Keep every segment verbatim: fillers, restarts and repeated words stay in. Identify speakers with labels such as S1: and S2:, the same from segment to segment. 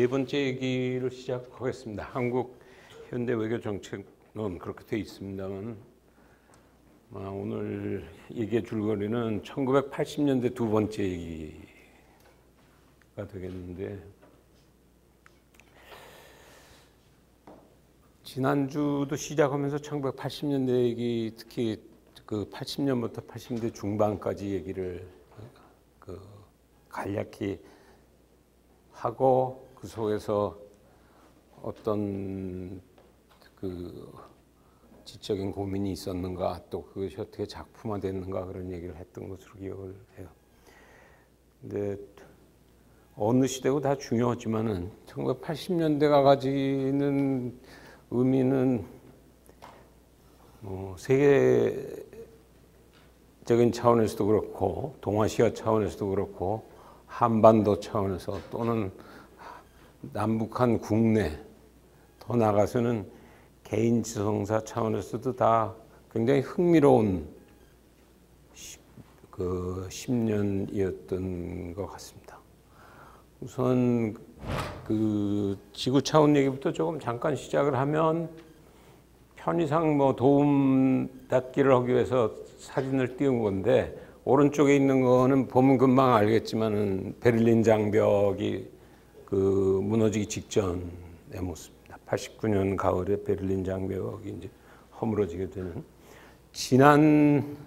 S1: 네 번째 얘기를 시작하겠습니다. 한국 현대 외교 정책론 그렇게 돼 있습니다만 아, 오늘 얘기의 줄거리는 천구백팔십 년대 두 번째 얘기가 되겠는데, 지난주도 시작하면서 천구백팔십 년대 얘기, 특히 그 팔십 년부터 팔십 년대 중반까지 얘기를 그 간략히 하고, 그 속에서 어떤 그 지적인 고민이 있었는가, 또 그것이 어떻게 작품화됐는가, 그런 얘기를 했던 것으로 기억을 해요. 근데 어느 시대고 다 중요하지만은 천구백팔십 년대가 가지는 의미는 뭐 세계적인 차원에서도 그렇고, 동아시아 차원에서도 그렇고, 한반도 차원에서, 또는 남북한 국내, 더 나아가서는 개인 지성사 차원에서도 다 굉장히 흥미로운 그 십 년이었던 것 같습니다. 우선 그 지구 차원 얘기부터 조금 잠깐 시작을 하면, 편의상 뭐 도움 닫기를 하기 위해서 사진을 띄운 건데, 오른쪽에 있는 거는 보면 금방 알겠지만은 베를린 장벽이 그 무너지기 직전의 모습입니다. 팔십구 년 가을에 베를린 장벽이 이제 허물어지게 되는. 지난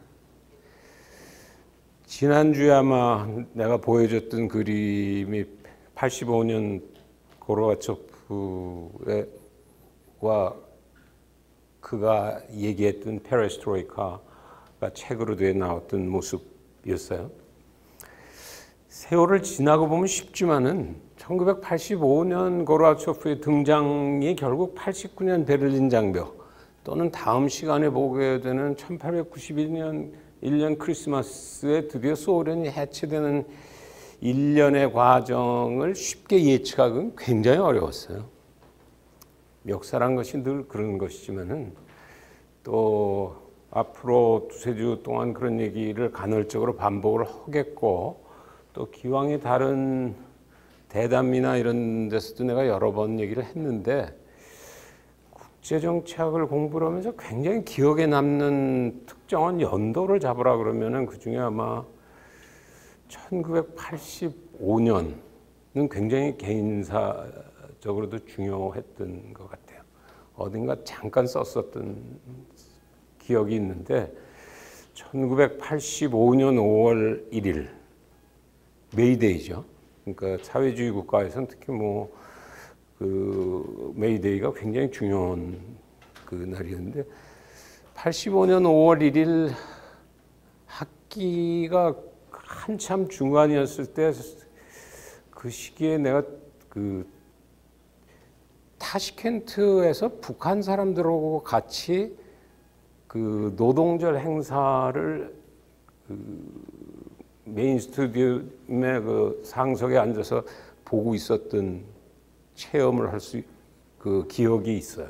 S1: 지난주에 아마 내가 보여줬던 그림이 팔십오 년 고르바초프와 그가 얘기했던 페레스트로이카가 책으로 돼 나왔던 모습이었어요. 세월을 지나고 보면 쉽지만은 천구백팔십오 년 고르바초프의 등장이 결국 팔십구 년 베를린 장벽, 또는 다음 시간에 보게 되는 천팔백구십일 년 일 년 크리스마스에 드디어 소련이 해체되는 일련의 과정을 쉽게 예측하기는 굉장히 어려웠어요. 역사란 것이 늘 그런 것이지만은, 또 앞으로 두세 주 동안 그런 얘기를 간헐적으로 반복을 하겠고, 또 기왕에 다른 대담이나 이런 데서도 내가 여러 번 얘기를 했는데, 국제정치학을 공부를 하면서 굉장히 기억에 남는 특정한 연도를 잡으라 그러면은 그 중에 아마 천구백팔십오 년은 굉장히 개인사적으로도 중요했던 것 같아요. 어딘가 잠깐 썼었던 기억이 있는데, 천구백팔십오 년 오월 일일 메이데이죠. 그러니까 사회주의 국가에서는 특히 뭐 그 메이데이가 굉장히 중요한 그 날이었는데, 팔십오 년 오월 일일 학기가 한참 중간이었을 때, 그 시기에 내가 그 타시켄트에서 북한 사람들하고 같이 그 노동절 행사를 그 메인 스튜디움의 그 상석에 앉아서 보고 있었던 체험을 할 수 그 기억이 있어요.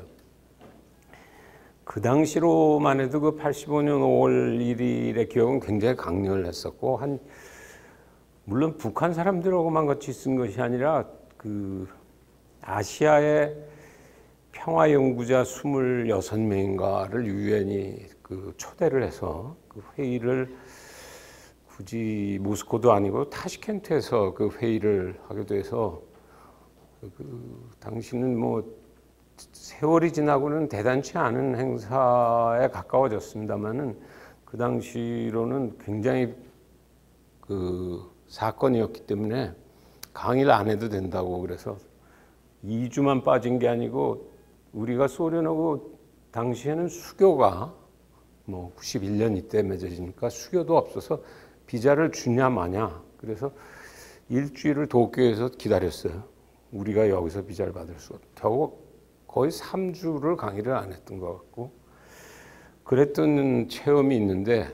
S1: 그 당시로만 해도 그 팔십오 년 오월 일일의 기억은 굉장히 강렬했었고, 한 물론 북한 사람들하고만 같이 쓴 것이 아니라 그 아시아의 평화 연구자 스물여섯 명인가를 유엔이 그 초대를 해서 그 회의를, 굳이 모스코도 아니고 타시켄트에서 그 회의를 하게 돼서, 그 당시는 뭐 세월이 지나고는 대단치 않은 행사에 가까워졌습니다만은, 그 당시로는 굉장히 그 사건이었기 때문에 강의를 안 해도 된다고, 그래서 이 주만 빠진 게 아니고, 우리가 소련하고 당시에는 수교가 뭐 구십일 년 이때 맺어지니까 수교도 없어서 비자를 주냐 마냐, 그래서 일주일을 도쿄에서 기다렸어요. 우리가 여기서 비자를 받을 수 없다. 겨우 거의 삼 주를 강의를 안 했던 것 같고, 그랬던 체험이 있는데,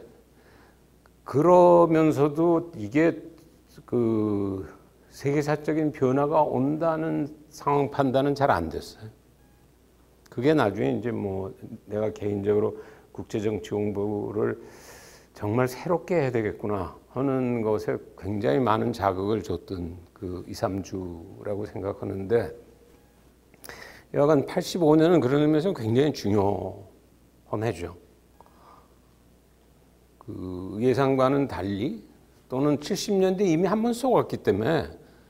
S1: 그러면서도 이게 그 세계사적인 변화가 온다는 상황 판단은 잘 안 됐어요. 그게 나중에 이제 뭐 내가 개인적으로 국제정치 공부를 정말 새롭게 해야 되겠구나 하는 것에 굉장히 많은 자극을 줬던 그 이, 삼 주라고 생각하는데 여하간 팔십오 년은 그런 의미에서 굉장히 중요한 해죠. 그 예상과는 달리 또는 칠십 년대 이미 한 번 쏘았기 때문에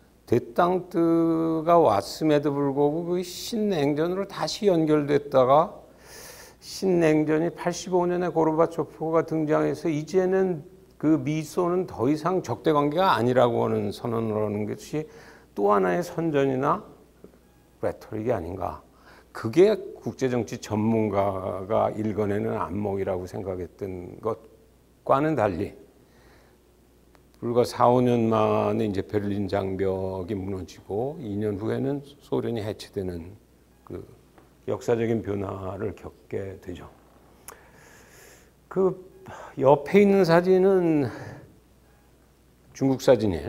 S1: 데땅트가 왔음에도 불구하고 그 신냉전으로 다시 연결됐다가 신냉전이 팔십오 년에 고르바초프가 등장해서 이제는 그 미소는 더 이상 적대 관계가 아니라고 하는 선언을 하는 것이 또 하나의 선전이나 레토릭이 아닌가. 그게 국제정치 전문가가 읽어내는 안목이라고 생각했던 것과는 달리 불과 사, 오 년 만에 이제 베를린 장벽이 무너지고 이 년 후에는 소련이 해체되는 그 역사적인 변화를 겪게 되죠. 그 옆에 있는 사진은 중국 사진이에요.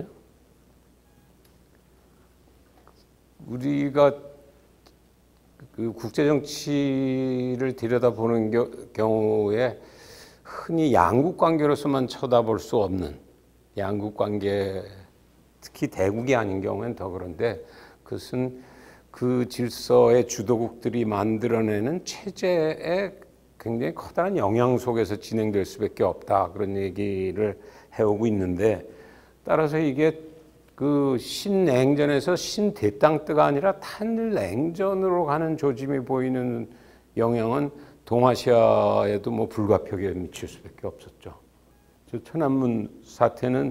S1: 우리가 그 국제 정치를 들여다보는 겨, 경우에 흔히 양국 관계로서만 쳐다볼 수 없는 양국 관계, 특히 대국이 아닌 경우엔 더 그런데 그것은 그 질서의 주도국들이 만들어내는 체제의 굉장히 커다란 영향 속에서 진행될 수밖에 없다. 그런 얘기를 해오고 있는데 따라서 이게 그 신냉전에서 신대땅뜨가 아니라 탄냉전으로 가는 조짐이 보이는 영향은 동아시아에도 뭐 불가피하게 미칠 수밖에 없었죠. 저 천안문 사태는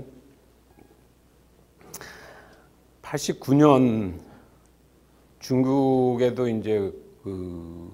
S1: 팔십구 년 중국에도 이제 그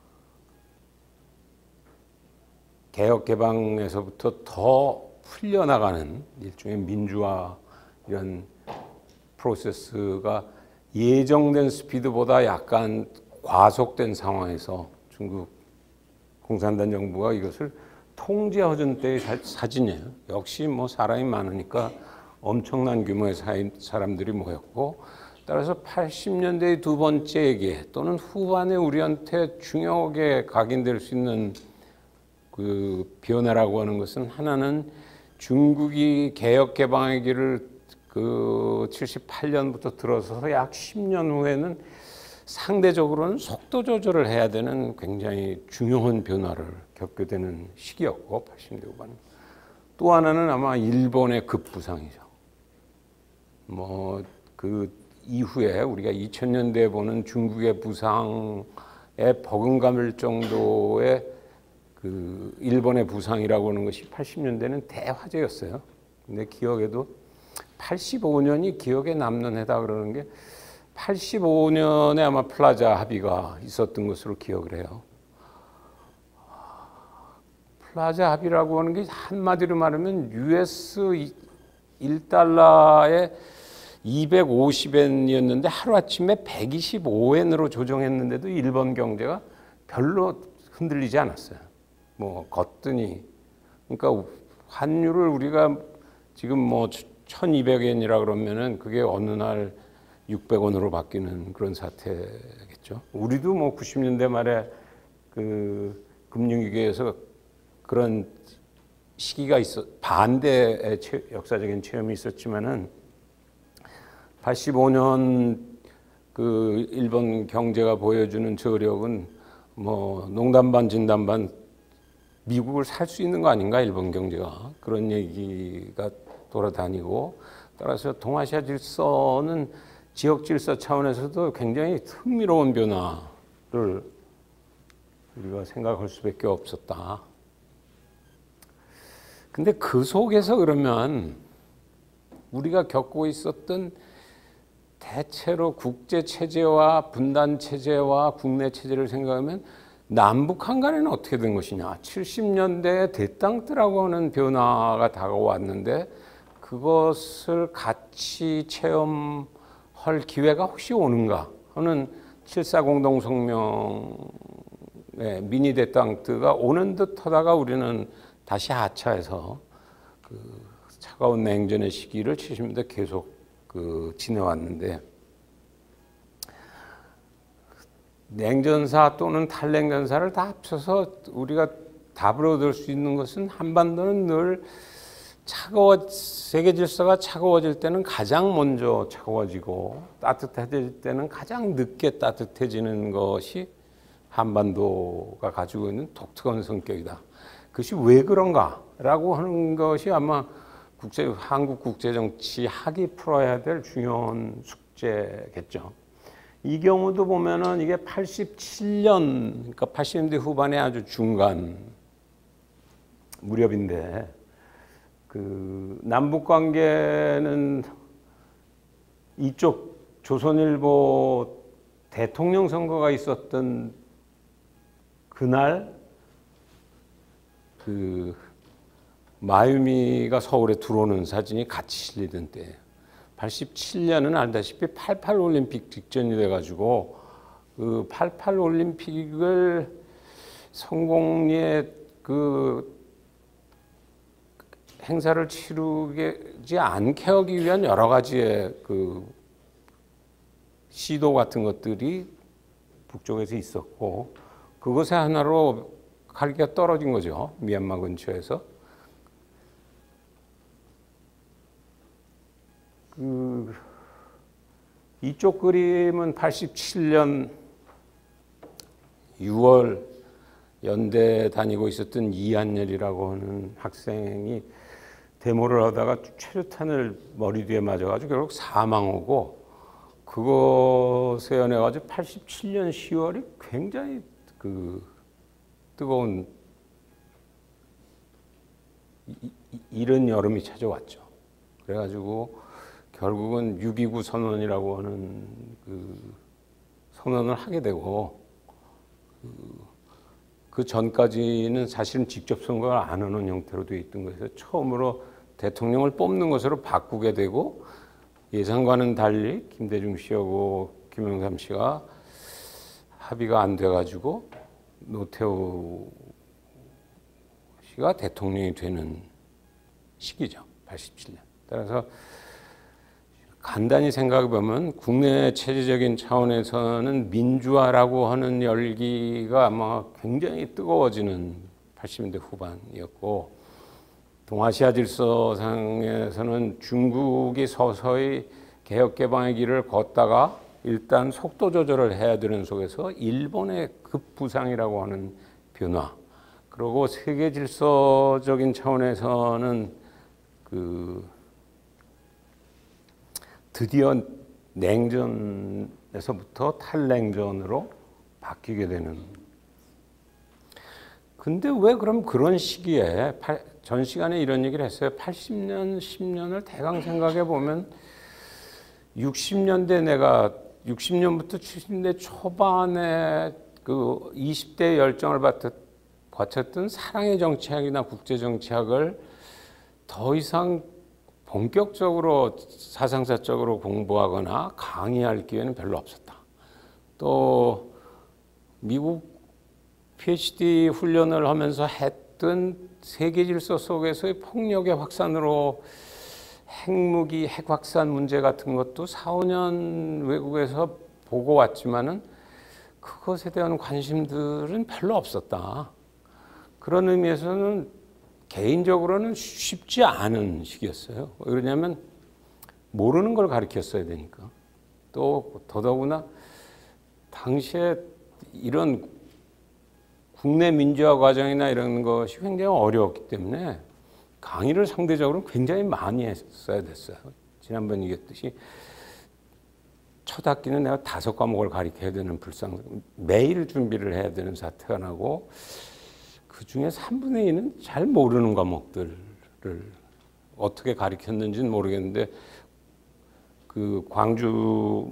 S1: 개혁 개방에서부터 더 풀려나가는 일종의 민주화 이런 프로세스가 예정된 스피드보다 약간 과속된 상황에서 중국 공산당 정부가 이것을 통제하던 때의 사진이에요. 역시 뭐 사람이 많으니까 엄청난 규모의 사람들이 모였고 따라서 팔십 년대의 두 번째 얘기 또는 후반에 우리한테 중요하게 각인될 수 있는 그 변화라고 하는 것은 하나는 중국이 개혁 개방의 길을 그 칠십팔 년부터 들어서서 약 십 년 후에는 상대적으로는 속도 조절을 해야 되는 굉장히 중요한 변화를 겪게 되는 시기였고 팔십 년대 후반. 또 하나는 아마 일본의 급부상이죠. 뭐 그 이후에 우리가 이천 년대에 보는 중국의 부상에 버금가물 정도의 그 일본의 부상이라고 하는 것이 팔십 년대는 대화제였어요. 근데 기억에도 팔십오 년이 기억에 남는 해다 그러는 게 팔십오 년에 아마 플라자 합의가 있었던 것으로 기억을 해요. 플라자 합의라고 하는 게 한마디로 말하면 유에스 일 달러에 이백오십 엔이었는데 하루아침에 백이십오 엔으로 조정했는데도 일본 경제가 별로 흔들리지 않았어요. 뭐 거뜬히. 그러니까 환율을 우리가 지금 뭐 천이백 엔이라 그러면은 그게 어느 날 육백 원으로 바뀌는 그런 사태겠죠. 우리도 뭐 구십 년대 말에 그 금융위기에서 그런 시기가 있어 반대의 체, 역사적인 체험이 있었지만은 팔십오 년 그 일본 경제가 보여주는 저력은 뭐 농담 반 진담 반 미국을 살 수 있는 거 아닌가 일본 경제가 그런 얘기가 돌아다니고 따라서 동아시아 질서는 지역 질서 차원에서도 굉장히 흥미로운 변화를 우리가 생각할 수밖에 없었다. 근데 그 속에서 그러면 우리가 겪고 있었던 대체로 국제 체제와 분단 체제와 국내 체제를 생각하면 남북한 간에는 어떻게 된 것이냐. 칠십 년대에 대땅뜨라고 하는 변화가 다가왔는데 그것을 같이 체험할 기회가 혹시 오는가 하는 칠사 공동성명의 미니 대땅뜨가 오는 듯 하다가 우리는 다시 하차해서 그 차가운 냉전의 시기를 칠십 년대 계속 그 지내왔는데 냉전사 또는 탈냉전사를 다 합쳐서 우리가 답을 얻을 수 있는 것은 한반도는 늘 차가워 세계 질서가 차가워질 때는 가장 먼저 차가워지고 따뜻해질 때는 가장 늦게 따뜻해지는 것이 한반도가 가지고 있는 독특한 성격이다. 그것이 왜 그런가라고 하는 것이 아마 국제 한국 국제 정치 학이 풀어야 될 중요한 숙제겠죠. 이 경우도 보면은 이게 팔십칠 년, 그러니까 팔십 년대 후반의 아주 중간 무렵인데, 그 남북 관계는 이쪽 조선일보 대통령 선거가 있었던 그날 그 마유미가 서울에 들어오는 사진이 같이 실리던 때예요. 팔십칠 년은 알다시피 팔십팔 올림픽 직전이 돼가지고 그 팔십팔 올림픽을 성공리에 그 행사를 치르지 않게 하기 위한 여러 가지의 그 시도 같은 것들이 북쪽에서 있었고, 그것의 하나로 칼기가 떨어진 거죠. 미얀마 근처에서. 그 이쪽 그림은 팔십칠 년 유월 연대 다니고 있었던 이한열이라고 하는 학생이 데모를 하다가 최루탄을 머리 뒤에 맞아가지고 결국 사망하고, 그것에 연해가지고 팔십칠 년 시월이 굉장히 그 뜨거운 이, 이, 이른 여름이 찾아왔죠. 그래가지고 결국은 육이구 선언이라고 하는 그 선언을 하게 되고, 그, 그 전까지는 사실은 직접 선거를 안 하는 형태로 되어 있던 것에서 처음으로 대통령을 뽑는 것으로 바꾸게 되고, 예상과는 달리 김대중 씨하고 김영삼 씨가 합의가 안 돼가지고 노태우 씨가 대통령이 되는 시기죠. 팔십칠 년. 따라서 간단히 생각해 보면 국내 체제적인 차원에서는 민주화라고 하는 열기가 아마 굉장히 뜨거워지는 팔십 년대 후반이었고, 동아시아 질서상에서는 중국이 서서히 개혁 개방의 길을 걷다가 일단 속도 조절을 해야 되는 속에서 일본의 급부상이라고 하는 변화, 그리고 세계 질서적인 차원에서는 그 드디어 냉전에서부터 탈냉전으로 바뀌게 되는. 근데 왜 그럼 그런 시기에 전 시간에 이런 얘기를 했어요. 팔십 년, 십 년을 대강 생각해 보면 육십 년대 내가 육십 년부터 칠십 년대 초반에 그 이십 대 열정을 바쳤던 사랑의 정치학이나 국제 정치학을 더 이상 본격적으로 사상사적으로 공부하거나 강의할 기회는 별로 없었다. 또 미국 피에이치디 훈련을 하면서 했던 세계 질서 속에서의 폭력의 확산으로 핵무기, 핵 확산 문제 같은 것도 사, 오 년 외국에서 보고 왔지만은 그것에 대한 관심들은 별로 없었다. 그런 의미에서는 개인적으로는 쉽지 않은 시기였어요. 왜냐하면 모르는 걸 가르쳤어야 되니까. 또 더더구나 당시에 이런 국내 민주화 과정이나 이런 것이 굉장히 어려웠기 때문에 강의를 상대적으로 굉장히 많이 했어야 됐어요. 지난번 얘기했듯이 첫 학기는 내가 다섯 과목을 가르쳐야 되는 불상, 매일 준비를 해야 되는 사태가 나고, 그 중에 삼분의 이는 잘 모르는 과목들을 어떻게 가르쳤는지는 모르겠는데, 그 광주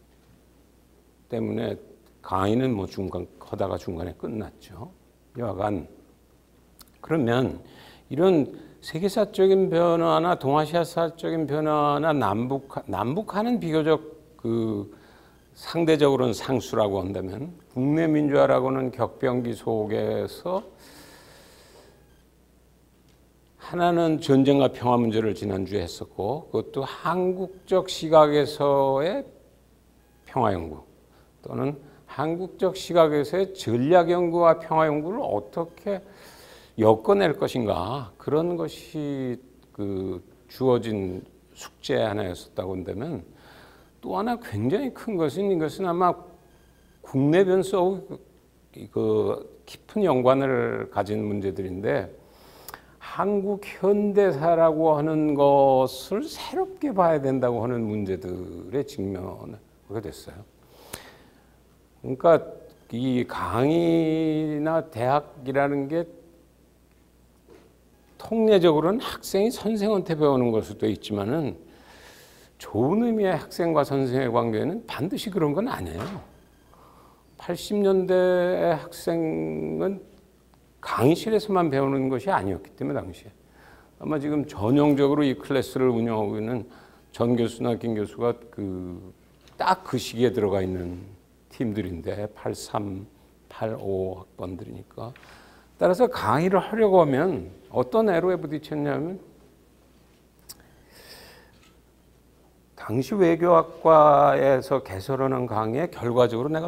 S1: 때문에 강의는 뭐 중간 하다가 중간에 끝났죠. 여하간 그러면 이런 세계사적인 변화나 동아시아사적인 변화나 남북 남북한은 비교적 그 상대적으로는 상수라고 한다면, 국내 민주화라고는 격변기 속에서 하나는 전쟁과 평화 문제를 지난주에 했었고, 그것도 한국적 시각에서의 평화연구 또는 한국적 시각에서의 전략연구와 평화연구를 어떻게 엮어낼 것인가, 그런 것이 그 주어진 숙제 하나였었다고 한다면, 또 하나 굉장히 큰 것은 이것은 아마 국내 변수하고 그 깊은 연관을 가진 문제들인데, 한국 현대사라고 하는 것을 새롭게 봐야 된다고 하는 문제들에 직면하게 됐어요. 그러니까 이 강의나 대학이라는 게 통례적으로는 학생이 선생한테 배우는 걸 수도 있지만은, 좋은 의미의 학생과 선생의 관계는 반드시 그런 건 아니에요. 팔십 년대의 학생은 강의실에서만 배우는 것이 아니었기 때문에 당시에 아마 지금 전형적으로 이 클래스를 운영하고 있는 전 교수나 김 교수가 그 딱 그 시기에 들어가 있는 팀들인데, 팔십삼, 팔십오 학번들이니까. 따라서 강의를 하려고 하면 어떤 애로에 부딪혔냐면, 당시 외교학과에서 개설하는 강의에 결과적으로 내가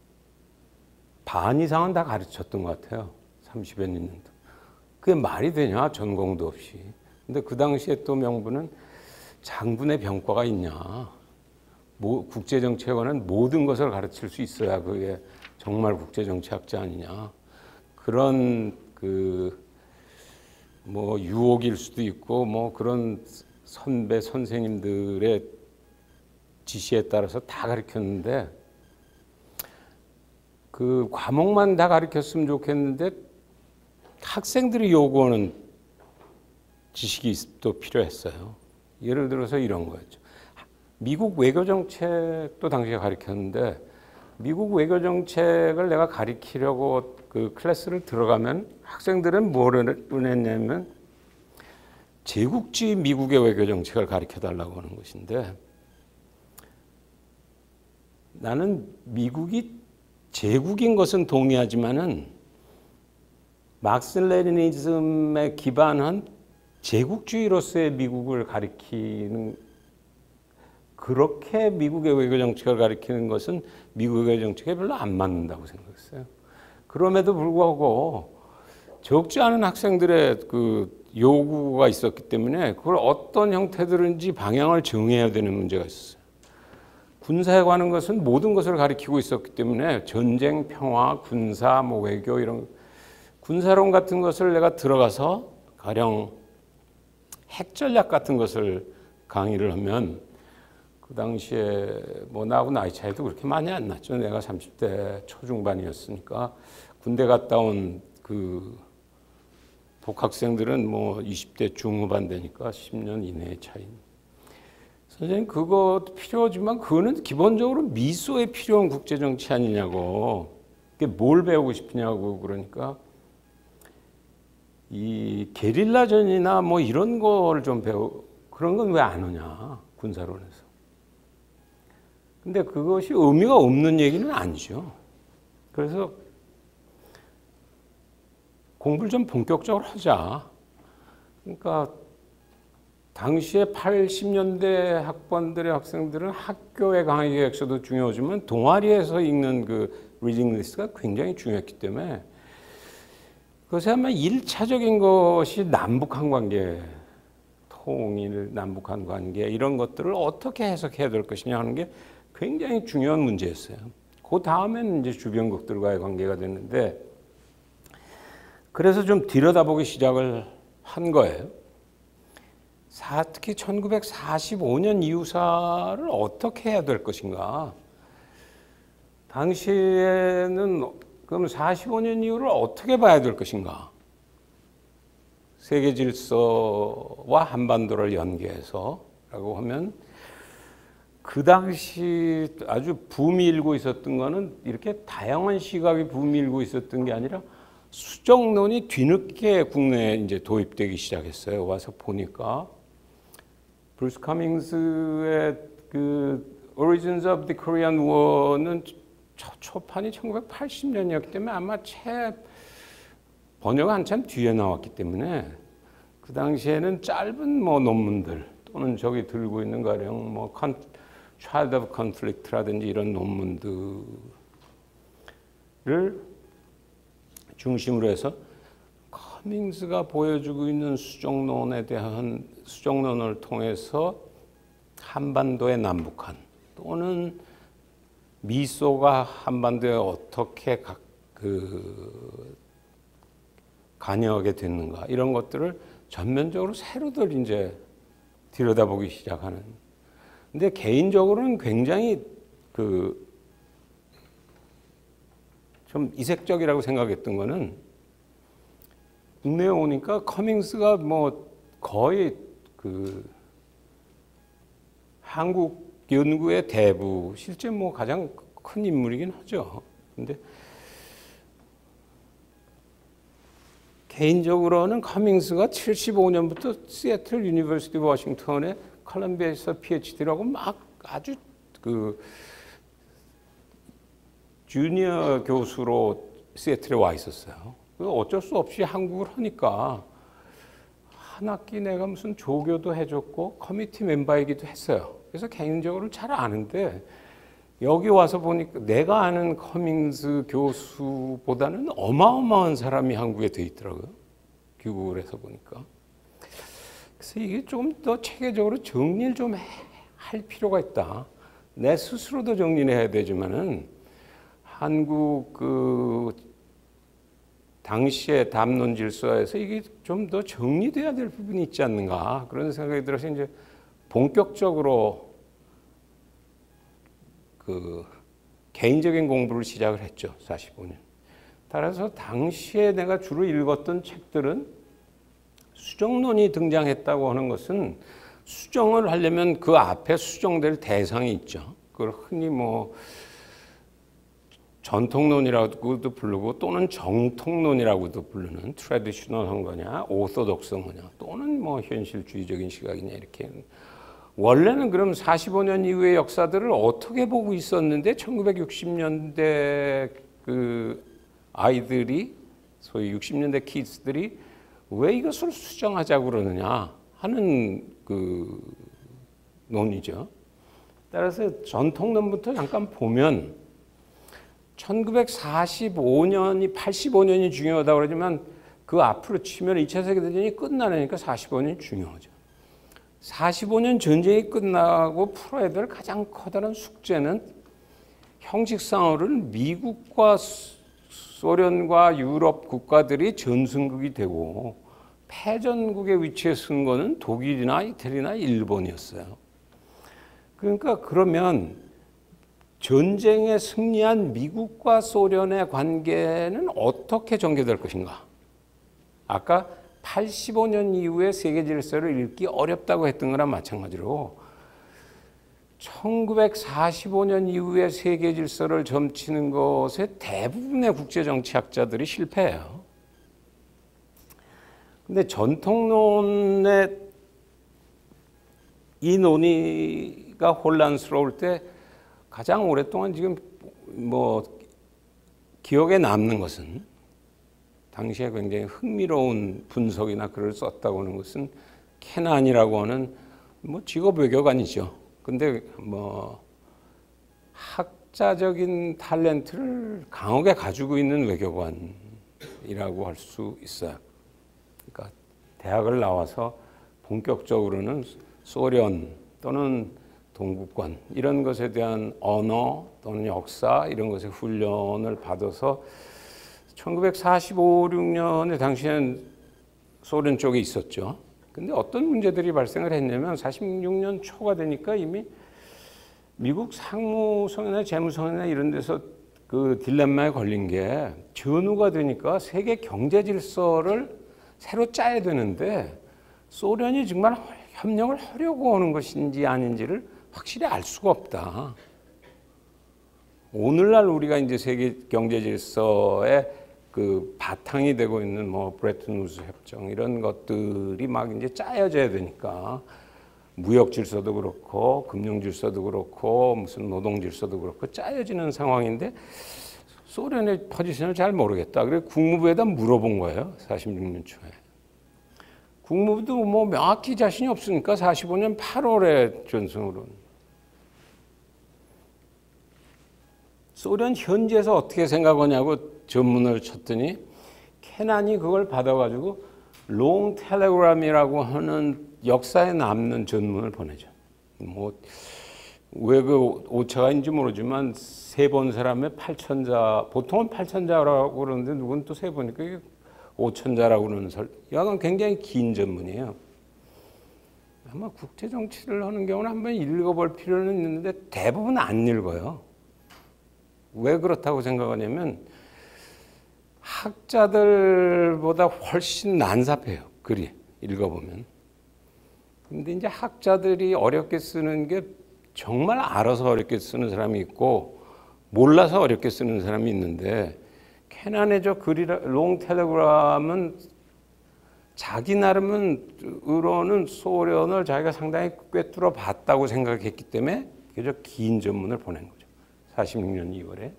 S1: 반 이상은 다 가르쳤던 것 같아요. 삼십여 년도. 그게 말이 되냐, 전공도 없이. 근데 그 당시에 또 명분은 장군의 병과가 있냐. 뭐 국제정치학원은 모든 것을 가르칠 수 있어야 그게 정말 국제정치학자 아니냐. 그런 그 뭐 유혹일 수도 있고, 뭐 그런 선배 선생님들의 지시에 따라서 다 가르쳤는데, 그 과목만 다 가르쳤으면 좋겠는데 학생들이 요구하는 지식이 또 필요했어요. 예를 들어서 이런 거였죠. 미국 외교정책도 당시에 가르쳤는데, 미국 외교정책을 내가 가르치려고 그 클래스를 들어가면 학생들은 뭐를 했냐면 제국주의 미국의 외교정책을 가르쳐달라고 하는 것인데, 나는 미국이 제국인 것은 동의하지만은 막스 레니니즘에 기반한 제국주의로서의 미국을 가리키는, 그렇게 미국의 외교정책을 가리키는 것은 미국의 외교정책에 별로 안 맞는다고 생각했어요. 그럼에도 불구하고 적지 않은 학생들의 그 요구가 있었기 때문에 그걸 어떤 형태들인지 방향을 정해야 되는 문제가 있었어요. 군사에 관한 것은 모든 것을 가리키고 있었기 때문에 전쟁, 평화, 군사, 뭐 외교 이런 군사론 같은 것을 내가 들어가서 가령 핵전략 같은 것을 강의를 하면, 그 당시에 뭐 나하고 나이 차이도 그렇게 많이 안 났죠. 내가 삼십 대 초중반이었으니까 군대 갔다 온 그 복학생들은 뭐 이십 대 중후반 되니까 십 년 이내의 차이. 선생님 그것도 필요하지만 그거는 기본적으로 미소에 필요한 국제정치 아니냐고. 그게 뭘 배우고 싶으냐고. 그러니까 이 게릴라전이나 뭐 이런 걸 좀 배우, 그런 건 왜 안 오냐, 군사론에서. 근데 그것이 의미가 없는 얘기는 아니죠. 그래서 공부를 좀 본격적으로 하자. 그러니까 당시에 팔십 년대 학번들의 학생들은 학교의 강의 계획서도 중요하지만 동아리에서 읽는 그 리딩 리스트가 굉장히 중요했기 때문에, 그것이 아마 일차적인 것이 남북한 관계, 통일, 남북한 관계 이런 것들을 어떻게 해석해야 될 것이냐 하는 게 굉장히 중요한 문제였어요. 그 다음에는 이제 주변국들과의 관계가 됐는데, 그래서 좀 들여다보기 시작을 한 거예요. 특히 천구백사십오 년 이후사를 어떻게 해야 될 것인가. 당시에는 그럼 사십오 년 이후를 어떻게 봐야 될 것인가. 세계 질서와 한반도를 연계해서 라고 하면, 그 당시 아주 붐이 일고 있었던 거는 이렇게 다양한 시각이 붐이 일고 있었던 게 아니라 수정론이 뒤늦게 국내에 이제 도입되기 시작했어요. 와서 보니까 브루스 커밍스의 그 Origins of the Korean War는 초, 초판이 천구백팔십 년이었기 때문에 아마 책 번역 한참 뒤에 나왔기 때문에 그 당시에는 짧은 뭐 논문들 또는 저기 들고 있는 가령 뭐 Child of Conflict라든지 이런 논문들을 중심으로 해서 커밍스가 보여주고 있는 수정론에 대한 수정론을 통해서 한반도의 남북한 또는 미소가 한반도에 어떻게 각, 그 관여하게 됐는가 이런 것들을 전면적으로 새로들 이제 들여다보기 시작하는. 근데 개인적으로는 굉장히 그 좀 이색적이라고 생각했던 거는 국내에 오니까 커밍스가 뭐 거의 그 한국 연구의 대부, 실제 뭐 가장 큰 인물이긴 하죠. 근데 개인적으로는 커밍스가 칠십오 년부터 시애틀 유니버시티 워싱턴의 컬럼비아에서 피에이치디라고 막 아주 그 주니어 교수로 시애틀에 와 있었어요. 어쩔 수 없이 한국을 하니까 한 학기 내가 무슨 조교도 해줬고 커미티 멤버이기도 했어요. 그래서 개인적으로 잘 아는데 여기 와서 보니까 내가 아는 커밍스 교수보다는 어마어마한 사람이 한국에 돼 있더라고요. 귀국을 해서 보니까. 그래서 이게 좀 더 체계적으로 정리를 좀 할 필요가 있다. 내 스스로도 정리를 해야 되지만은 한국 그 당시의 담론 질서에서 이게 좀 더 정리돼야 될 부분이 있지 않는가 그런 생각이 들어서 이제 본격적으로 그 개인적인 공부를 시작을 했죠. 사십오 년. 따라서 당시에 내가 주로 읽었던 책들은 수정론이 등장했다고 하는 것은 수정을 하려면 그 앞에 수정될 대상이 있죠. 그걸 흔히 뭐 전통론이라고도 부르고 또는 정통론이라고도 부르는 트래디셔널한 거냐, 오소독스한 거냐, 또는 뭐 현실주의적인 시각이냐 이렇게. 원래는 그럼 사십오 년 이후의 역사들을 어떻게 보고 있었는데 천구백육십 년대 그 아이들이 소위 육십 년대 키즈들이 왜 이것을 수정하자고 그러느냐 하는 그 논의죠. 따라서 전통론부터 잠깐 보면 천구백사십오 년이 팔십오 년이 중요하다고 그러지만 그 앞으로 치면 이 차 세계대전이 끝나니까 사십오 년이 중요하죠. 사십오 년 전쟁이 끝나고 풀어야 될 가장 커다란 숙제는 형식상으로는 미국과 소련과 유럽 국가들이 전승국이 되고 패전국의 위치에 쓴 거는 독일이나 이태리나 일본이었어요. 그러니까 그러면 전쟁에 승리한 미국과 소련의 관계는 어떻게 전개될 것인가? 아까 팔십오 년 이후의 세계 질서를 읽기 어렵다고 했던 거랑 마찬가지로 천구백사십오 년 이후의 세계 질서를 점치는 것에 대부분의 국제정치학자들이 실패해요. 근데 전통론의 이 논의가 혼란스러울 때 가장 오랫동안 지금 뭐 기억에 남는 것은 당시에 굉장히 흥미로운 분석이나 글을 썼다고 하는 것은 캐난이라고 하는 뭐 직업 외교관이죠. 근데 뭐 학자적인 탤런트를 강하게 가지고 있는 외교관이라고 할 수 있어요. 그러니까 대학을 나와서 본격적으로는 소련 또는 동구권 이런 것에 대한 언어 또는 역사 이런 것의 훈련을 받아서 천구백사십오, 육 년에 당시에는 소련 쪽에 있었죠. 근데 어떤 문제들이 발생을 했냐면 사십육 년 초가 되니까 이미 미국 상무성이나 재무성이나 이런 데서 그 딜레마에 걸린 게 전후가 되니까 세계 경제 질서를 새로 짜야 되는데 소련이 정말 협력을 하려고 하는 것인지 아닌지를 확실히 알 수가 없다. 오늘날 우리가 이제 세계 경제 질서의 그 바탕이 되고 있는 뭐 브레튼 우드 협정 이런 것들이 막 이제 짜여져야 되니까 무역 질서도 그렇고 금융 질서도 그렇고 무슨 노동 질서도 그렇고 짜여지는 상황인데 소련의 포지션을 잘 모르겠다. 그래서 국무부에다 물어본 거예요. 사십육 년 초에. 국무부도 뭐 명확히 자신이 없으니까 사십오 년 팔월에 전승으로 소련 현지에서 어떻게 생각하냐고 전문을 쳤더니 케난이 그걸 받아가지고 롱 텔레그램이라고 하는 역사에 남는 전문을 보내죠. 뭐 왜 그 오차가인지 모르지만 세 본 사람의 팔천자, 보통은 팔천자라고 그러는데 누군 또 세 보니까 이게 오천자라고 그러는 설, 약간 굉장히 긴 전문이에요. 아마 국제 정치를 하는 경우는 한번 읽어볼 필요는 있는데 대부분 안 읽어요. 왜 그렇다고 생각하냐면 학자들보다 훨씬 난삽해요. 글이 읽어보면. 근데 이제 학자들이 어렵게 쓰는 게 정말 알아서 어렵게 쓰는 사람이 있고 몰라서 어렵게 쓰는 사람이 있는데 케난의 저 글이라 롱 텔레그램은 자기 나름으로는 소련을 자기가 상당히 꿰뚫어 봤다고 생각했기 때문에 그저 긴 전문을 보낸 거죠. 사십육 년 이월에.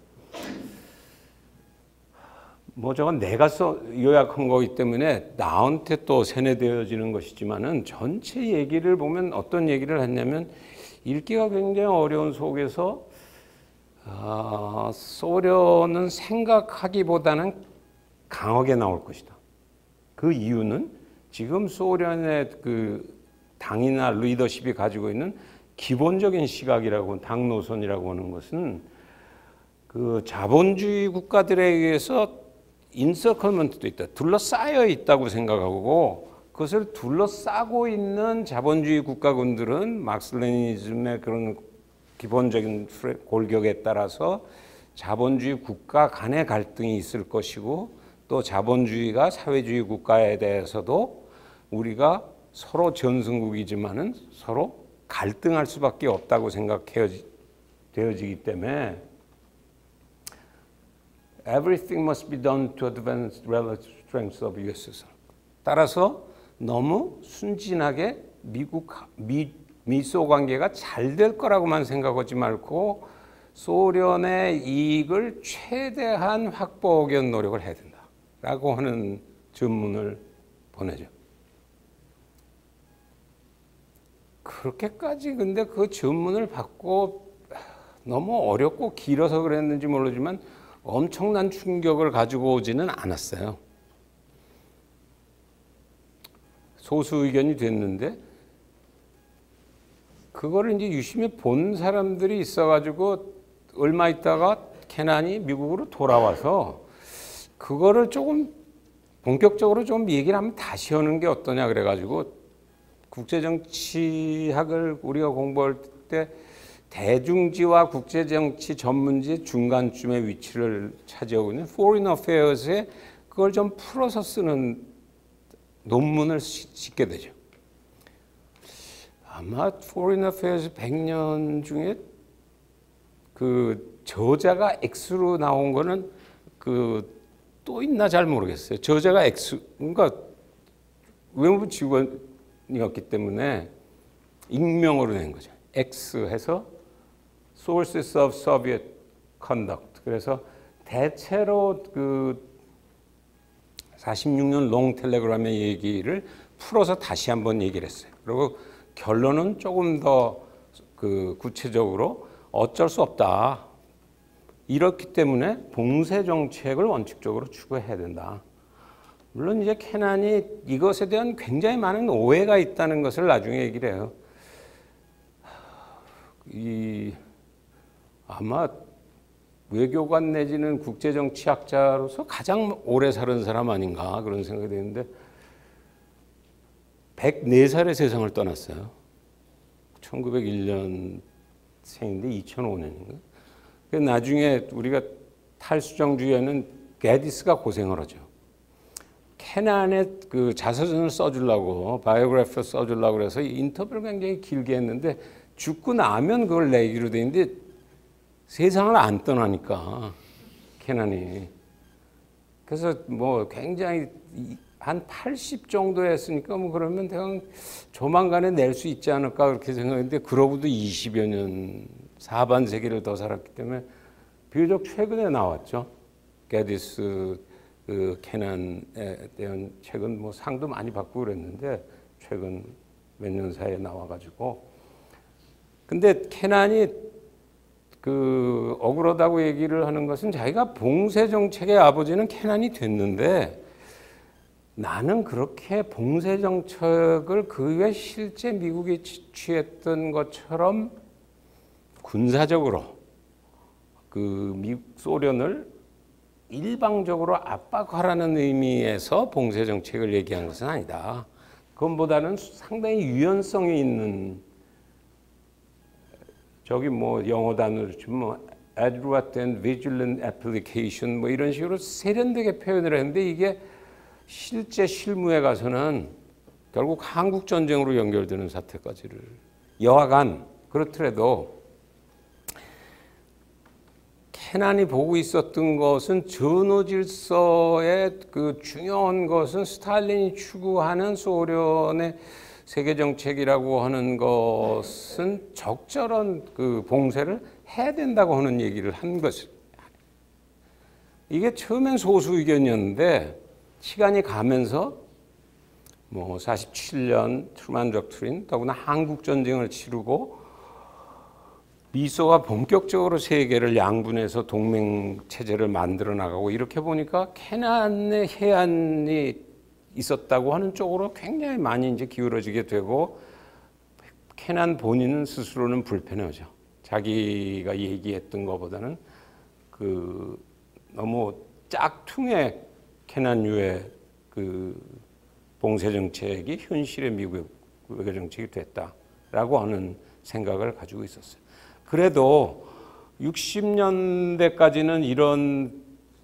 S1: 뭐 저건 내가 써 요약한 거기 때문에 나한테 또 세뇌되어지는 것이지만은 전체 얘기를 보면 어떤 얘기를 했냐면 읽기가 굉장히 어려운 속에서 아, 소련은 생각하기보다는 강하게 나올 것이다. 그 이유는 지금 소련의 그 당이나 리더십이 가지고 있는 기본적인 시각이라고 당 노선이라고 하는 것은 그 자본주의 국가들에 의해서 인서클먼트도 있다. 둘러싸여 있다고 생각하고 그것을 둘러싸고 있는 자본주의 국가군들은 막스 레니니즘의 그런 기본적인 골격에 따라서 자본주의 국가 간의 갈등이 있을 것이고 또 자본주의가 사회주의 국가에 대해서도 우리가 서로 전승국이지만은 서로 갈등할 수밖에 없다고 생각되어지기 때문에 Everything must be done to advance relative strength of 유에스에스알. 따라서 너무 순진하게 미국 미, 미소 관계가 잘 될 거라고만 생각하지 말고 소련의 이익을 최대한 확보하기 위한 노력을 해야 된다라고 하는 전문을 보내죠. 그렇게까지 근데 그 전문을 받고 너무 어렵고 길어서 그랬는지 모르지만 엄청난 충격을 가지고 오지는 않았어요. 소수 의견이 됐는데 그거를 이제 유심히 본 사람들이 있어가지고 얼마 있다가 케난이 미국으로 돌아와서 그거를 조금 본격적으로 좀 얘기를 하면 다시 하는 게 어떠냐 그래가지고 국제정치학을 우리가 공부할 때 대중지와 국제정치 전문지 중간쯤의 위치를 차지하고 있는 Foreign Affairs에 그걸 좀 풀어서 쓰는 논문을 짓게 되죠. 아마 Foreign Affairs 백 년 중에 그 저자가 X로 나온 거는 그 또 있나 잘 모르겠어요. 저자가 X, 그러니까 외무부 직원이었기 때문에 익명으로 낸 거죠. X 해서 Sources of Soviet Conduct. 그래서 대체로 그 사십육 년 롱 텔레그램의 얘기를 풀어서 다시 한번 얘기를 했어요. 그리고 결론은 조금 더 그 구체적으로 어쩔 수 없다. 이렇기 때문에 봉쇄 정책을 원칙적으로 추구해야 된다. 물론 이제 케난이 이것에 대한 굉장히 많은 오해가 있다는 것을 나중에 얘기를 해요. 이 아마 외교관 내지는 국제정치학자로서 가장 오래 살은 사람 아닌가 그런 생각이 드는데 백네 살에 세상을 떠났어요. 천구백일 년생인데 이천오 년인가. 나중에 우리가 탈수정주의에는 게디스가 고생을 하죠. 케난의 그 자서전을 써주려고 바이오그래피를 써주려고 그래서 인터뷰를 굉장히 길게 했는데 죽고 나면 그걸 내기로 돼 있는데 세상을 안 떠나니까 케난이. 그래서 뭐 굉장히 한 팔십 정도 했으니까 뭐 그러면 그냥 조만간에 낼 수 있지 않을까 그렇게 생각했는데 그러고도 이십여 년 사반 세기를 더 살았기 때문에 비교적 최근에 나왔죠. 게디스 그 케난에 대한 책은 뭐 상도 많이 받고 그랬는데 최근 몇 년 사이에 나와가지고. 근데 케난이 그 억울하다고 얘기를 하는 것은 자기가 봉쇄 정책의 아버지는 케난이 됐는데 나는 그렇게 봉쇄 정책을 그 외 실제 미국이 취했던 것처럼 군사적으로 그 미국 소련을 일방적으로 압박하라는 의미에서 봉쇄 정책을 얘기한 것은 아니다. 그것보다는 상당히 유연성이 있는, 저기 뭐 영어 단어로 뭐 adequate and vigilant application 뭐 이런 식으로 세련되게 표현을 했는데, 이게 실제 실무에 가서는 결국 한국 전쟁으로 연결되는 사태까지를, 여하간 그렇더라도 케난이 보고 있었던 것은 전후 질서의 그 중요한 것은 스탈린이 추구하는 소련의 세계 정책이라고 하는 것은 적절한 그 봉쇄를 해야 된다고 하는 얘기를 한 것을. 이게 처음엔 소수 의견이었는데 시간이 가면서 뭐 사십칠 년 트루만 독트린, 더구나 한국 전쟁을 치르고 미소가 본격적으로 세계를 양분해서 동맹 체제를 만들어 나가고, 이렇게 보니까 케난의 해안이 있었다고 하는 쪽으로 굉장히 많이 이제 기울어지게 되고, 케난 본인은 스스로는 불편하죠. 자기가 얘기했던 것보다는 그 너무 짝퉁의 케난류의 그 봉쇄 정책이 현실의 미국 외교 정책이 됐다라고 하는 생각을 가지고 있었어요. 그래도 육십 년대까지는 이런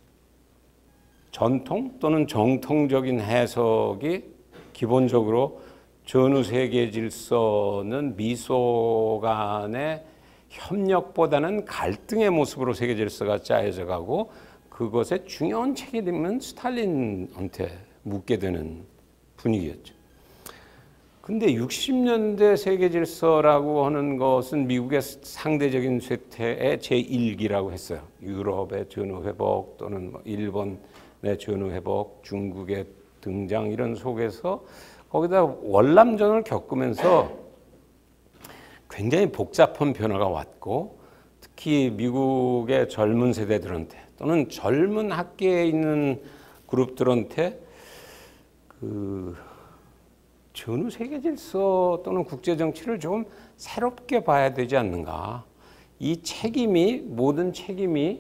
S1: 전통 또는 정통적인 해석이 기본적으로 전후 세계 질서는 미소 간의 협력보다는 갈등의 모습으로 세계 질서가 짜여져 가고, 그것의 중요한 책임은 스탈린한테 묻게 되는 분위기였죠. 근데 육십 년대 세계 질서라고 하는 것은 미국의 상대적인 쇠퇴의 제일 기라고 했어요. 유럽의 전후 회복 또는 뭐 일본의 전후 회복, 중국의 등장, 이런 속에서 거기다 월남전을 겪으면서 굉장히 복잡한 변화가 왔고, 특히 미국의 젊은 세대들한테 또는 젊은 학계에 있는 그룹들한테 그 전후 세계 질서 또는 국제 정치를 좀 새롭게 봐야 되지 않는가. 이 책임이, 모든 책임이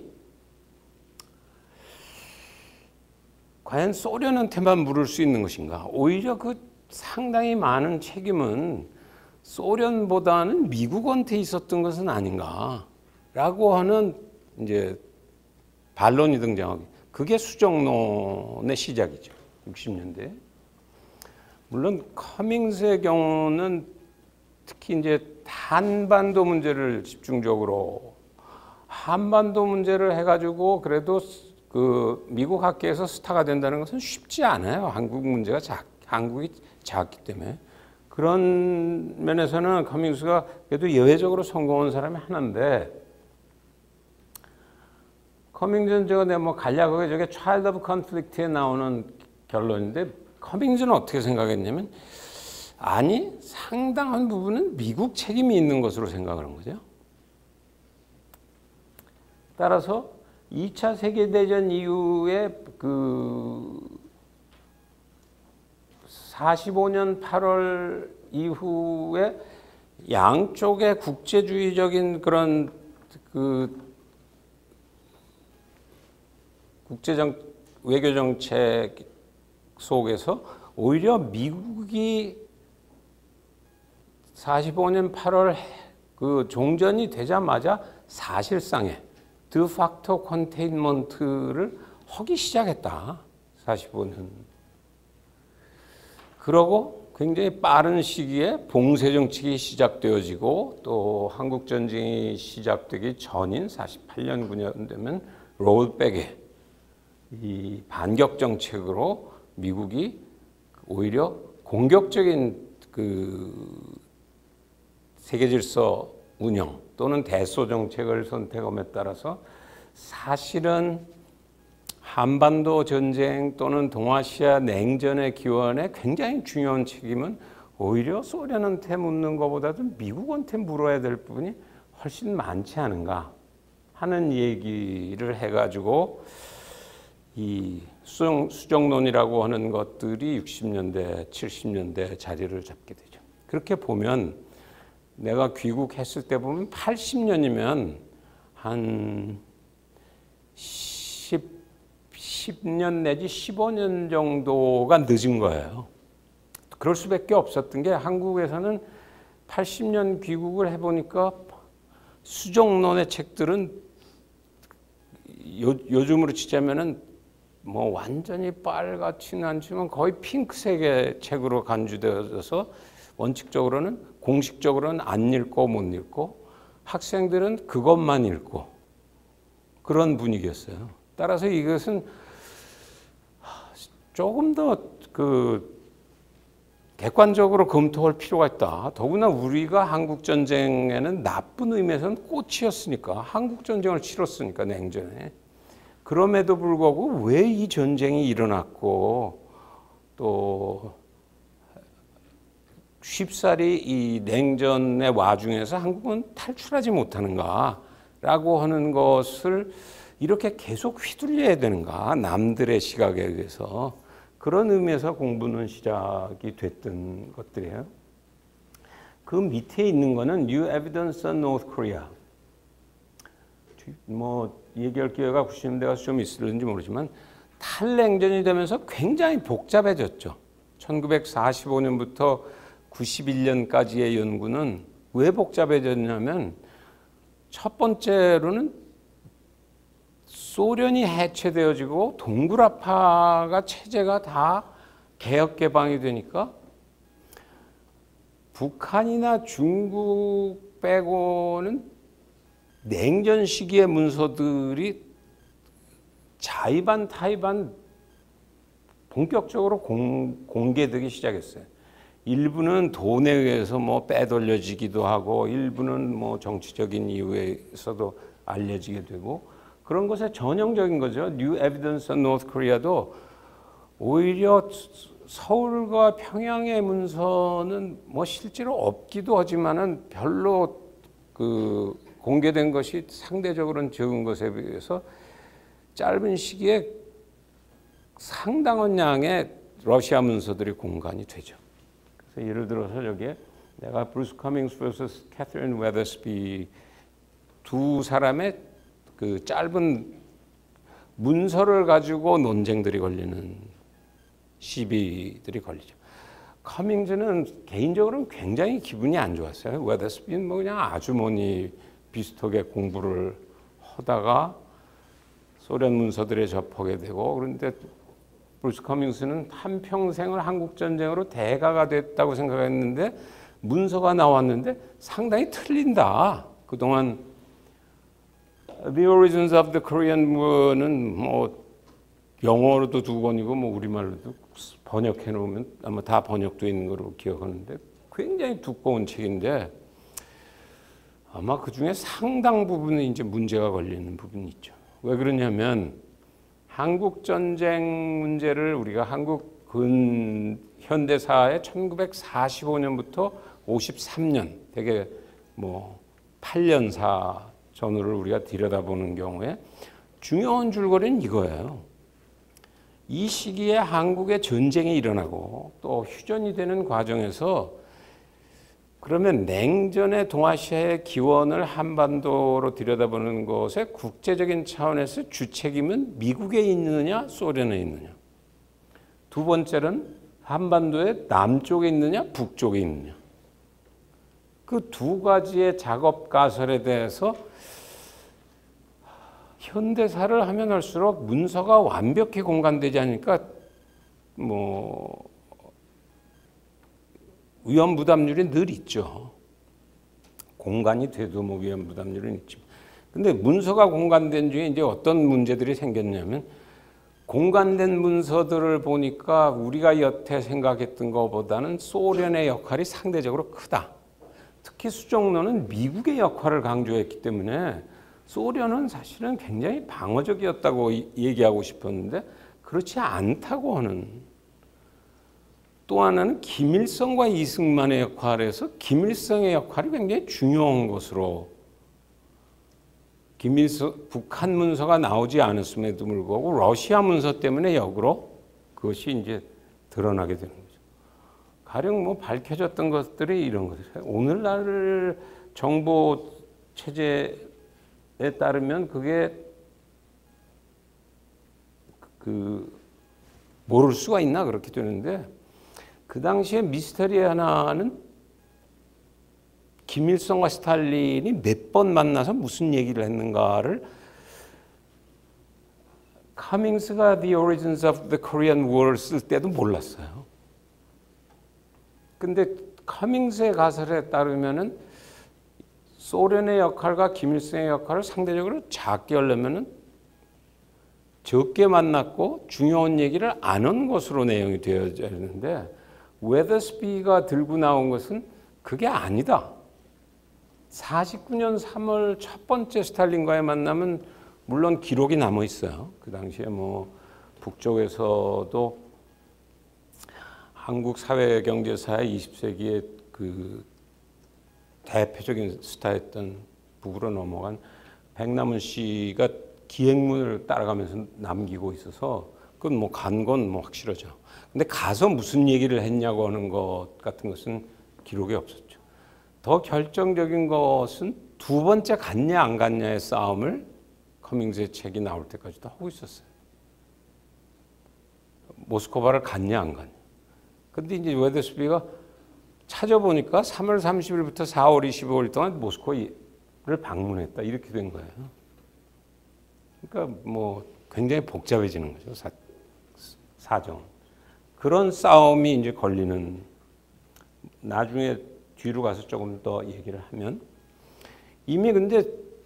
S1: 과연 소련한테만 물을 수 있는 것인가? 오히려 그 상당히 많은 책임은 소련보다는 미국한테 있었던 것은 아닌가라고 하는 이제 반론이 등장하게. 그게 수정론의 시작이죠. 육십 년대. 물론 커밍스의 경우는 특히 이제 한반도 문제를 집중적으로, 한반도 문제를 해가지고 그래도 그 미국 학계에서 스타가 된다는 것은 쉽지 않아요. 한국 문제가 작, 한국이 작기 때문에. 그런 면에서는 커밍스가 그래도 예외적으로 성공한 사람이 하나인데, 커밍스는 저거 내가 뭐 간략하게 저게 Child of Conflict에 나오는 결론인데, 커밍스는 어떻게 생각했냐면, 아니 상당한 부분은 미국 책임이 있는 것으로 생각하는 거죠. 따라서 이 차 세계대전 이후에 그 사십오 년 팔월 이후에 양쪽의 국제주의적인 그런 그 국제정 외교정책 속에서 오히려 미국이 사십오 년 팔월 그 종전이 되자마자 사실상의 드facto 컨테인먼트를 하기 시작했다. 사십오 년. 그러고 굉장히 빠른 시기에 봉쇄 정책이 시작되어지고, 또 한국 전쟁이 시작되기 전인 사십팔 년 구 년 되면 롤백의 이 반격 정책으로 미국이 오히려 공격적인 그 세계 질서 운영 또는 대소 정책을 선택함에 따라서 사실은 한반도 전쟁 또는 동아시아 냉전의 기원에 굉장히 중요한 책임은 오히려 소련한테 묻는 것보다도 미국한테 물어야 될 부분이 훨씬 많지 않은가 하는 얘기를 해가지고 이 수정, 수정론이라고 하는 것들이 육십 년대, 칠십 년대 자리를 잡게 되죠. 그렇게 보면 내가 귀국했을 때 보면 팔십 년이면 한 십, 십 년 내지 십오 년 정도가 늦은 거예요. 그럴 수밖에 없었던 게 한국에서는 팔십 년 귀국을 해보니까 수정론의 책들은 요, 요즘으로 치자면은 뭐 완전히 빨갛지는 않지만 거의 핑크색의 책으로 간주되어서 원칙적으로는 공식적으로는 안 읽고 못 읽고 학생들은 그것만 읽고 그런 분위기였어요. 따라서 이것은 조금 더 그 객관적으로 검토할 필요가 있다. 더구나 우리가 한국전쟁에는 나쁜 의미에서는 꽃이었으니까 한국전쟁을 치렀으니까 냉전에. 그럼에도 불구하고 왜 이 전쟁이 일어났고 또 쉽사리 이 냉전의 와중에서 한국은 탈출하지 못하는가라고 하는 것을 이렇게 계속 휘둘려야 되는가, 남들의 시각에 의해서. 그런 의미에서 공부는 시작이 됐던 것들이에요. 그 밑에 있는 거는 New Evidence on North Korea. 뭐 얘기할 기회가 구십 년대 가서 좀 있을는지 모르지만 탈냉전이 되면서 굉장히 복잡해졌죠. 천구백사십오 년부터 구십일 년까지의 연구는 왜 복잡해졌냐면 첫 번째로는 소련이 해체되어지고 동굴아파가 체제가 다 개혁 개방이 되니까 북한이나 중국 빼고는 냉전 시기의 문서들이 자의반 타의반 본격적으로 공, 공개되기 시작했어요. 일부는 돈에 의해서 뭐 빼돌려지기도 하고 일부는 뭐 정치적인 이유에서도 알려지게 되고 그런 것의 전형적인 거죠. New Evidence on North Korea도 오히려 서울과 평양의 문서는 뭐 실제로 없기도 하지만은 별로 그 공개된 것이 상대적으로는 적은 것에 비해서 짧은 시기에 상당한 양의 러시아 문서들이 공간이 되죠. 그래서 예를 들어서 여기에 내가 브루스 커밍스 vs 캐서린 웨더스비 두 사람의 그 짧은 문서를 가지고 논쟁들이 걸리는 시비들이 걸리죠. 커밍즈는 개인적으로는 굉장히 기분이 안 좋았어요. 웨더스비는 뭐 그냥 아주머니 비슷하게 공부를 하다가 소련 문서들에 접하게 되고 그런데 브루스 커밍스는 한평생을 한국전쟁으로 대가가 됐다고 생각했는데 문서가 나왔는데 상당히 틀린다. 그동안 The Origins of the Korean War는 뭐 영어로도 두 권이고 뭐 우리말로도 번역해 놓으면 아마 다 번역돼 있는 걸로 기억하는데 굉장히 두꺼운 책인데 아마 그 중에 상당 부분이 이제 문제가 걸리는 부분이 있죠. 왜 그러냐면 한국 전쟁 문제를 우리가 한국 근 현대사의 천구백사십오 년부터 오십삼 년 되게 뭐 팔 년사 전후를 우리가 들여다보는 경우에 중요한 줄거리는 이거예요. 이 시기에 한국의 전쟁이 일어나고 또 휴전이 되는 과정에서 그러면 냉전의 동아시아의 기원을 한반도로 들여다보는 것에 국제적인 차원에서 주책임은 미국에 있느냐 소련에 있느냐. 두 번째는 한반도의 남쪽에 있느냐 북쪽에 있느냐. 그 두 가지의 작업 가설에 대해서 현대사를 하면 할수록 문서가 완벽히 공간되지 않으니까 뭐 위험부담률이 늘 있죠. 공간이 돼도 뭐 위험부담률은 있죠. 근데 문서가 공간된 중에 이제 어떤 문제들이 생겼냐면 공간된 문서들을 보니까 우리가 여태 생각했던 것보다는 소련의 역할이 상대적으로 크다. 특히 수정론은 미국의 역할을 강조했기 때문에 소련은 사실은 굉장히 방어적이었다고 얘기하고 싶었는데 그렇지 않다고 하는. 또 하나는 김일성과 이승만의 역할에서 김일성의 역할이 굉장히 중요한 것으로 기밀서, 북한 문서가 나오지 않았음에도 불구하고 러시아 문서 때문에 역으로 그것이 이제 드러나게 되는 거죠. 가령 뭐 밝혀졌던 것들이 이런 것이에요. 오늘날 정보 체제에 따르면 그게 그 모를 수가 있나 그렇게 되는데, 그 당시에 미스터리 하나는 김일성과 스탈린이 몇 번 만나서 무슨 얘기를 했는가를 카밍스가 The Origins of the Korean War 쓸 때도 몰랐어요. 근데 카밍스의 가설에 따르면은 소련의 역할과 김일성의 역할을 상대적으로 작게 하려면은 적게 만났고 중요한 얘기를 안 한 것으로 내용이 되어져 있는데, 웨더스피가 들고 나온 것은 그게 아니다. 사십구 년 삼월 첫 번째 스탈린과의 만남은 물론 기록이 남아 있어요. 그 당시에 뭐 북쪽에서도 한국 사회 경제사의 이십 세기의 그 대표적인 스타였던 북으로 넘어간 백남은 씨가 기행문을 따라가면서 남기고 있어서 그건 뭐 간 건 뭐 확실하죠. 근데 가서 무슨 얘기를 했냐고 하는 것 같은 것은 기록이 없었죠. 더 결정적인 것은 두 번째 갔냐 안 갔냐의 싸움을 커밍스의 책이 나올 때까지도 하고 있었어요. 모스크바를 갔냐 안 갔냐. 근데 이제 웨더스피가 찾아보니까 삼월 삼십일부터 사월 이십오일 동안 모스크바를 방문했다. 이렇게 된 거예요. 그러니까 뭐 굉장히 복잡해지는 거죠. 사, 사정. 그런 싸움이 이제 걸리는, 나중에 뒤로 가서 조금 더 얘기를 하면, 이미 근데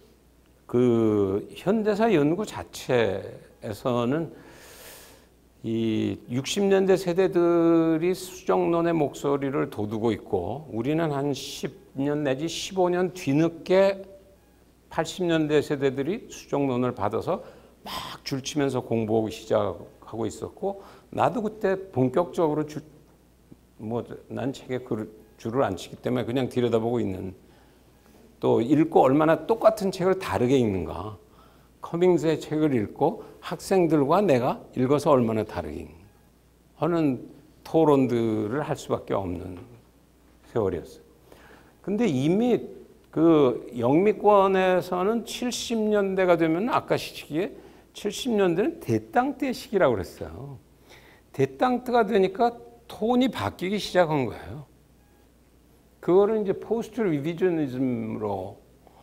S1: 그 현대사 연구 자체에서는 이 육십 년대 세대들이 수정론의 목소리를 돋우고 있고, 우리는 한 십 년 내지 십오 년 뒤늦게 팔십 년대 세대들이 수정론을 받아서 막 줄치면서 공부하기 시작하고 있었고, 나도 그때 본격적으로 줄, 뭐 난 책에 글, 줄을 안 치기 때문에 그냥 들여다보고 있는, 또 읽고 얼마나 똑같은 책을 다르게 읽는가, 커밍스의 책을 읽고 학생들과 내가 읽어서 얼마나 다르게 읽는가 하는 토론들을 할 수밖에 없는 세월이었어요. 근데 이미 그 영미권에서는 칠십 년대가 되면, 아까 시기에 칠십 년대는 대땅때 시기라고 그랬어요. 대땅때가 되니까 톤이 바뀌기 시작한 거예요. 그거를 이제 포스트 리비저니즘으로,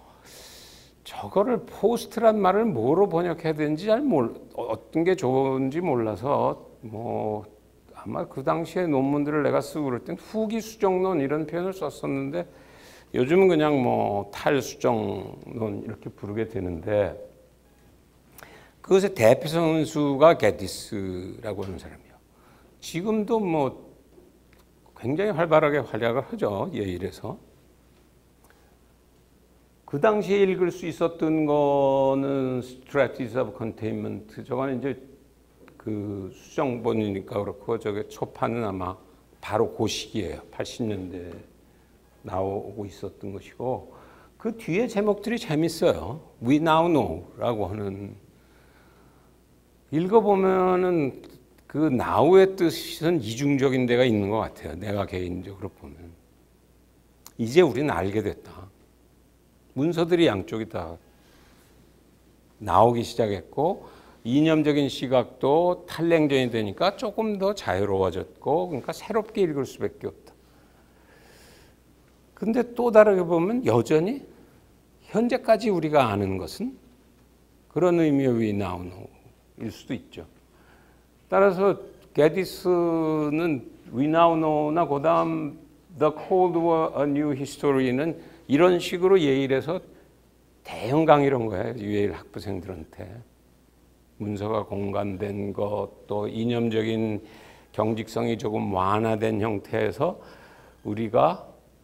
S1: 저거를 포스트란 말을 뭐로 번역해야 되는지 잘 몰, 어떤 게 좋은지 몰라서 뭐 아마 그 당시에 논문들을 내가 쓰고 그럴 땐 후기 수정론 이런 표현을 썼었는데, 요즘은 그냥 뭐 탈수정론 이렇게 부르게 되는데, 그것의 대표 선수가 게디스라고 하는 사람이에요. 지금도 뭐 굉장히 활발하게 활약을 하죠. 예일에서. 그 당시에 읽을 수 있었던 거는 Strategies of Containment. 저거는 이제 그 수정본이니까 그렇고, 저게 초판은 아마 바로 그 시기예요. 팔십 년대 나오고 있었던 것이고, 그 뒤에 제목들이 재밌어요. We Now Know라고 하는, 읽어보면은 그 now의 뜻은 이중적인 데가 있는 것 같아요. 내가 개인적으로 보면. 이제 우리는 알게 됐다. 문서들이 양쪽이 다 나오기 시작했고, 이념적인 시각도 탈냉전이 되니까 조금 더 자유로워졌고, 그러니까 새롭게 읽을 수밖에 없다. 근데 또 다르게 보면 여전히 현재까지 우리가 아는 것은 그런 의미의 We Now Know일 수도 있죠. 따라서 게디스는 We Now Know나 그 다음 The Cold War, A New History는 이런 식으로 예일에서 대형 강의를 한 거예요. 예일 학부생들한테. 문서가 공간된 것, 또 이념적인 경직성이 조금 완화된 형태에서 우리가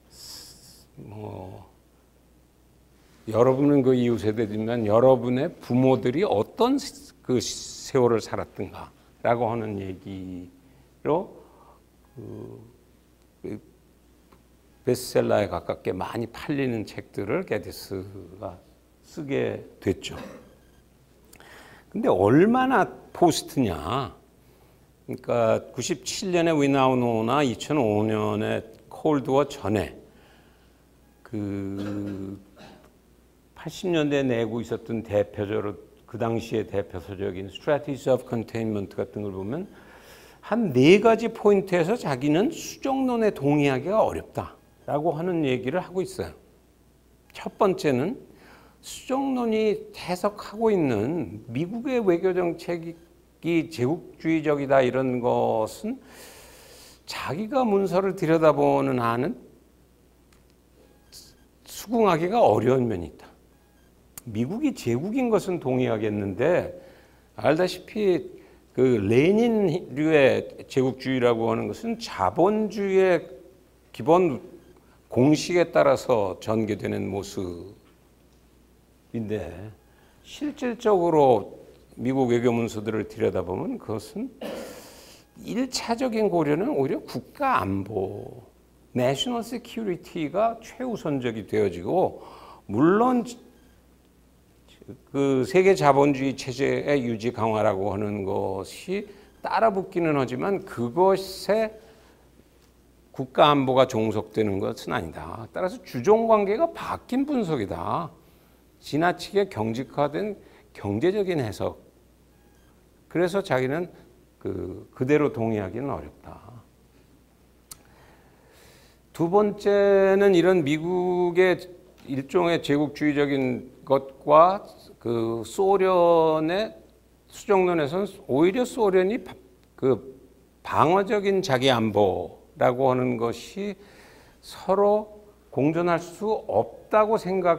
S1: 뭐 여러분은 그 이후 세대지만 여러분의 부모들이 어떤 그 세월을 살았던가라고 하는 얘기로 그 베스트셀러에 가깝게 많이 팔리는 책들을 게디스가 쓰게 됐죠. 근데 얼마나 포스트냐? 그러니까 구십칠 년에 위나우노나 이천오 년에 콜드워 전에 그 팔십 년대에 내고 있었던 대표적으로 그 당시의 대표적인 Strategies of Containment 같은 걸 보면 한 네 가지 포인트에서 자기는 수정론에 동의하기가 어렵다라고 하는 얘기를 하고 있어요. 첫 번째는 수정론이 해석하고 있는 미국의 외교 정책이 제국주의적이다 이런 것은 자기가 문서를 들여다보는 한은 수긍하기가 어려운 면이 있다. 미국이 제국인 것은 동의하겠는데 알다시피 그 레닌류의 제국주의라고 하는 것은 자본주의의 기본 공식에 따라서 전개되는 모습인데 실질적으로 미국 외교 문서들을 들여다보면 그것은 일차적인 고려는 오히려 국가 안보, 내셔널 시큐리티가 최우선적이 되어지고 물론 그 세계 자본주의 체제의 유지 강화라고 하는 것이 따라붙기는 하지만 그것에 국가 안보가 종속되는 것은 아니다. 따라서 주종 관계가 바뀐 분석이다. 지나치게 경직화된 경제적인 해석. 그래서 자기는 그 그대로 동의하기는 어렵다. 두 번째는 이런 미국의 일종의 제국주의적인 것과 그 소련의 수정론에서는 오히려 소련이 그 방어적인 자기 안보라고 하는 것이 서로 공존할 수 없다고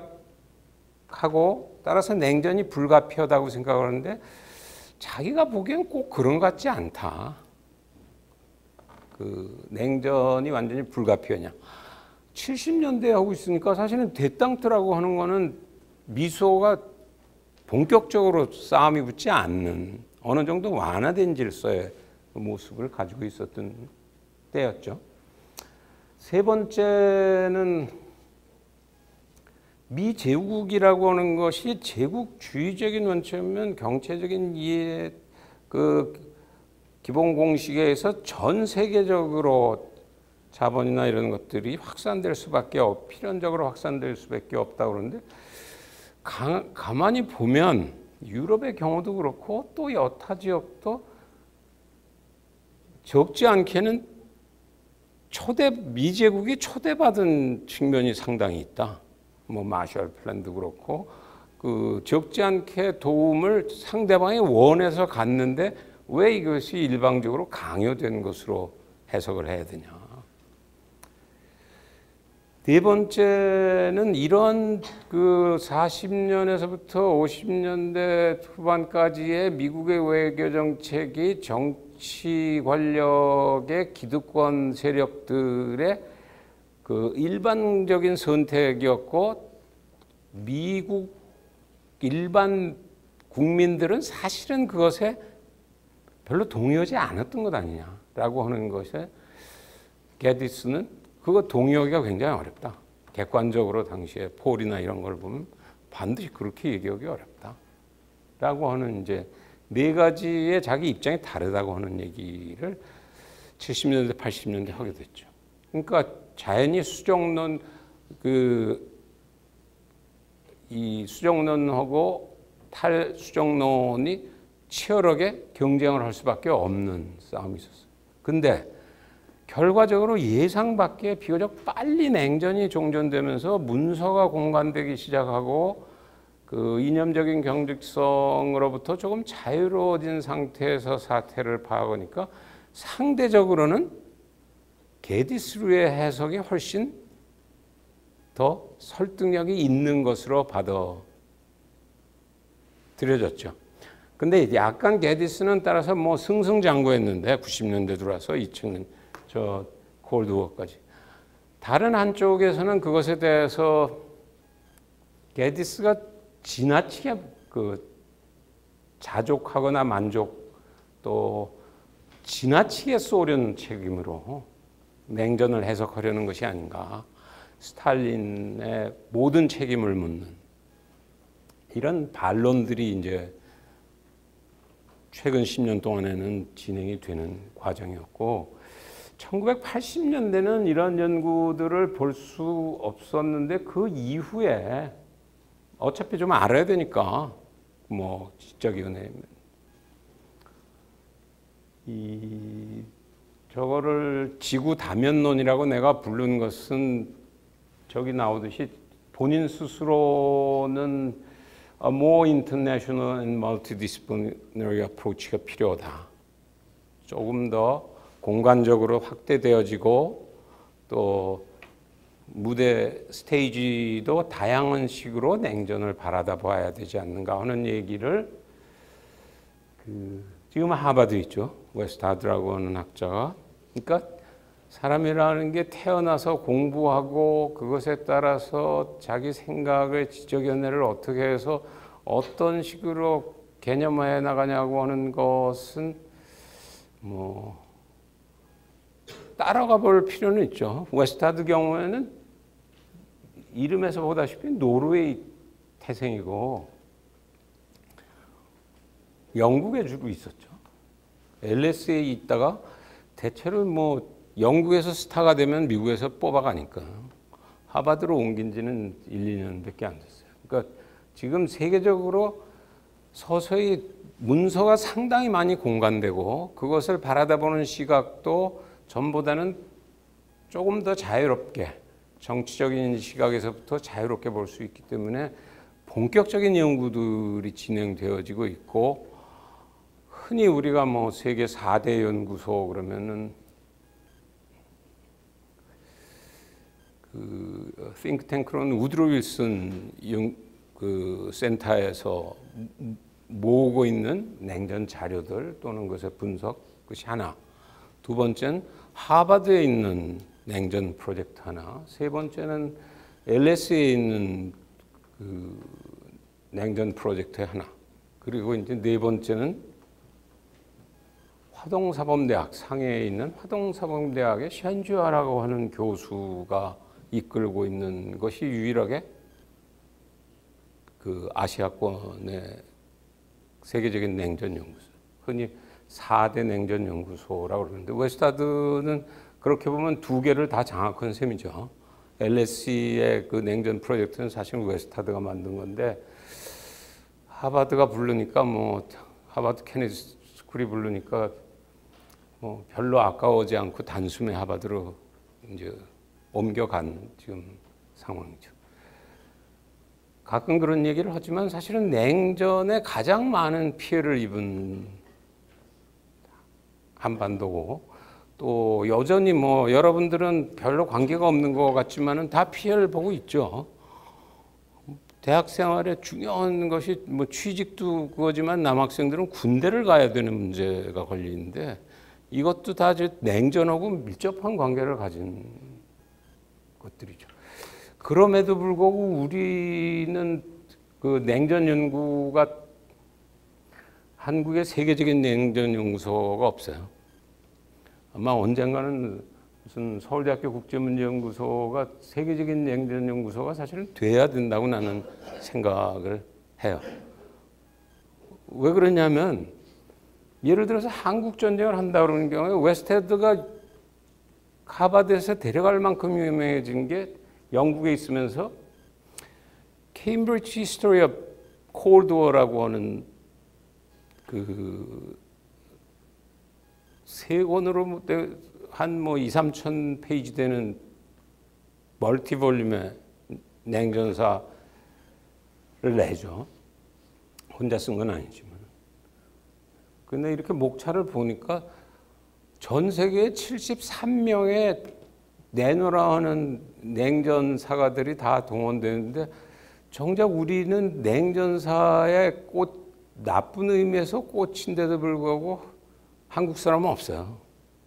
S1: 생각하고 따라서 냉전이 불가피하다고 생각하는데 자기가 보기엔 꼭 그런 것 같지 않다. 그 냉전이 완전히 불가피하냐. 칠십 년대에 하고 있으니까 사실은 데땅트라고 하는 거는 미소가 본격적으로 싸움이 붙지 않는 어느 정도 완화된 질서의 모습을 가지고 있었던 때였죠. 세 번째는 미제국이라고 하는 것이 제국주의적인 원칙이면 경제적인 이해 그 기본 공식에 의해서 전 세계적으로 자본이나 이런 것들이 확산될 수밖에 없, 필연적으로 확산될 수밖에 없다고 그러는데 가, 가만히 보면 유럽의 경우도 그렇고 또 여타 지역도 적지 않게는 초대 미제국이 초대받은 측면이 상당히 있다. 뭐 마셜 플랜도 그렇고 그 적지 않게 도움을 상대방이 원해서 갔는데 왜 이것이 일방적으로 강요된 것으로 해석을 해야 되냐. 네 번째는 이런 그 사십 년에서부터 오십 년대 후반까지의 미국의 외교 정책이 정치 권력의 기득권 세력들의 그 일반적인 선택이었고 미국 일반 국민들은 사실은 그것에 별로 동의하지 않았던 것 아니냐라고 하는 것에 게디스는 그거 동의하기가 굉장히 어렵다. 객관적으로 당시에 폴이나 이런 걸 보면 반드시 그렇게 얘기하기 어렵다. 라고 하는 이제 네 가지의 자기 입장이 다르다고 하는 얘기를 칠십 년대, 팔십 년대 하게 됐죠. 그러니까 자연히 수정론 그 이 수정론하고 탈수정론이 치열하게 경쟁을 할 수밖에 없는 싸움이 있었어요. 근데 결과적으로 예상 밖에 비교적 빨리 냉전이 종전되면서 문서가 공간되기 시작하고 그 이념적인 경직성으로부터 조금 자유로워진 상태에서 사태를 파악하니까 상대적으로는 게디스류의 해석이 훨씬 더 설득력이 있는 것으로 받아들여졌죠. 근데 약간 게디스는 따라서 뭐 승승장구했는데 구십 년대 들어와서 이천 년 저 콜드워까지 다른 한쪽에서는 그것에 대해서 게디스가 지나치게 그 자족하거나 만족 또 지나치게 소련 책임으로 냉전을 해석하려는 것이 아닌가. 스탈린의 모든 책임을 묻는 이런 반론들이 이제 최근 십 년 동안에는 진행이 되는 과정이었고, 천구백팔십 년대는 이런 연구들을 볼 수 없었는데 그 이후에 어차피 좀 알아야 되니까 뭐 지적위원회 이 저거를 지구 다면론이라고 내가 부른 것은 저기 나오듯이 본인 스스로는 a more international and multidisciplinary approach가 필요하다. 조금 더 공간적으로 확대되어지고 또 무대 스테이지도 다양한 식으로 냉전을 바라다 봐야 되지 않는가 하는 얘기를 그 지금 하버드 있죠. 웨스트하드라고 하는 학자가. 그러니까 사람이라는 게 태어나서 공부하고 그것에 따라서 자기 생각의 지적연애를 어떻게 해서 어떤 식으로 개념화해 나가냐고 하는 것은 뭐 따라가 볼 필요는 있죠. 웨스트하드 경우에는 이름에서 보다시피 노르웨이 태생이고 영국에 주로 있었죠. 엘에스에이에 있다가 대체로 뭐 영국에서 스타가 되면 미국에서 뽑아가니까 하버드로 옮긴 지는 일, 이 년밖에 안 됐어요. 그러니까 지금 세계적으로 서서히 문서가 상당히 많이 공간되고 그것을 바라다 보는 시각도 전보다는 조금 더 자유롭게 정치적인 시각에서부터 자유롭게 볼 수 있기 때문에 본격적인 연구들이 진행되어지고 있고, 흔히 우리가 뭐 세계 사 대 연구소 그러면은 그 싱크탱크로는 우드로 윌슨 연, 그 센터에서 모으고 있는 냉전 자료들 또는 것의 분석, 그것이 하나. 두 번째는 하버드에 있는 냉전 프로젝트 하나. 세 번째는 엘에스에이에 있는 그 냉전 프로젝트 하나. 그리고 이제 네 번째는 화동사범대학, 상해에 있는 화동사범대학의 셴주아라고 하는 교수가 이끌고 있는 것이 유일하게 그 아시아권의 세계적인 냉전 연구소. 흔히 사 대 냉전 연구소라고 그러는데 웨스트하드는 그렇게 보면 두 개를 다 장악한 셈이죠. 엘에스이의 그 냉전 프로젝트는 사실 웨스트하드가 만든 건데 하버드가 부르니까 뭐 하버드 케네디 스쿨이 부르니까 뭐 별로 아까워지 않고 단숨에 하버드로 이제 옮겨간 지금 상황이죠. 가끔 그런 얘기를 하지만 사실은 냉전에 가장 많은 피해를 입은 한반도고, 또 여전히 뭐 여러분들은 별로 관계가 없는 것 같지만은 다 피해를 보고 있죠. 대학 생활에 중요한 것이 뭐 취직도 그거지만 남학생들은 군대를 가야 되는 문제가 걸리는데 이것도 다 이제 냉전하고 밀접한 관계를 가진 것들이죠. 그럼에도 불구하고 우리는 그 냉전 연구가 한국에 세계적인 냉전 연구소가 없어요. 아마 언젠가는 무슨 서울대학교 국제문제연구소가 세계적인 냉전 연구소가 사실은 돼야 된다고 나는 생각을 해요. 왜 그러냐면 예를 들어서 한국 전쟁을 한다 그러는 경우에 웨스트헤드가 하버드에서 데려갈 만큼 유명해진 게 영국에 있으면서 케임브리지 히스토리 오브 콜드 워라고 하는 그 세 권으로 한 뭐 이삼천 페이지 되는 멀티 볼륨의 냉전사를 내죠. 혼자 쓴 건 아니지만. 근데 이렇게 목차를 보니까 전 세계에 칠십삼 명의 내노라 하는 냉전사가들이 다 동원되는데 정작 우리는 냉전사의 꽃, 나쁜 의미에서 꽃인데도 불구하고 한국 사람은 없어요.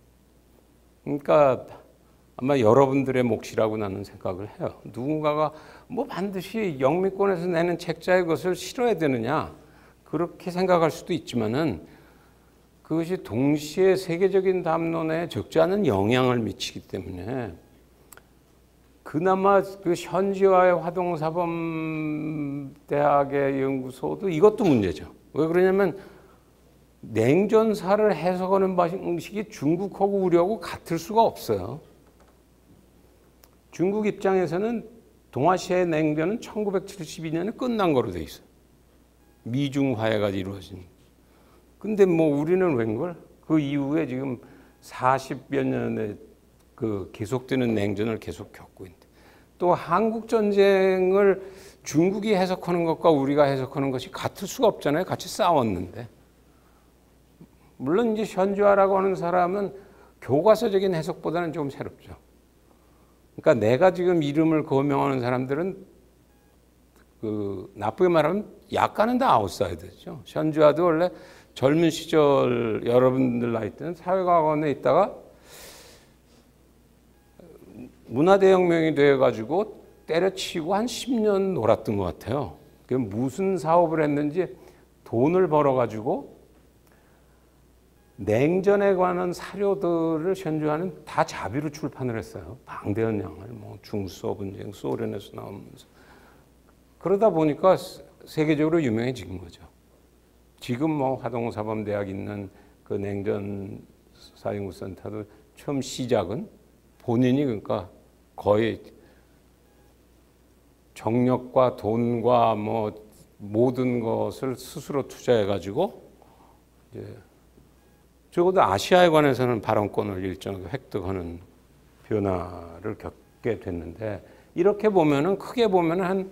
S1: 그러니까 아마 여러분들의 몫이라고 나는 생각을 해요. 누군가가 뭐 반드시 영미권에서 내는 책자의 것을 실어야 되느냐 그렇게 생각할 수도 있지만은 그것이 동시에 세계적인 담론에 적지 않은 영향을 미치기 때문에 그나마 그 현지화의 화동사범대학의 연구소도 이것도 문제죠. 왜 그러냐면 냉전사를 해석하는 방식이 중국하고 우리하고 같을 수가 없어요. 중국 입장에서는 동아시아의 냉전은 천구백칠십이 년에 끝난 거로 돼 있어요. 미중 화해가 이루어진. 근데 뭐 우리는 웬걸? 그 이후에 지금 사십여 년의 그 계속되는 냉전을 계속 겪고 있는데, 또 한국 전쟁을 중국이 해석하는 것과 우리가 해석하는 것이 같을 수가 없잖아요. 같이 싸웠는데. 물론 이제 현주화라고 하는 사람은 교과서적인 해석보다는 좀 새롭죠. 그러니까 내가 지금 이름을 거명하는 사람들은 그 나쁘게 말하면 약간은 다 아웃사이더죠. 현주화도 원래 젊은 시절 여러분들 나이 때는 사회과학원에 있다가 문화대혁명이 돼가지고 때려치고 한 십 년 놀았던 것 같아요. 무슨 사업을 했는지 돈을 벌어가지고 냉전에 관한 사료들을 현주화는 다 자비로 출판을 했어요. 방대한 양을, 뭐 중소 분쟁, 소련에서 나오면서. 그러다 보니까 세계적으로 유명해진 거죠. 지금 뭐 화동사범대학 있는 그 냉전사연구센터도 처음 시작은 본인이 그러니까 거의 정력과 돈과 뭐 모든 것을 스스로 투자해가지고 이제 적어도 아시아에 관해서는 발언권을 일정하게 획득하는 변화를 겪게 됐는데, 이렇게 보면은 크게 보면은 한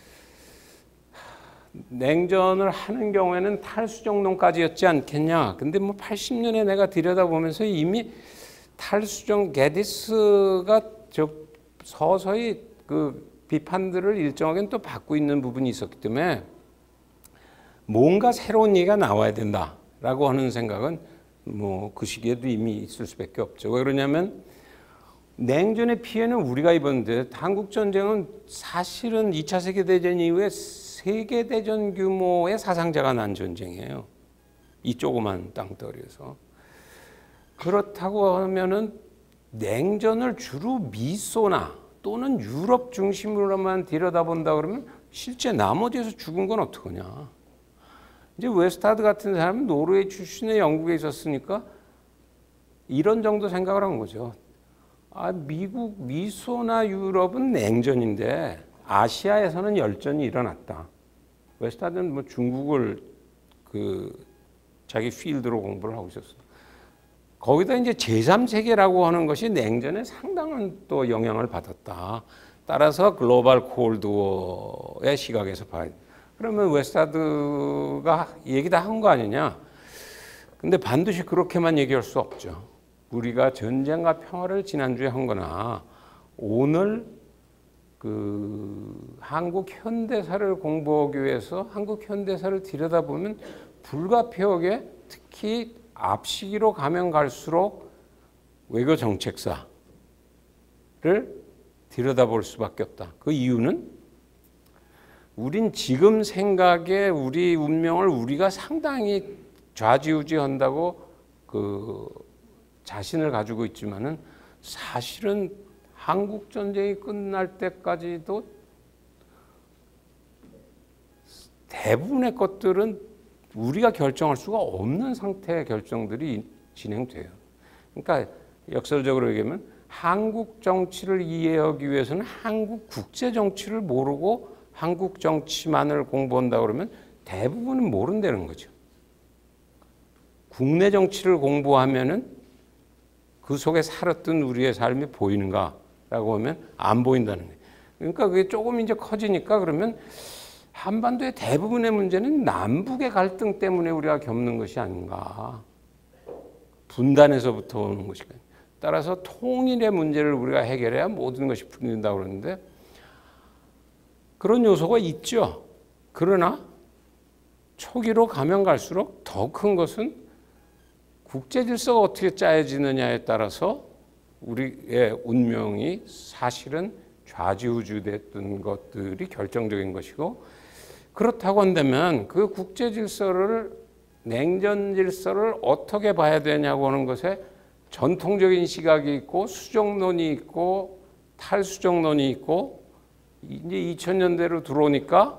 S1: 냉전을 하는 경우에는 탈수정론까지였지 않겠냐. 근데 뭐 팔십 년에 내가 들여다보면서 이미 탈수정 게디스가 저 서서히 그 비판들을 일정하게 또 받고 있는 부분이 있었기 때문에 뭔가 새로운 얘기가 나와야 된다라고 하는 생각은 뭐 그 시기에도 이미 있을 수밖에 없죠. 왜 그러냐면 냉전의 피해는 우리가 입었는데 한국 전쟁은 사실은 이 차 세계대전 이후에 세계대전 규모의 사상자가 난 전쟁이에요. 이 조그만 땅덩어리에서. 그렇다고 하면은 냉전을 주로 미소나 또는 유럽 중심으로만 들여다본다 그러면 실제 나머지에서 죽은 건 어떡하냐. 이제 웨스타드 같은 사람은 노르웨이 출신의 영국에 있었으니까 이런 정도 생각을 한 거죠. 아, 미국, 미소나 유럽은 냉전인데 아시아에서는 열전이 일어났다. 웨스타드는 뭐 중국을 그 자기 필드로 공부를 하고 있었어. 거기다 이제 제삼 세계라고 하는 것이 냉전에 상당한 또 영향을 받았다. 따라서 글로벌 콜드워의 시각에서 봐야 돼. 그러면 웨스타드가 얘기 다 한 거 아니냐? 근데 반드시 그렇게만 얘기할 수 없죠. 우리가 전쟁과 평화를 지난주에 한 거나 오늘 그 한국 현대사를 공부하기 위해서 한국 현대사를 들여다보면 불가피하게 특히 앞시기로 가면 갈수록 외교 정책사를 들여다볼 수밖에 없다. 그 이유는 우린 지금 생각에 우리 운명을 우리가 상당히 좌지우지한다고 그 자신을 가지고 있지만은 사실은 한국 전쟁이 끝날 때까지도 대부분의 것들은 우리가 결정할 수가 없는 상태의 결정들이 진행돼요. 그러니까 역설적으로 얘기하면 한국 정치를 이해하기 위해서는 한국 국제 정치를 모르고 한국 정치만을 공부한다 그러면 대부분은 모른다는 거죠. 국내 정치를 공부하면은 그 속에 살았던 우리의 삶이 보이는가라고 하면 안 보인다는 거예요. 그러니까 그게 조금 이제 커지니까 그러면 한반도의 대부분의 문제는 남북의 갈등 때문에 우리가 겪는 것이 아닌가. 분단에서부터 오는 것이. 따라서 통일의 문제를 우리가 해결해야 모든 것이 풀린다고 그러는데 그런 요소가 있죠. 그러나 초기로 가면 갈수록 더 큰 것은 국제 질서가 어떻게 짜여지느냐에 따라서 우리의 운명이 사실은 좌지우지됐던 것들이 결정적인 것이고, 그렇다고 한다면 그 국제 질서를 냉전 질서를 어떻게 봐야 되냐고 하는 것에 전통적인 시각이 있고 수정론이 있고 탈수정론이 있고 이제 이천 년대로 들어오니까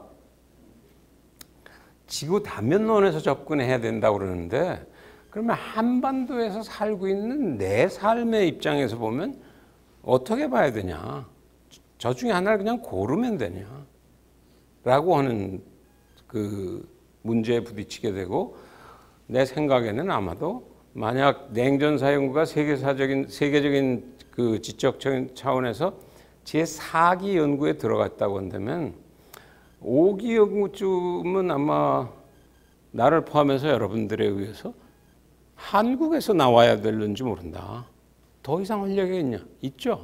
S1: 지구 다면론에서 접근해야 된다고 그러는데 그러면 한반도에서 살고 있는 내 삶의 입장에서 보면 어떻게 봐야 되냐? 저 중에 하나를 그냥 고르면 되냐? 라고 하는 그 문제에 부딪히게 되고 내 생각에는 아마도 만약 냉전 사연구가 세계사적인 세계적인 그 지적적인 차원에서 제사 기 연구에 들어갔다고 한다면 오 기 연구쯤은 아마 나를 포함해서 여러분들에 의해서 한국에서 나와야 될는지 모른다. 더 이상 활력이 있냐? 있죠.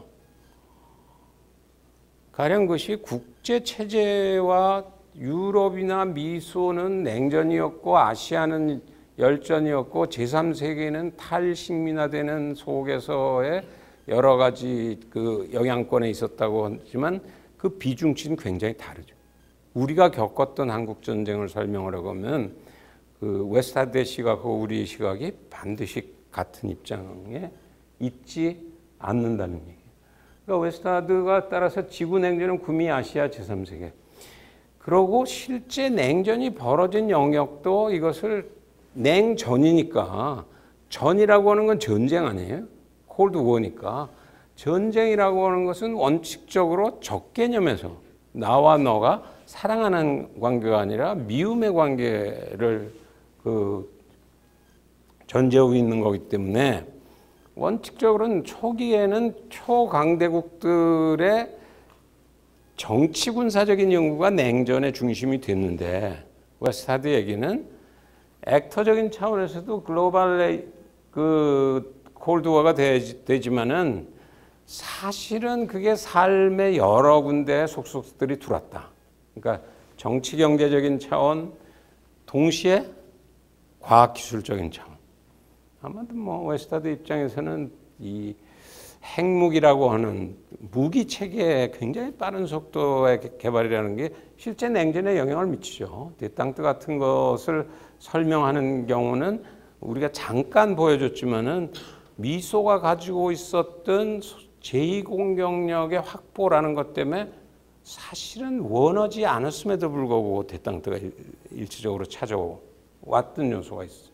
S1: 가령 그것이 국제체제와 유럽이나 미소는 냉전이었고 아시아는 열전이었고 제삼 세계는 탈식민화되는 속에서의 여러 가지 그 영향권에 있었다고 하지만 그 비중치는 굉장히 다르죠. 우리가 겪었던 한국 전쟁을 설명하려고 하면 그 웨스타드의 시각하고 우리의 시각이 반드시 같은 입장에 있지 않는다는 얘기예요. 그러니까 웨스타드가 따라서 지구 냉전은 구미 아시아 제삼 세계. 그러고 실제 냉전이 벌어진 영역도 이것을 냉전이니까 전이라고 하는 건 전쟁 아니에요? 콜드 워니까 전쟁이라고 하는 것은 원칙적으로 적개념에서 나와 너가 사랑하는 관계가 아니라 미움의 관계를 그 전제하고 있는 거기 때문에 원칙적으로는 초기에는 초강대국들의 정치 군사적인 연구가 냉전의 중심이 됐는데 웨스타드 얘기는 액터적인 차원에서도 글로벌 그 콜드워가 되지만은 사실은 그게 삶의 여러 군데에 속속들이 들어왔다. 그러니까 정치 경제적인 차원 동시에 과학기술적인 차원. 아마도 뭐 웨스타드 입장에서는 이 핵무기라고 하는 무기 체계의 굉장히 빠른 속도의 개발이라는 게 실제 냉전에 영향을 미치죠. 대땅뜨 같은 것을 설명하는 경우는 우리가 잠깐 보여줬지만은 미소가 가지고 있었던 제이 공격력의 확보라는 것 때문에 사실은 원하지 않았음에도 불구하고 대땅뜨가 일시적으로 찾아왔던 요소가 있어요.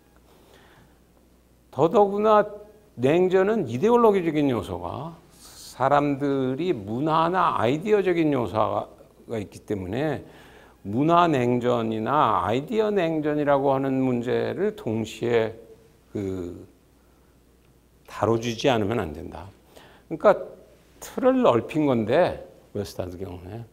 S1: 더더구나 냉전은 이데올로기적인 요소가 사람들이 문화나 아이디어적인 요소가 있기 때문에 문화 냉전이나 아이디어 냉전이라고 하는 문제를 동시에 그 다뤄주지 않으면 안 된다. 그러니까 틀을 넓힌 건데 웨스타드 경우에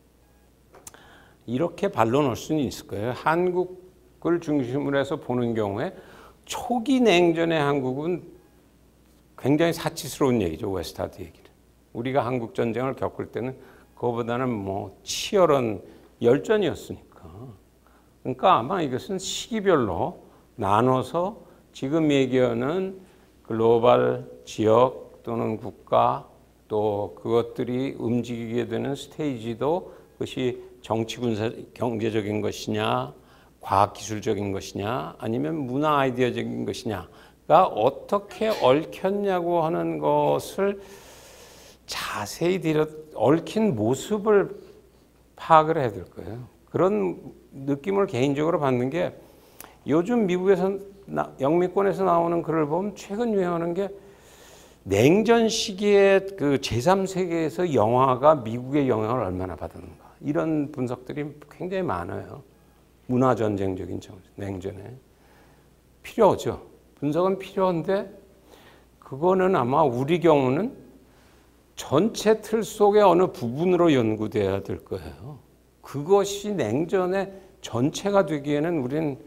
S1: 이렇게 반론할 수는 있을 거예요. 한국을 중심으로 해서 보는 경우에 초기 냉전의 한국은 굉장히 사치스러운 얘기죠. 웨스타드 얘기를. 우리가 한국 전쟁을 겪을 때는 그거보다는 뭐 치열한 열전이었으니까. 그러니까 아마 이것은 시기별로 나눠서 지금 얘기하는 글로벌 지역 또는 국가 또 그것들이 움직이게 되는 스테이지도 그것이 정치 군사 경제적인 것이냐 과학기술적인 것이냐 아니면 문화 아이디어적인 것이냐가 어떻게 얽혔냐고 하는 것을 자세히 들여 얽힌 모습을 파악을 해야 될 거예요. 그런 느낌을 개인적으로 받는 게 요즘 미국에서 영미권에서 나오는 글을 보면 최근 유행하는 게 냉전 시기에 그 제삼 세계에서 영화가 미국의 영향을 얼마나 받았는가 이런 분석들이 굉장히 많아요. 문화전쟁적인 냉전에 필요하죠. 분석은 필요한데 그거는 아마 우리 경우는 전체 틀 속의 어느 부분으로 연구돼야 될 거예요. 그것이 냉전의 전체가 되기에는 우리는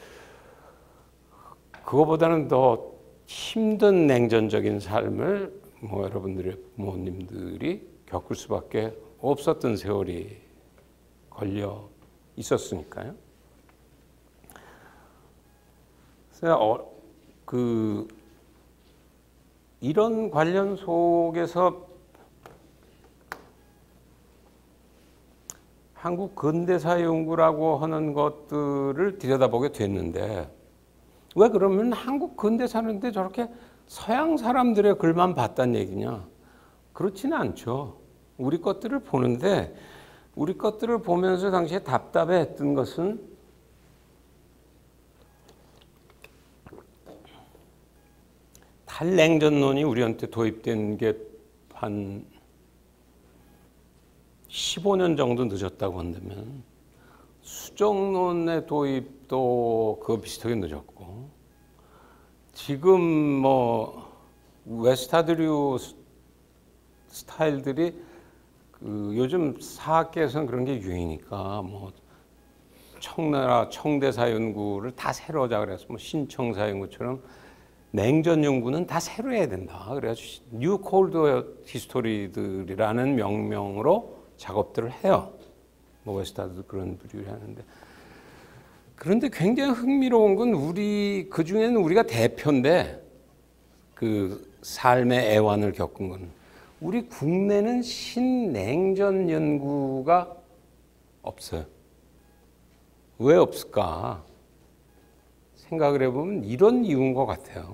S1: 그거보다는 더 힘든 냉전적인 삶을 뭐 여러분들의 부모님들이 겪을 수밖에 없었던 세월이 걸려 있었으니까요. 그래서 어, 그 이런 관련 속에서 한국 근대사 연구라고 하는 것들을 들여다보게 됐는데 왜 그러면 한국 근대사인데 저렇게 서양 사람들의 글만 봤단 얘기냐? 그렇지는 않죠. 우리 것들을 보는데 우리 것들을 보면서 당시에 답답해했던 것은 탈냉전론이 우리한테 도입된 게 한 십오 년 정도 늦었다고 한다면 수정론의 도입도 그거 비슷하게 늦었고 지금 뭐 웨스타드류 스타일들이 그 요즘 사학계에서는 그런 게 유행이니까 뭐 청나라 청대사 연구를 다 새로 하자 그래서 뭐 신청사 연구처럼 냉전 연구는 다 새로 해야 된다. 그래가지고 뉴 콜드 히스토리들이라는 명명으로 작업들을 해요. 뭐 웨스타드도 그런 부류를 하는데 그런데 굉장히 흥미로운 건 우리 그 중에는 우리가 대표인데 그 삶의 애환을 겪은 건 우리 국내는 신냉전 연구가 없어요. 왜 없을까? 생각을 해보면 이런 이유인 것 같아요.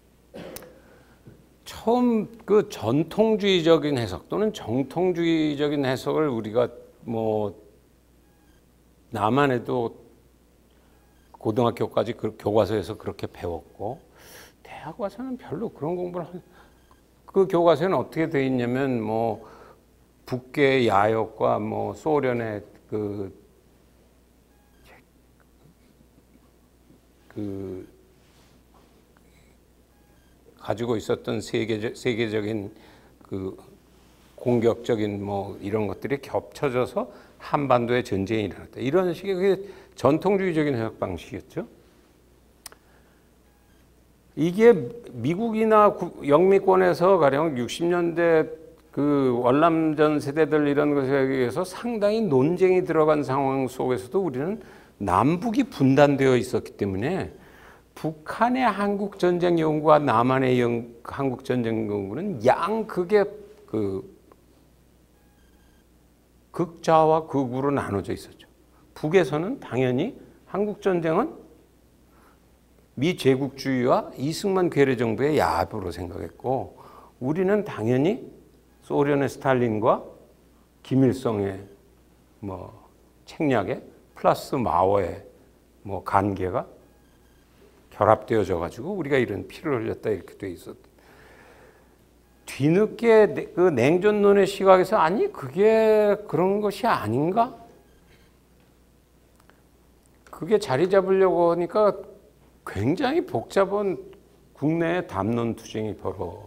S1: 처음 그 전통주의적인 해석 또는 정통주의적인 해석을 우리가 뭐 나만 해도 고등학교까지 그 교과서에서 그렇게 배웠고 대학 와서는 별로 그런 공부를 한, 그 교과서에는 어떻게 돼 있냐면 뭐 북계의 야역과 뭐 소련의 그 그 가지고 있었던 세계적 세계적인 그 공격적인 뭐 이런 것들이 겹쳐져서 한반도에 전쟁이 일어났다. 이런 식의 그게 전통주의적인 해석 방식이었죠. 이게 미국이나 영미권에서 가령 육십 년대 그 월남전 세대들 이런 것에 의해서 상당히 논쟁이 들어간 상황 속에서도 우리는 남북이 분단되어 있었기 때문에 북한의 한국전쟁 연구와 남한의 영, 한국전쟁 연구는 양극의 그 극좌와 극우로 나눠져 있었죠. 북에서는 당연히 한국전쟁은 미 제국주의와 이승만 괴뢰 정도의 야합으로 생각했고 우리는 당연히 소련의 스탈린과 김일성의 뭐 책략에 플러스 마오의 뭐 관계가 결합되어져 가지고 우리가 이런 피를 흘렸다 이렇게 돼 있었. 뒤늦게 그 냉전론의 시각에서 아니 그게 그런 것이 아닌가? 그게 자리 잡으려고 하니까 굉장히 복잡한 국내의 담론 투쟁이 벌어.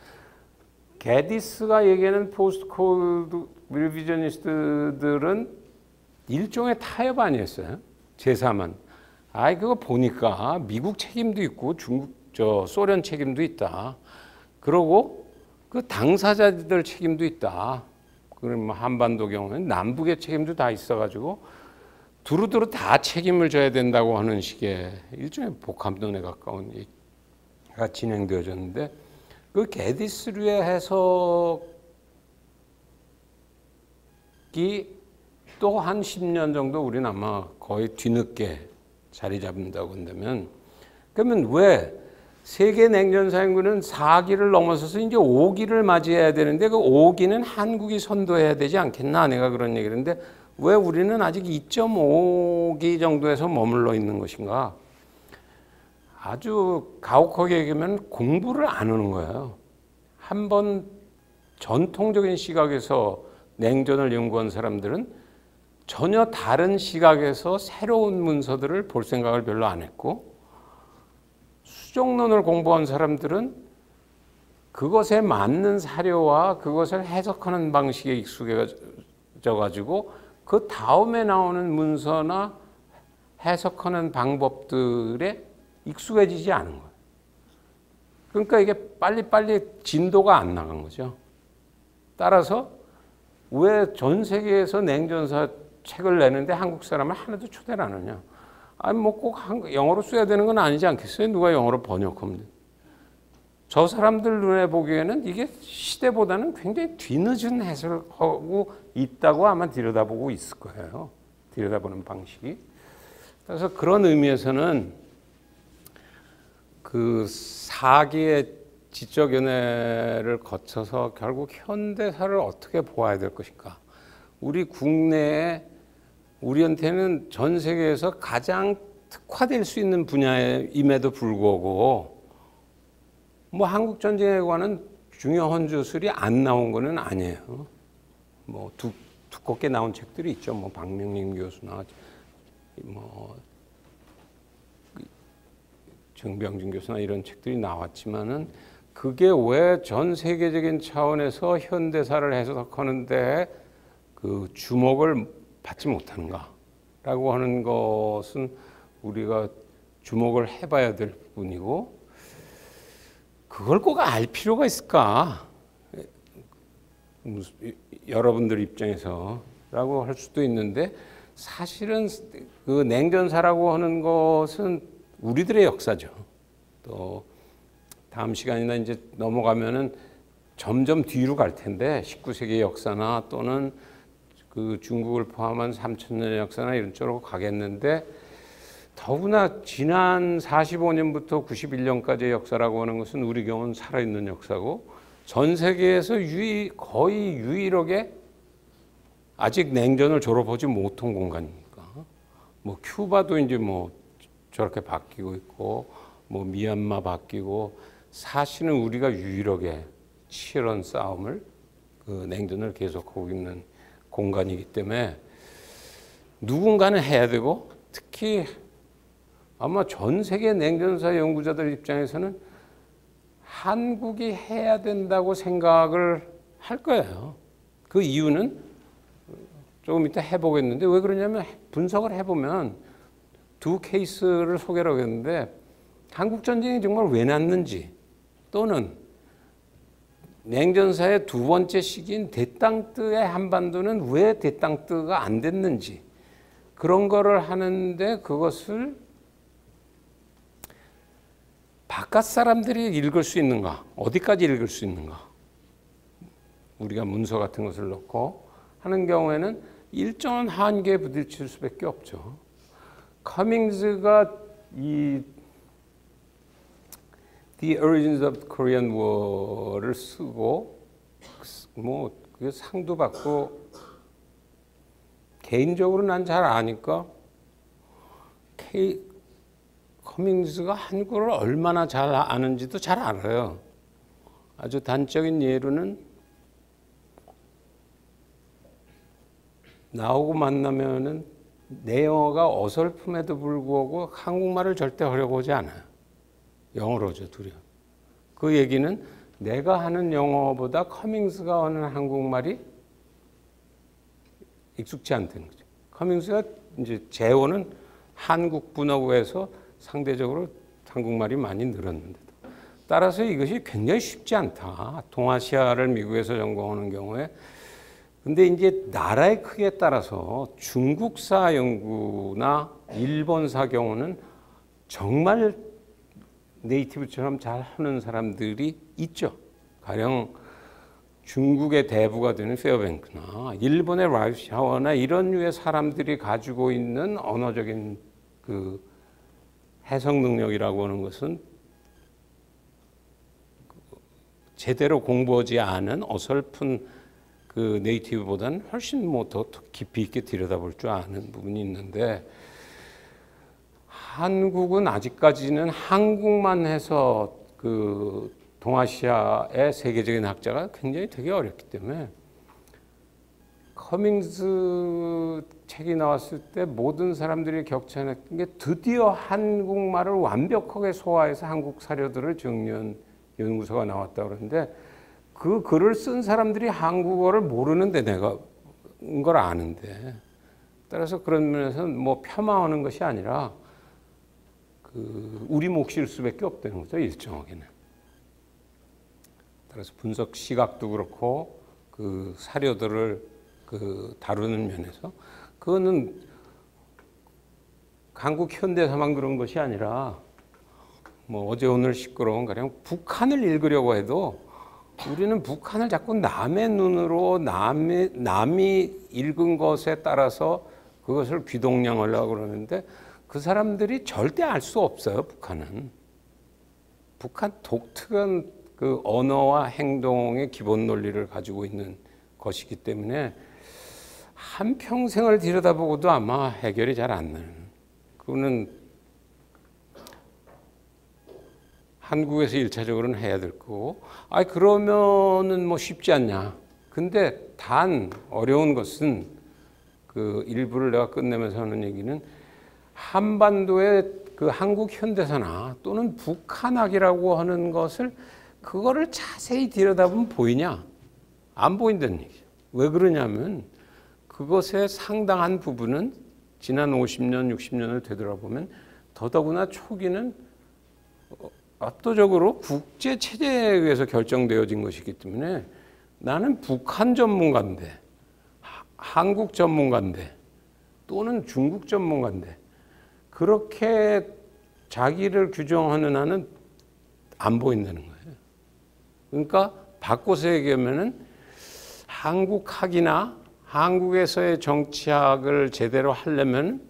S1: 게디스가 얘기하는 포스트 콜드 리비저니스트들은 일종의 타협 아니었어요? 제사만. 아이 그거 보니까 미국 책임도 있고 중국 저 소련 책임도 있다. 그러고 그 당사자들 책임도 있다. 그럼 한반도 경우는 남북의 책임도 다 있어가지고 두루두루 다 책임을 져야 된다고 하는 식의 일종의 복합론에 가까운 얘기가 진행되어졌는데 그 게디스류의 해석이 또 한 십 년 정도 우리는 아마 거의 뒤늦게 자리 잡는다고 한다면 그러면 왜 세계 냉전사 연구는 사 기를 넘어서서 이제 오 기를 맞이해야 되는데 그 오 기는 한국이 선도해야 되지 않겠나 내가 그런 얘기를 했는데 왜 우리는 아직 이 점 오 기 정도에서 머물러 있는 것인가? 아주 가혹하게 얘기하면 공부를 안 하는 거예요. 한번 전통적인 시각에서 냉전을 연구한 사람들은 전혀 다른 시각에서 새로운 문서들을 볼 생각을 별로 안 했고 수정론을 공부한 사람들은 그것에 맞는 사료와 그것을 해석하는 방식에 익숙해져 가지고 그 다음에 나오는 문서나 해석하는 방법들에 익숙해지지 않은 거예요. 그러니까 이게 빨리빨리 진도가 안 나간 거죠. 따라서 왜 전 세계에서 냉전사 책을 내는데 한국 사람을 하나도 초대를 안 하냐. 아니 뭐 꼭 영어로 써야 되는 건 아니지 않겠어요? 누가 영어로 번역하면. 저 사람들 눈에 보기에는 이게 시대보다는 굉장히 뒤늦은 해석을 하고 있다고 아마 들여다보고 있을 거예요. 들여다보는 방식이. 그래서 그런 의미에서는 그 사기의 지적연애를 거쳐서 결국 현대사를 어떻게 보아야 될 것인가. 우리 국내에 우리한테는 전 세계에서 가장 특화될 수 있는 분야임에도 불구하고 뭐 한국 전쟁에 관한 중요한 주술이 안 나온 거는 아니에요. 뭐 두, 두껍게 나온 책들이 있죠. 뭐 박명림 교수나 뭐 정병진 교수나 이런 책들이 나왔지만은 그게 왜 전 세계적인 차원에서 현대사를 해석하는데 그 주목을 받지 못하는가라고 하는 것은 우리가 주목을 해봐야 될 부분이고, 그걸 꼭 알 필요가 있을까? 여러분들 입장에서라고 할 수도 있는데, 사실은 그 냉전사라고 하는 것은 우리들의 역사죠. 또 다음 시간이나 이제 넘어가면은 점점 뒤로 갈 텐데 십구 세기 역사나 또는 그 중국을 포함한 삼천 년의 역사나 이런 쪽으로 가겠는데, 더구나 지난 사십오 년부터 구십일 년까지의 역사라고 하는 것은 우리 경우는 살아있는 역사고, 전 세계에서 유일, 거의 유일하게 아직 냉전을 졸업하지 못한 공간이니까. 뭐 큐바도 이제 뭐 저렇게 바뀌고 있고, 뭐 미얀마 바뀌고, 사실은 우리가 유일하게 치열한 싸움을, 그 냉전을 계속하고 있는 공간이기 때문에 누군가는 해야 되고, 특히 아마 전 세계 냉전사 연구자들 입장에서는 한국이 해야 된다고 생각을 할 거예요. 그 이유는 조금 이따 해보겠는데, 왜 그러냐면 분석을 해보면 두 케이스를 소개를 하겠는데, 한국 전쟁이 정말 왜 났는지, 또는 냉전사의 두 번째 시기인 대땅뜨의 한반도는 왜 대땅뜨가 안 됐는지, 그런 거를 하는데 그것을 바깥 사람들이 읽을 수 있는가, 어디까지 읽을 수 있는가, 우리가 문서 같은 것을 넣고 하는 경우에는 일정한 한계에 부딪힐 수밖에 없죠. 커밍즈가 이 The Origins of the Korean War를 쓰고 뭐 그게 상도 받고, 개인적으로 난 잘 아니까 케이, 커밍즈가 한국어를 얼마나 잘 아는지도 잘 알아요. 아주 단적인 예로는 나오고 만나면은 내 영어가 어설픔에도 불구하고 한국말을 절대 하려고 하지 않아요. 영어로 하죠, 둘이. 그 얘기는 내가 하는 영어보다 커밍스가 하는 한국말이 익숙치 않다는 거죠. 커밍스가 이제 재호는 한국분하고해서 상대적으로 한국말이 많이 늘었는데도, 따라서 이것이 굉장히 쉽지 않다. 동아시아를 미국에서 전공하는 경우에. 근데 이제 나라의 크기에 따라서 중국사 연구나 일본사 경우는 정말 네이티브처럼 잘 하는 사람들이 있죠. 가령 중국의 대부가 되는 페어뱅크나 일본의 라이프 샤워나 이런 류의 사람들이 가지고 있는 언어적인 그 해석 능력이라고 하는 것은 제대로 공부하지 않은 어설픈 그 네이티브보다는 훨씬 뭐 더 깊이 있게 들여다볼 줄 아는 부분이 있는데, 한국은 아직까지는 한국만 해서 그 동아시아의 세계적인 학자가 굉장히 되게 어렵기 때문에, 커밍스 책이 나왔을 때 모든 사람들이 격찬했던 게 드디어 한국말을 완벽하게 소화해서 한국 사료들을 정리한 연구서가 나왔다 그러는데, 그 글을 쓴 사람들이 한국어를 모르는데 내가 걸 아는데, 따라서 그런 면에서는 뭐 폄하하는 것이 아니라 그 우리 몫일 수밖에 없다는 거죠, 일정하게는. 따라서 분석 시각도 그렇고 그 사료들을 그 다루는 면에서 그거는 한국 현대사만 그런 것이 아니라, 뭐 어제 오늘 시끄러운 가령 북한을 읽으려고 해도 우리는 북한을 자꾸 남의 눈으로 남의, 남이 읽은 것에 따라서 그것을 귀동냥하려고 그러는데, 그 사람들이 절대 알 수 없어요, 북한은. 북한 독특한 그 언어와 행동의 기본 논리를 가지고 있는 것이기 때문에 한평생을 들여다보고도 아마 해결이 잘 안 나요. 그거는 한국에서 일차적으로는 해야 될 거고, 아 그러면은 뭐 쉽지 않냐. 근데 단 어려운 것은 그 일부를 내가 끝내면서 하는 얘기는 한반도의 그 한국 현대사나 또는 북한학이라고 하는 것을 그거를 자세히 들여다보면 보이냐? 안 보인다는 얘기죠. 왜 그러냐면 그것의 상당한 부분은 지난 오십 년, 육십 년을 되돌아보면 더더구나 초기는 압도적으로 국제 체제에 의해서 결정되어진 것이기 때문에 나는 북한 전문가인데, 한국 전문가인데, 또는 중국 전문가인데 그렇게 자기를 규정하는 한은 안 보인다는 거예요. 그러니까 바꿔서 얘기하면은 한국학이나 한국에서의 정치학을 제대로 하려면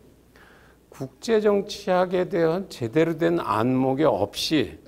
S1: 국제정치학에 대한 제대로 된 안목이 없이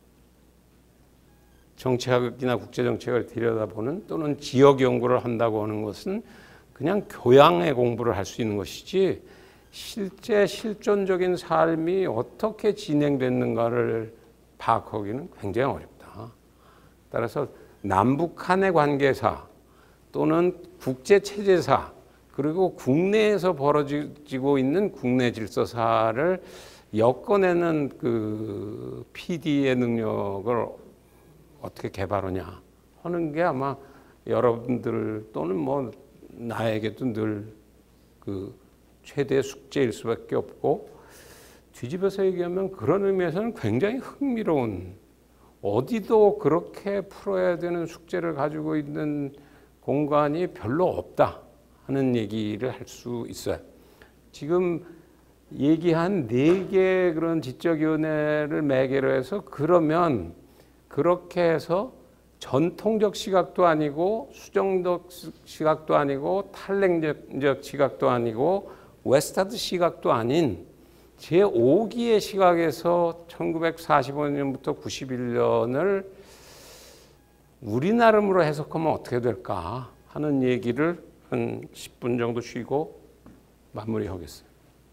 S1: 정치학이나 국제정치학을 들여다보는 또는 지역 연구를 한다고 하는 것은 그냥 교양의 공부를 할 수 있는 것이지 실제 실존적인 삶이 어떻게 진행됐는가를 파악하기는 굉장히 어렵다. 따라서 남북한의 관계사 또는 국제체제사 그리고 국내에서 벌어지고 있는 국내 질서사를 엮어내는 그 피디의 능력을 어떻게 개발하냐 하는 게 아마 여러분들 또는 뭐 나에게도 늘 그 최대 숙제일 수밖에 없고, 뒤집어서 얘기하면 그런 의미에서는 굉장히 흥미로운, 어디도 그렇게 풀어야 되는 숙제를 가지고 있는 공간이 별로 없다 하는 얘기를 할 수 있어요. 지금 얘기한 네 개 그런 지적위원회를 매개로 해서 그러면 그렇게 해서 전통적 시각도 아니고 수정적 시각도 아니고 탈냉적 시각도 아니고 웨스타드 시각도 아닌 제오 기의 시각에서 천구백사십오 년부터 구십일 년을 우리 나름으로 해석하면 어떻게 될까 하는 얘기를 한 십 분 정도 쉬고 마무리하겠습니다.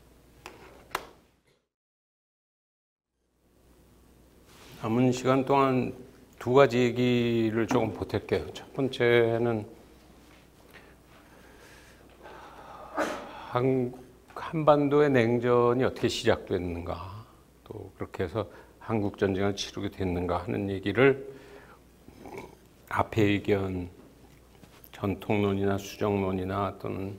S1: 남은 시간 동안 두 가지 얘기를 조금 보탤게요. 첫 번째는 한, 한반도의 냉전이 어떻게 시작됐는가, 또 그렇게 해서 한국 전쟁을 치르게 됐는가 하는 얘기를 앞에 얘기한 전통론이나 수정론이나 또는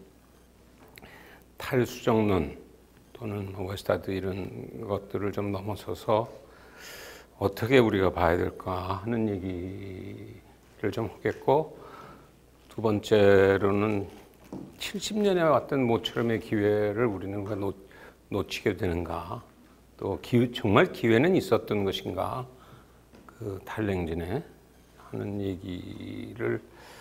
S1: 탈수정론 또는 웨스타드 이런 것들을 좀 넘어서서 어떻게 우리가 봐야 될까 하는 얘기를 좀 하겠고, 두 번째로는 칠십 년에 왔던 모처럼의 기회를 우리는 왜 놓, 놓치게 되는가, 또 기, 정말 기회는 있었던 것인가, 그 탈냉전에 하는 얘기를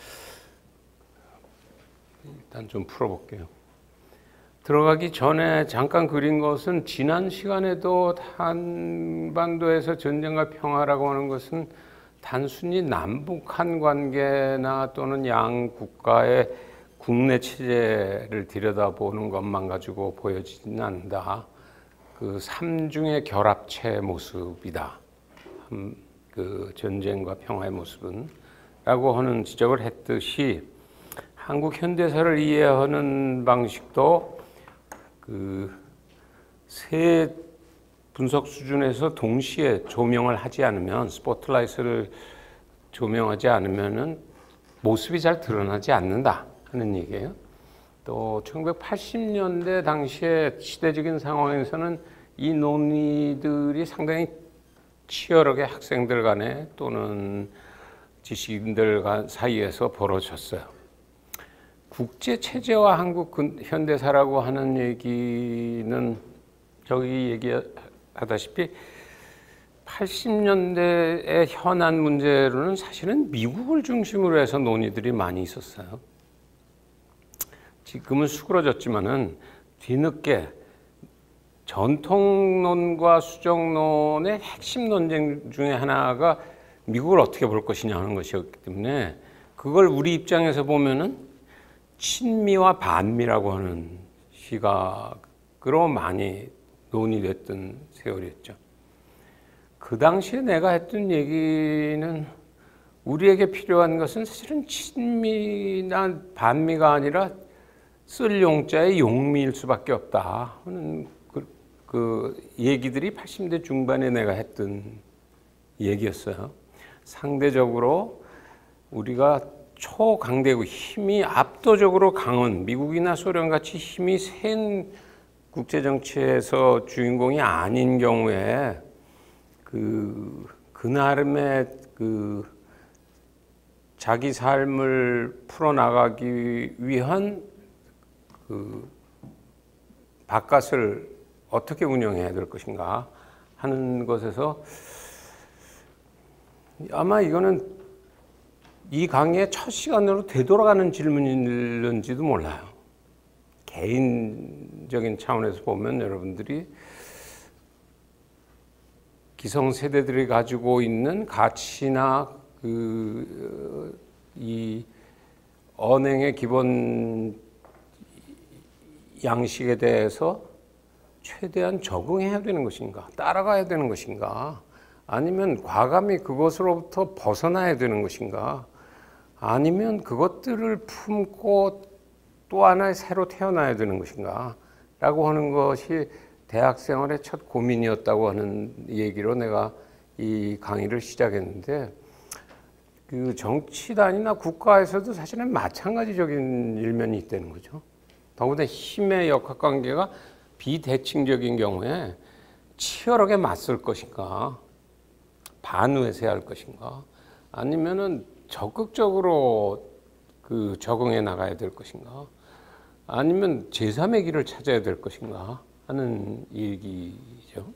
S1: 일단 좀 풀어볼게요. 들어가기 전에 잠깐 그린 것은 지난 시간에도 한반도에서 전쟁과 평화라고 하는 것은 단순히 남북한 관계나 또는 양 국가의 국내 체제를 들여다보는 것만 가지고 보여지지는 않는다. 그 삼중의 결합체 모습이다. 그 전쟁과 평화의 모습은 라고 하는 지적을 했듯이 한국 현대사를 이해하는 방식도 그 세 분석 수준에서 동시에 조명을 하지 않으면, 스포트라이트를 조명하지 않으면은 모습이 잘 드러나지 않는다 하는 얘기예요. 또 천구백팔십 년대 당시의 시대적인 상황에서는 이 논의들이 상당히 치열하게 학생들 간에 또는 지식인들 간 사이에서 벌어졌어요. 국제 체제와 한국 현대사라고 하는 얘기는 저기 얘기하다시피 팔십 년대의 현안 문제로는 사실은 미국을 중심으로 해서 논의들이 많이 있었어요. 지금은 수그러졌지만은 뒤늦게 전통론과 수정론의 핵심 논쟁 중에 하나가 미국을 어떻게 볼 것이냐 하는 것이었기 때문에 그걸 우리 입장에서 보면은 친미와 반미라고 하는 시각으로 많이 논의됐던 세월이었죠. 그 당시에 내가 했던 얘기는 우리에게 필요한 것은 사실은 친미나 반미가 아니라 쓸 용자의 용미일 수밖에 없다 하는 그, 그 얘기들이 팔십 년대 중반에 내가 했던 얘기였어요. 상대적으로 우리가 초강대국, 힘이 압도적으로 강한 미국이나 소련같이 힘이 센 국제정치에서 주인공이 아닌 경우에 그, 그 나름의 그 자기 삶을 풀어나가기 위한 그 바깥을 어떻게 운영해야 될 것인가 하는 것에서 아마 이거는 이 강의의 첫 시간으로 되돌아가는 질문일는지도 몰라요. 개인적인 차원에서 보면 여러분들이 기성세대들이 가지고 있는 가치나 그, 이 언행의 기본 양식에 대해서 최대한 적응해야 되는 것인가, 따라가야 되는 것인가, 아니면 과감히 그것으로부터 벗어나야 되는 것인가, 아니면 그것들을 품고 또 하나의 새로 태어나야 되는 것인가 라고 하는 것이 대학생활의 첫 고민이었다고 하는 얘기로 내가 이 강의를 시작했는데, 그 정치단이나 국가에서도 사실은 마찬가지적인 일면이 있다는 거죠. 더구나 힘의 역학관계가 비대칭적인 경우에 치열하게 맞설 것인가, 반외세할 것인가, 아니면은 적극적으로 그 적응해 나가야 될 것인가, 아니면 제삼의 길을 찾아야 될 것인가 하는 얘기죠.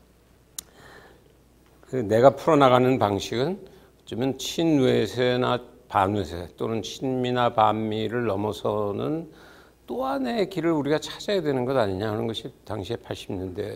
S1: 내가 풀어나가는 방식은 어쩌면 친외세나 반외세 또는 친미나 반미를 넘어서는 또 하나의 길을 우리가 찾아야 되는 것 아니냐 하는 것이 당시에 팔십 년대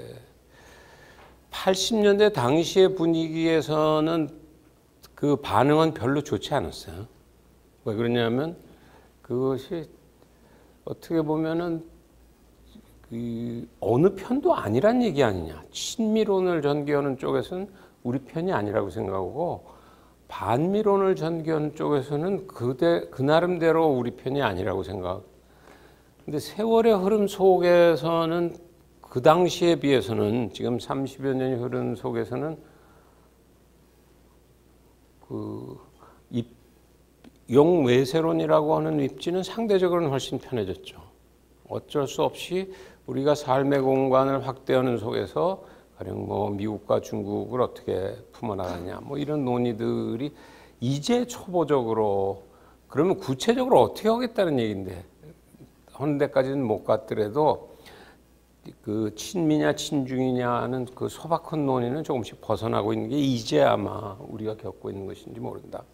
S1: 팔십 년대 당시의 분위기에서는 그 반응은 별로 좋지 않았어요. 왜 그러냐면 그것이 어떻게 보면은 그 어느 편도 아니란 얘기 아니냐. 친미론을 전개하는 쪽에서는 우리 편이 아니라고 생각하고, 반미론을 전개하는 쪽에서는 그대, 그 나름대로 우리 편이 아니라고 생각. 근데 세월의 흐름 속에서는 그 당시에 비해서는 지금 삼십여 년이 흐른 속에서는 그 입, 용외세론이라고 하는 입지는 상대적으로는 훨씬 편해졌죠. 어쩔 수 없이 우리가 삶의 공간을 확대하는 속에서 가령 뭐 미국과 중국을 어떻게 품어나가냐 뭐 이런 논의들이 이제 초보적으로, 그러면 구체적으로 어떻게 하겠다는 얘기인데 하는 데까지는 못 갔더라도 그 친미냐 친중이냐는 그 소박한 논의는 조금씩 벗어나고 있는 게 이제 아마 우리가 겪고 있는 것인지 모른다.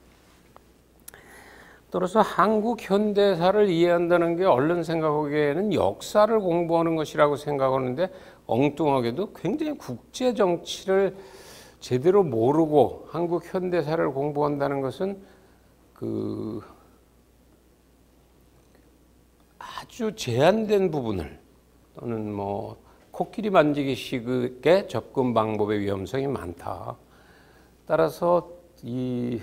S1: 따라서 한국 현대사를 이해한다는 게 얼른 생각하기에는 역사를 공부하는 것이라고 생각하는데, 엉뚱하게도 굉장히 국제 정치를 제대로 모르고 한국 현대사를 공부한다는 것은 그 아주 제한된 부분을 또는 뭐 코끼리 만지기식의 접근 방법의 위험성이 많다. 따라서 이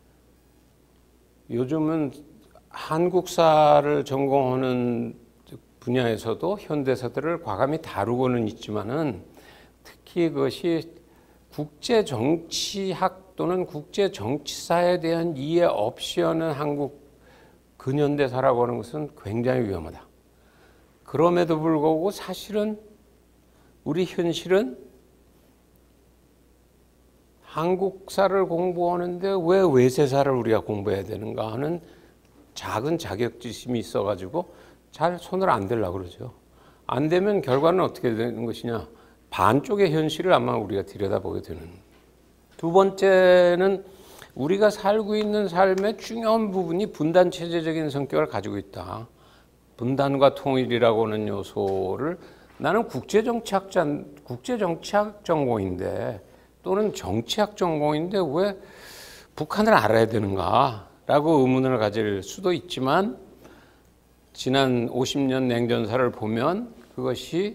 S1: 요즘은 한국사를 전공하는 분야에서도 현대사들을 과감히 다루고는 있지만은 특히 그것이 국제 정치학 또는 국제 정치사에 대한 이해 없이 하는 한국 근현대사라고 하는 것은 굉장히 위험하다. 그럼에도 불구하고 사실은 우리 현실은 한국사를 공부하는데 왜 외세사를 우리가 공부해야 되는가 하는 작은 자격지심이 있어가지고 잘 손을 안 대려고 그러죠. 안 되면 결과는 어떻게 되는 것이냐. 반쪽의 현실을 아마 우리가 들여다보게 되는. 두 번째는 우리가 살고 있는 삶의 중요한 부분이 분단체제적인 성격을 가지고 있다. 분단과 통일이라고 하는 요소를 나는 국제정치학자, 국제정치학 전공인데 또는 정치학 전공인데 왜 북한을 알아야 되는가라고 의문을 가질 수도 있지만 지난 오십 년 냉전사를 보면 그것이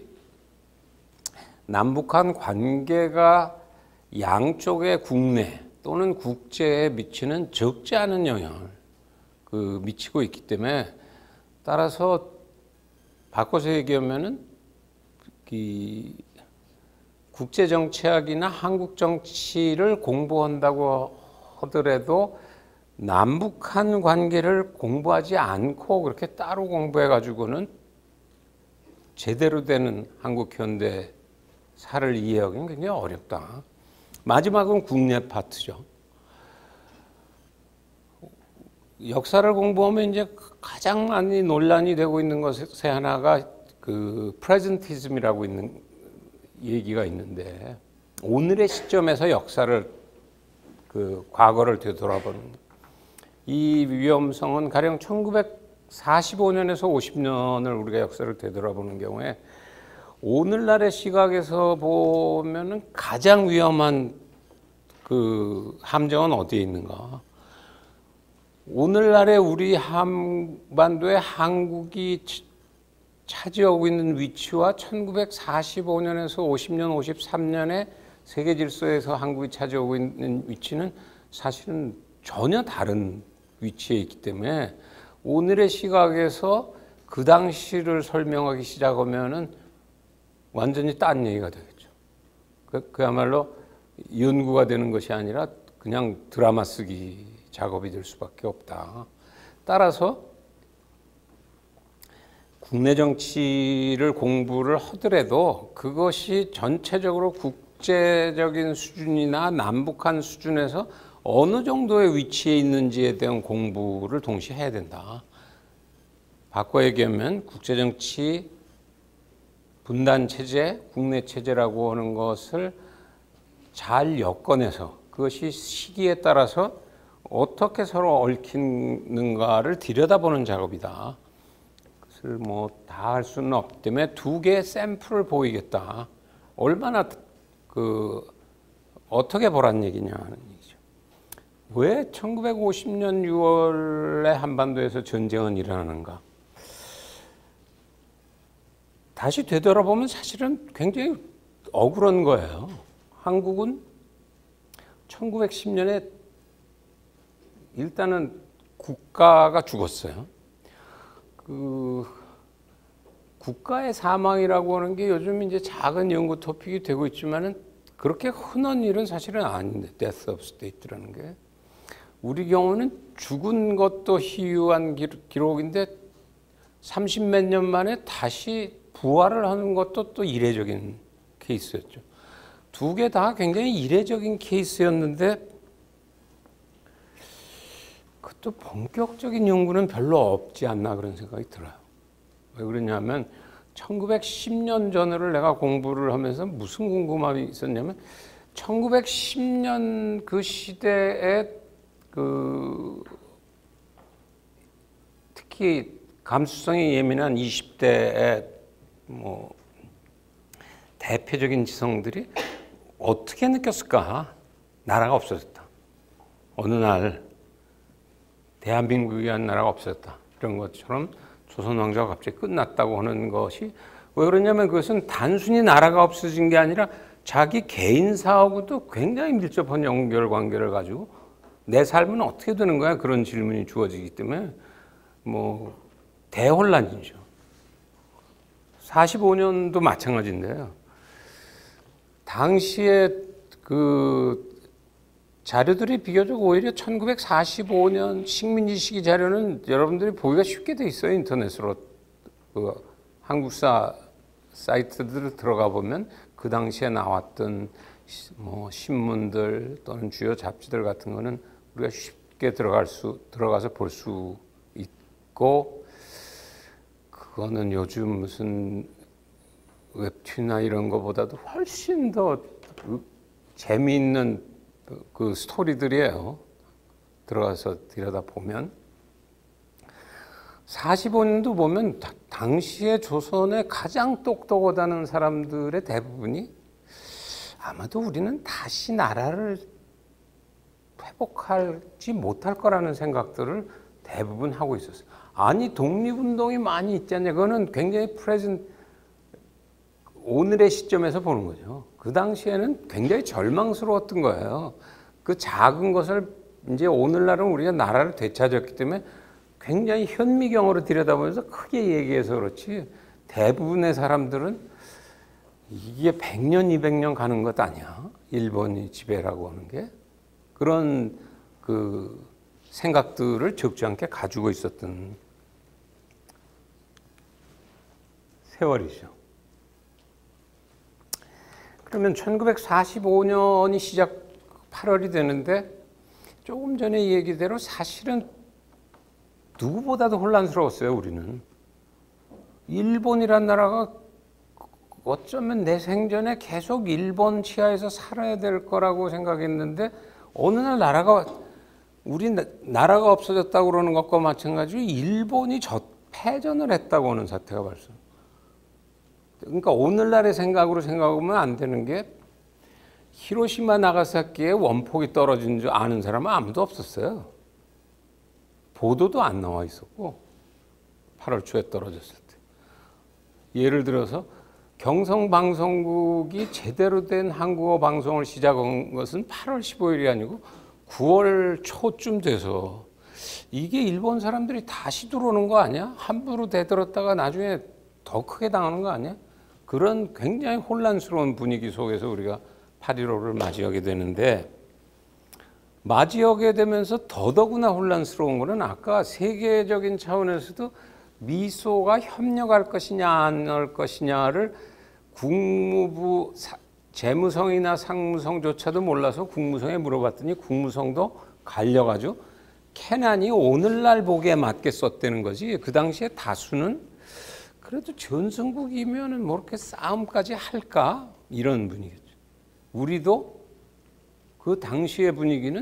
S1: 남북한 관계가 양쪽의 국내 또는 국제에 미치는 적지 않은 영향을 그 미치고 있기 때문에 따라서 바꿔서 얘기하면은 이 국제 정치학이나 한국 정치를 공부한다고 하더라도 남북한 관계를 공부하지 않고 그렇게 따로 공부해 가지고는 제대로 되는 한국 현대사를 이해하기는 굉장히 어렵다. 마지막은 국내 파트죠. 역사를 공부하면 이제 가장 많이 논란이 되고 있는 것의 하나가 그 프레젠티즘이라고 있는 얘기가 있는데 오늘의 시점에서 역사를 그 과거를 되돌아보는 이 위험성은 가령 천구백사십오 년에서 오십 년을 우리가 역사를 되돌아보는 경우에 오늘날의 시각에서 보면은 가장 위험한 그 함정은 어디에 있는가? 오늘날의 우리 한반도에 한국이 차지하고 있는 위치와 천구백사십오 년에서 오십 년, 오십삼 년에 세계 질서에서 한국이 차지하고 있는 위치는 사실은 전혀 다른 위치에 있기 때문에 오늘의 시각에서 그 당시를 설명하기 시작하면은 완전히 딴 얘기가 되겠죠. 그, 그야말로 연구가 되는 것이 아니라 그냥 드라마 쓰기 작업이 될 수밖에 없다. 따라서 국내 정치를 공부를 하더라도 그것이 전체적으로 국제적인 수준이나 남북한 수준에서 어느 정도의 위치에 있는지에 대한 공부를 동시에 해야 된다. 바꿔 얘기하면 국제정치 분단체제, 국내체제라고 하는 것을 잘 엮어내서 그것이 시기에 따라서 어떻게 서로 얽히는가를 들여다보는 작업이다. 그것을 뭐 다 할 수는 없기 때문에 두 개의 샘플을 보이겠다. 얼마나 그 어떻게 보란 얘기냐 하는 얘기죠. 왜 천구백오십 년 유월에 한반도에서 전쟁은 일어나는가? 다시 되돌아보면 사실은 굉장히 억울한 거예요. 한국은 천구백십 년에 일단은 국가가 죽었어요. 그 국가의 사망이라고 하는 게 요즘 이제 작은 연구 토픽이 되고 있지만은 그렇게 흔한 일은 사실은 아닌데, death of state라는 게 우리 경우는 죽은 것도 희유한 기록인데 삼십 몇 년 만에 다시 부활을 하는 것도 또 이례적인 케이스였죠. 두 개 다 굉장히 이례적인 케이스였는데 그것도 본격적인 연구는 별로 없지 않나 그런 생각이 들어요. 왜 그러냐면 천구백십 년 전을 내가 공부를 하면서 무슨 궁금함이 있었냐면 천구백십 년 그 시대에 그 특히 감수성이 예민한 이십 대의 뭐 대표적인 지성들이 어떻게 느꼈을까? 나라가 없어졌다. 어느 날 대한민국이라는 나라가 없어졌다. 이런 것처럼 조선 왕조가 갑자기 끝났다고 하는 것이 왜 그러냐면 그것은 단순히 나라가 없어진 게 아니라 자기 개인사하고도 굉장히 밀접한 연결관계를 가지고 내 삶은 어떻게 되는 거야? 그런 질문이 주어지기 때문에 뭐 대혼란이죠. 사십오 년도 마찬가지인데요. 당시에 그 자료들이 비교적 오히려 천구백사십오 년 식민지 시기 자료는 여러분들이 보기가 쉽게 돼 있어요. 인터넷으로 그 한국사 사이트들을 들어가 보면 그 당시에 나왔던 뭐 신문들 또는 주요 잡지들 같은 거는 우리가 쉽게 들어갈 수 들어가서 볼 수 있고 그거는 요즘 무슨 웹툰이나 이런 거보다도 훨씬 더 재미있는 그 스토리들이에요. 들어가서 들여다보면 사십오 년도 보면 당시에 조선의 가장 똑똑하다는 사람들의 대부분이 아마도 우리는 다시 나라를 회복하지 못할 거라는 생각들을 대부분 하고 있었어요. 아니 독립운동이 많이 있잖아요. 그거는 굉장히 프레젠 오늘의 시점에서 보는 거죠. 그 당시에는 굉장히 절망스러웠던 거예요. 그 작은 것을 이제 오늘날은 우리가 나라를 되찾았기 때문에 굉장히 현미경으로 들여다보면서 크게 얘기해서 그렇지 대부분의 사람들은 이게 백 년, 이백 년 가는 것 아니야. 일본이 지배라고 하는 게. 그런 그 생각들을 적지 않게 가지고 있었던 세월이죠. 그러면 천구백사십오 년이 시작 팔월이 되는데 조금 전에 얘기대로 사실은 누구보다도 혼란스러웠어요. 우리는 일본이란 나라가 어쩌면 내 생전에 계속 일본 치하에서 살아야 될 거라고 생각했는데 어느 날 나라가 우리 나라가 없어졌다고 그러는 것과 마찬가지로 일본이 저 패전을 했다고 하는 사태가 발생. 그러니까 오늘날의 생각으로 생각하면 안 되는 게 히로시마 나가사키에 원폭이 떨어진 줄 아는 사람은 아무도 없었어요. 보도도 안 나와 있었고 팔월 초에 떨어졌을 때. 예를 들어서 경성방송국이 제대로 된 한국어 방송을 시작한 것은 팔월 십오일이 아니고 구월 초쯤 돼서 이게 일본 사람들이 다시 들어오는 거 아니야? 함부로 대들었다가 나중에 더 크게 당하는 거 아니야? 그런 굉장히 혼란스러운 분위기 속에서 우리가 팔일오를 맞이하게 되는데 맞이하게 되면서 더더구나 혼란스러운 거는 아까 세계적인 차원에서도 미소가 협력할 것이냐 안 할 것이냐를 국무부 사, 재무성이나 상무성조차도 몰라서 국무성에 물어봤더니 국무성도 갈려가지고 캐난이 오늘날 보기에 맞게 썼다는 거지. 그 당시에 다수는 그래도 전성국이면은 뭐 이렇게 싸움까지 할까 이런 분위기죠. 우리도 그 당시의 분위기는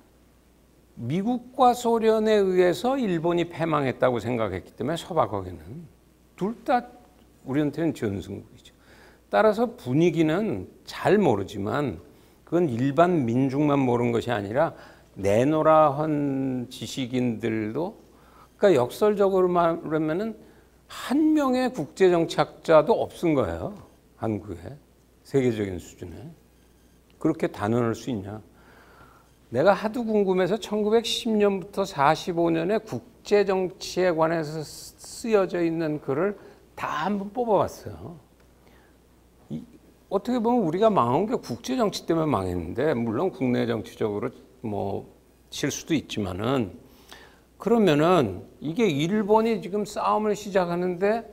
S1: 미국과 소련에 의해서 일본이 패망했다고 생각했기 때문에 서방에는 둘 다 우리한테는 전승국이죠. 따라서 분위기는 잘 모르지만 그건 일반 민중만 모르는 것이 아니라 내노라 한 지식인들도 그러니까 역설적으로 말하면은 한 명의 국제정치학자도 없은 거예요. 한국에 세계적인 수준에. 그렇게 단언할 수 있냐. 내가 하도 궁금해서 천구백십 년부터 사십오 년에 국제정치에 관해서 쓰여져 있는 글을 다 한번 뽑아봤어요. 이, 어떻게 보면 우리가 망한 게 국제정치 때문에 망했는데 물론 국내 정치적으로 뭐 실수도 있지만은 그러면은 이게 일본이 지금 싸움을 시작하는데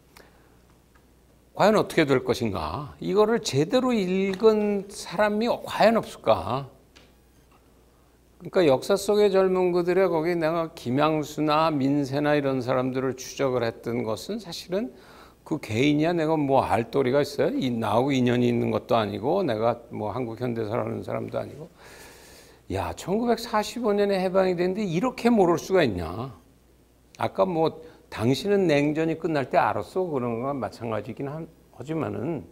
S1: 과연 어떻게 될 것인가? 이거를 제대로 읽은 사람이 과연 없을까? 그러니까 역사 속의 젊은 그들의 거기 내가 김양수나 민세나 이런 사람들을 추적을 했던 것은 사실은 그 개인이야 내가 뭐 알 도리가 있어요? 이, 나하고 인연이 있는 것도 아니고 내가 뭐 한국 현대사라는 사람도 아니고 야 천구백사십오 년에 해방이 됐는데 이렇게 모를 수가 있냐? 아까 뭐 당신은 냉전이 끝날 때 알았어 그런 건 마찬가지긴 한, 하지만은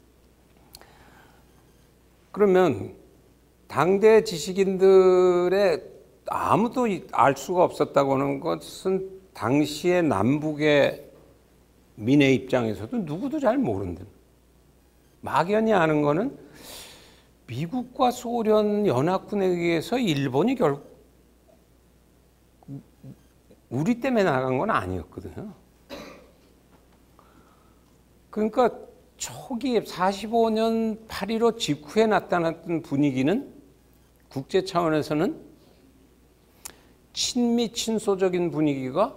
S1: 그러면 당대 지식인들의 아무도 알 수가 없었다고 하는 것은 당시의 남북의 민의 입장에서도 누구도 잘 모른다. 막연히 아는 거는 미국과 소련 연합군에 의해서 일본이 결국 우리 때문에 나간 건 아니었거든요. 그러니까 초기 사십오 년 팔일오 직후에 나타났던 분위기는 국제 차원에서는 친미 친소적인 분위기가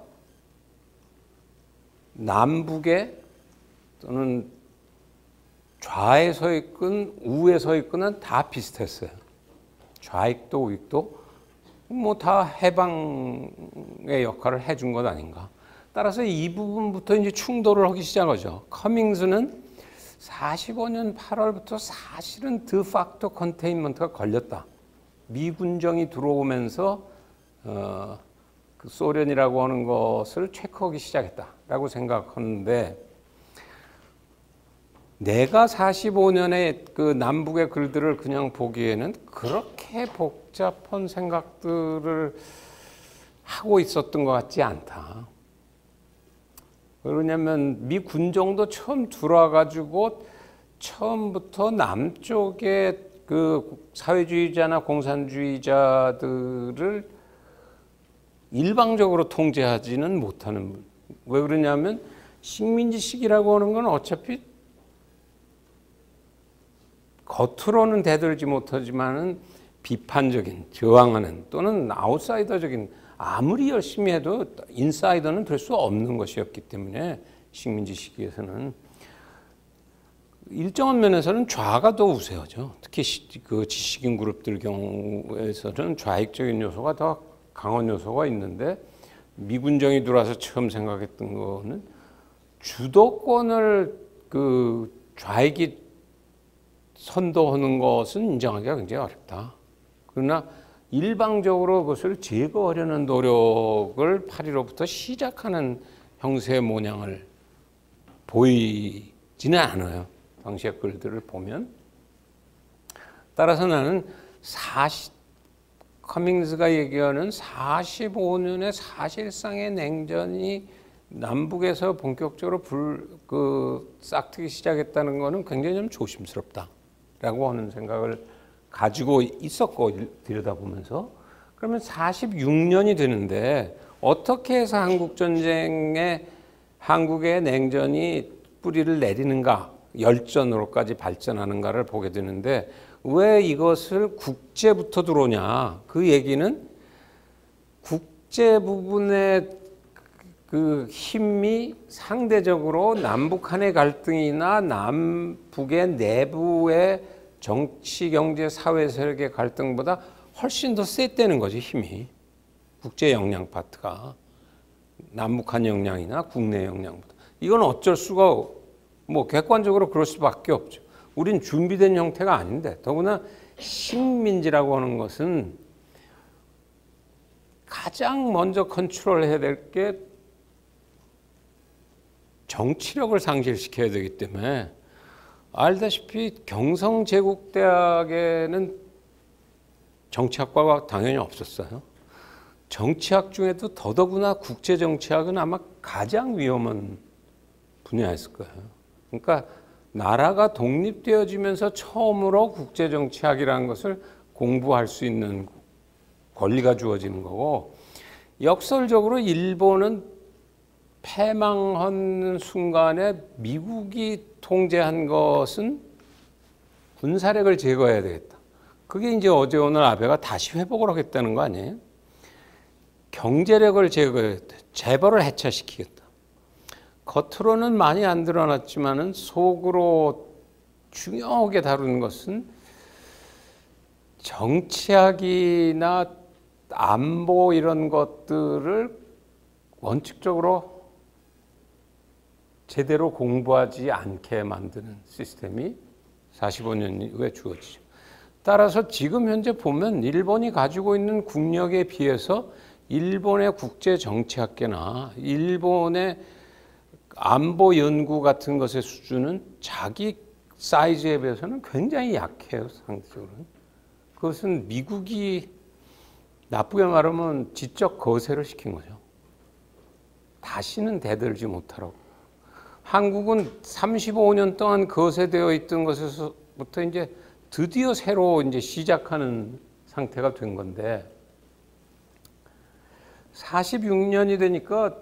S1: 남북에 또는 좌에 서 있건 우에 서 있건은 다 비슷했어요. 좌익도 우익도 뭐 다 해방의 역할을 해준 것 아닌가. 따라서 이 부분부터 이제 충돌을 하기 시작하죠. 커밍스는 사십오 년 팔월부터 사실은 드facto 컨테인먼트가 걸렸다. 미군정이 들어오면서 어, 그 소련이라고 하는 것을 체크하기 시작했다라고 생각하는데 내가 사십오 년에 그 남북의 글들을 그냥 보기에는 그렇게 복잡한 생각들을 하고 있었던 것 같지 않다. 왜냐하면 미 군정도 처음 들어와가지고 처음부터 남쪽의 그 사회주의자나 공산주의자들을 일방적으로 통제하지는 못하는. 왜 그러냐면 식민지 시기라고 하는 건 어차피 겉으로는 대들지 못하지만은 비판적인, 저항하는 또는 아웃사이더적인, 아무리 열심히 해도 인사이더는 될 수 없는 것이었기 때문에 식민지 시기에서는 일정한 면에서는 좌가 더 우세하죠. 특히 그 지식인 그룹들 경우에서는 좌익적인 요소가 더 강한 요소가 있는데, 미군정이 들어와서 처음 생각했던 거는 주도권을 그 좌익이 선도하는 것은 인정하기가 굉장히 어렵다. 그러나 일방적으로 그것을 제거하려는 노력을 팔일오부터 시작하는 형세의 모양을 보이지는 않아요. 당시의 글들을 보면. 따라서 나는 사십, 커밍스가 얘기하는 사십오 년의 사실상의 냉전이 남북에서 본격적으로 불, 그 싹트기 시작했다는 것은 굉장히 좀 조심스럽다라고 하는 생각을 가지고 있었고, 들여다보면서. 그러면 사십육 년이 되는데 어떻게 해서 한국전쟁에 한국의 냉전이 뿌리를 내리는가, 열전으로까지 발전하는가를 보게 되는데, 왜 이것을 국제부터 들어오냐. 그 얘기는 국제 부분의 그 힘이 상대적으로 남북 한의 갈등이나 남북의 내부의 정치, 경제, 사회 세력의 갈등보다 훨씬 더 셌다는 거지, 힘이. 국제 역량 파트가. 남북한 역량이나 국내 역량보다. 이건 어쩔 수가, 뭐 객관적으로 그럴 수밖에 없죠. 우린 준비된 형태가 아닌데, 더구나 식민지라고 하는 것은 가장 먼저 컨트롤해야 될 게 정치력을 상실시켜야 되기 때문에, 알다시피 경성제국대학에는 정치학과가 당연히 없었어요. 정치학 중에도 더더구나 국제정치학은 아마 가장 위험한 분야였을 거예요. 그러니까 나라가 독립되어지면서 처음으로 국제정치학이라는 것을 공부할 수 있는 권리가 주어지는 거고, 역설적으로 일본은 패망한 순간에 미국이 통제한 것은 군사력을 제거해야 되겠다. 그게 이제 어제 오늘 아베가 다시 회복을 하겠다는 거 아니에요? 경제력을 제거했다. 재벌을 해체시키겠다. 겉으로는 많이 안 드러났지만은 속으로 중요하게 다루는 것은 정치학이나 안보 이런 것들을 원칙적으로 제대로 공부하지 않게 만드는 시스템이 사십오 년 후에 주어지죠. 따라서 지금 현재 보면 일본이 가지고 있는 국력에 비해서 일본의 국제정치학계나 일본의 안보 연구 같은 것의 수준은 자기 사이즈에 비해서는 굉장히 약해요, 상대적으로는. 그것은 미국이 나쁘게 말하면 지적 거세를 시킨 거죠. 다시는 대들지 못하라고. 한국은 삼십오 년 동안 거세되어 있던 것에서부터 이제 드디어 새로 이제 시작하는 상태가 된 건데, 사십육 년이 되니까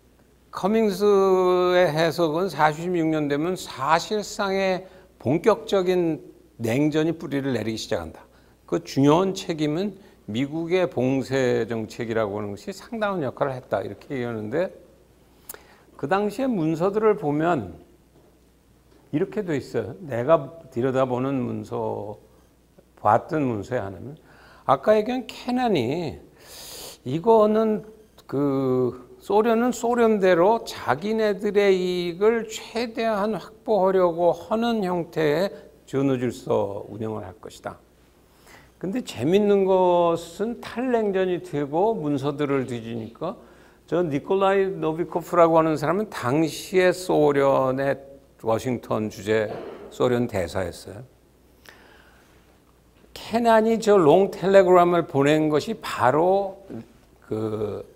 S1: 커밍스의 해석은 사십육 년 되면 사실상의 본격적인 냉전이 뿌리를 내리기 시작한다. 그 중요한 책임은 미국의 봉쇄 정책이라고 하는 것이 상당한 역할을 했다, 이렇게 얘기하는데, 그 당시의 문서들을 보면 이렇게 돼 있어요. 내가 들여다보는 문서, 봤던 문서에 하나는, 아까 얘기한 캐넌이, 이거는 그 소련은 소련대로 자기네들의 이익을 최대한 확보하려고 하는 형태의 전후질서 운영을 할 것이다. 근데 재밌는 것은 탈냉전이 되고 문서들을 뒤지니까, 저 니콜라이 노비코프라고 하는 사람은 당시의 소련의 워싱턴 주재 소련 대사였어요. 캐난이 저 롱 텔레그램을 보낸 것이 바로 그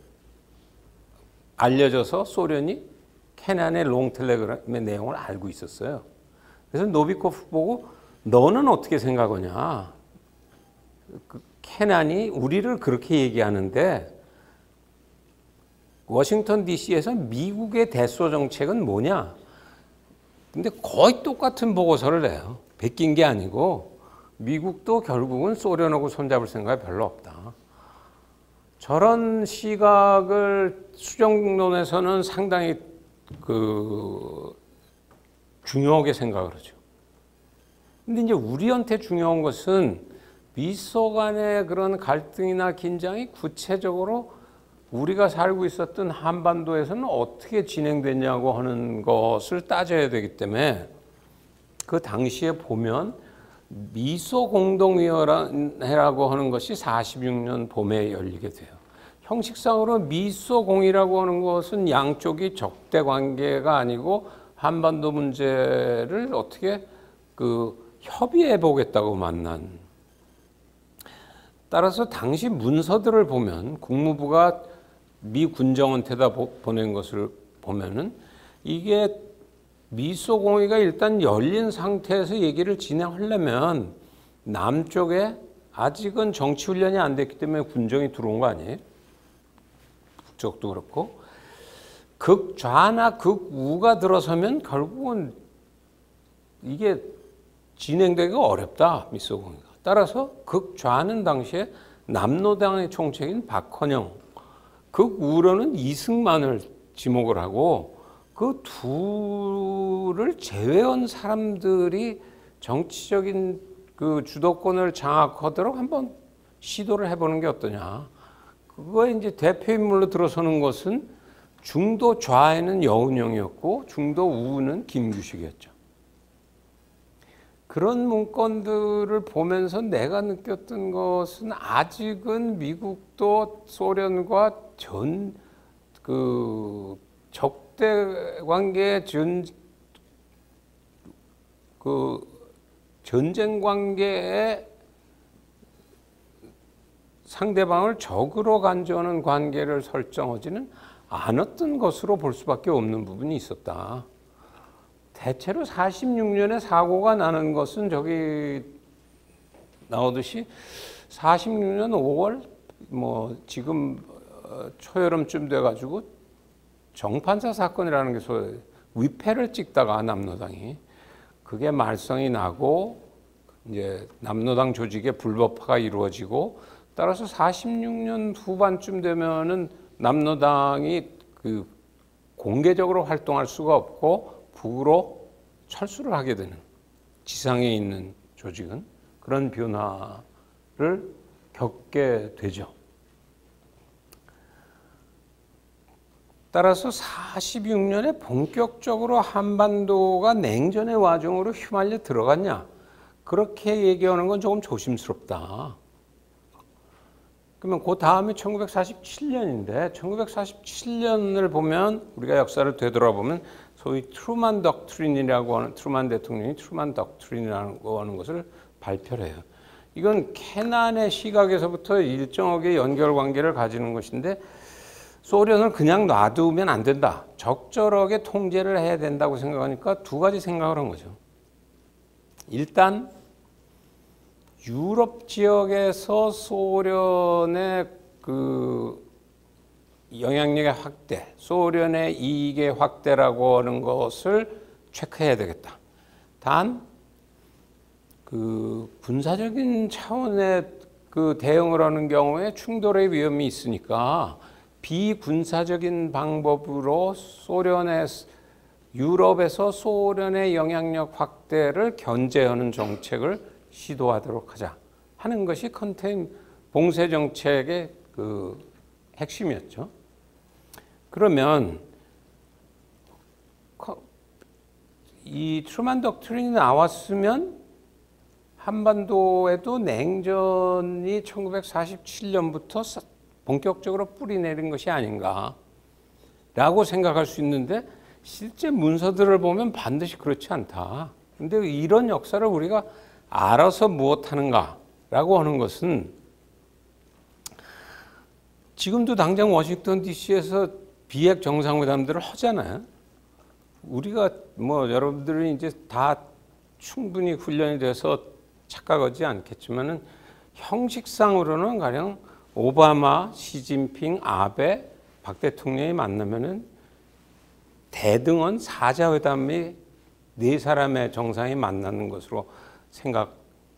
S1: 알려져서 소련이 캐난의 롱 텔레그램의 내용을 알고 있었어요. 그래서 노비코프 보고 너는 어떻게 생각하냐? 그 캐난이 우리를 그렇게 얘기하는데 워싱턴 디씨에서 미국의 대소 정책은 뭐냐? 근데 거의 똑같은 보고서를 내요. 베낀 게 아니고 미국도 결국은 소련하고 손잡을 생각이 별로 없다. 저런 시각을 수정론에서는 상당히 그 중요하게 생각을 하죠. 근데 이제 우리한테 중요한 것은 미소 간의 그런 갈등이나 긴장이 구체적으로 우리가 살고 있었던 한반도에서는 어떻게 진행됐냐고 하는 것을 따져야 되기 때문에 그 당시에 보면 미소 공동위원회라고 하는 것이 사십육 년 봄에 열리게 돼요. 형식상으로 미소 공의라고 하는 것은 양쪽이 적대 관계가 아니고 한반도 문제를 어떻게 그 협의해 보겠다고 만난. 따라서 당시 문서들을 보면 국무부가 미 군정한테다 보낸 것을 보면은 이게 미소 공의가 일단 열린 상태에서 얘기를 진행하려면 남쪽에 아직은 정치 훈련이 안 됐기 때문에 군정이 들어온 거 아니에요? 북쪽도 그렇고 극좌나 극우가 들어서면 결국은 이게 진행되기가 어렵다, 미소 공의가. 따라서 극좌는 당시에 남노당의 총책인 박헌영, 극우로는 이승만을 지목을 하고 그 둘을 제외한 사람들이 정치적인 그 주도권을 장악하도록 한번 시도를 해보는 게 어떠냐. 그거에 이제 대표 인물로 들어서는 것은 중도 좌에는 여운형이었고 중도 우는 김규식이었죠. 그런 문건들을 보면서 내가 느꼈던 것은 아직은 미국도 소련과 전 그 적대 관계 전 그 전쟁 관계에 상대방을 적으로 간주하는 관계를 설정하지는 않았던 것으로 볼 수밖에 없는 부분이 있었다. 대체로 사십육 년에 사고가 나는 것은 저기 나오듯이 사십육 년 오월 뭐 지금 초여름쯤 돼가지고 정판사 사건이라는 게 소위 위패를 찍다가 남노당이 그게 말썽이 나고 이제 남노당 조직의 불법화가 이루어지고 따라서 사십육 년 후반쯤 되면은 남노당이 그 공개적으로 활동할 수가 없고 북으로 철수를 하게 되는 지상에 있는 조직은 그런 변화를 겪게 되죠. 따라서 사십육 년에 본격적으로 한반도가 냉전의 와중으로 휘말려 들어갔냐? 그렇게 얘기하는 건 조금 조심스럽다. 그러면 그 다음에 천구백사십칠 년인데 천구백사십칠 년을 보면 우리가 역사를 되돌아보면 소위 트루만 덕트린이라고 하는 트루만 대통령이 트루만 덕트린이라고 하는 것을 발표를 해요. 이건 캐난의 시각에서부터 일정하게 연결관계를 가지는 것인데 소련을 그냥 놔두면 안 된다. 적절하게 통제를 해야 된다고 생각하니까 두 가지 생각을 한 거죠. 일단 유럽 지역에서 소련의 그 영향력의 확대, 소련의 이익의 확대라고 하는 것을 체크해야 되겠다. 단, 그 군사적인 차원의 그 대응을 하는 경우에 충돌의 위험이 있으니까 비군사적인 방법으로 소련의 유럽에서 소련의 영향력 확대를 견제하는 정책을 시도하도록 하자 하는 것이 컨테인 봉쇄 정책의 그 핵심이었죠. 그러면 이 트루만 덕트린이 나왔으면 한반도에도 냉전이 천구백사십칠 년부터 본격적으로 뿌리 내린 것이 아닌가라고 생각할 수 있는데 실제 문서들을 보면 반드시 그렇지 않다. 근데 이런 역사를 우리가 알아서 무엇하는가라고 하는 것은 지금도 당장 워싱턴 디씨에서 비핵 정상회담들을 하잖아요. 우리가 뭐 여러분들이 이제 다 충분히 훈련이 돼서 착각하지 않겠지만은 형식상으로는 가령 오바마, 시진핑, 아베, 박 대통령이 만나면은 대등한 사자회담이 네 사람의 정상이 만나는 것으로 생각할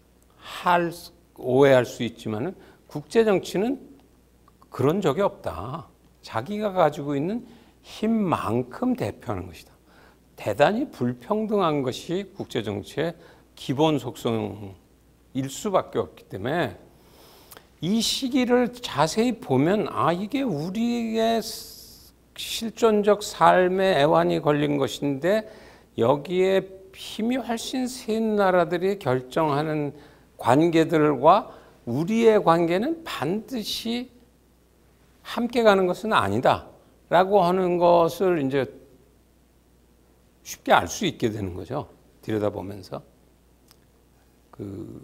S1: 오해할 수 있지만은 국제 정치는 그런 적이 없다. 자기가 가지고 있는 힘만큼 대표하는 것이다. 대단히 불평등한 것이 국제 정치의 기본 속성일 수밖에 없기 때문에 이 시기를 자세히 보면 아 이게 우리의 실존적 삶의 애환이 걸린 것인데 여기에 힘이 훨씬 센 나라들이 결정하는 관계들과 우리의 관계는 반드시 함께 가는 것은 아니다 라고 하는 것을 이제 쉽게 알 수 있게 되는 거죠. 들여다보면서. 그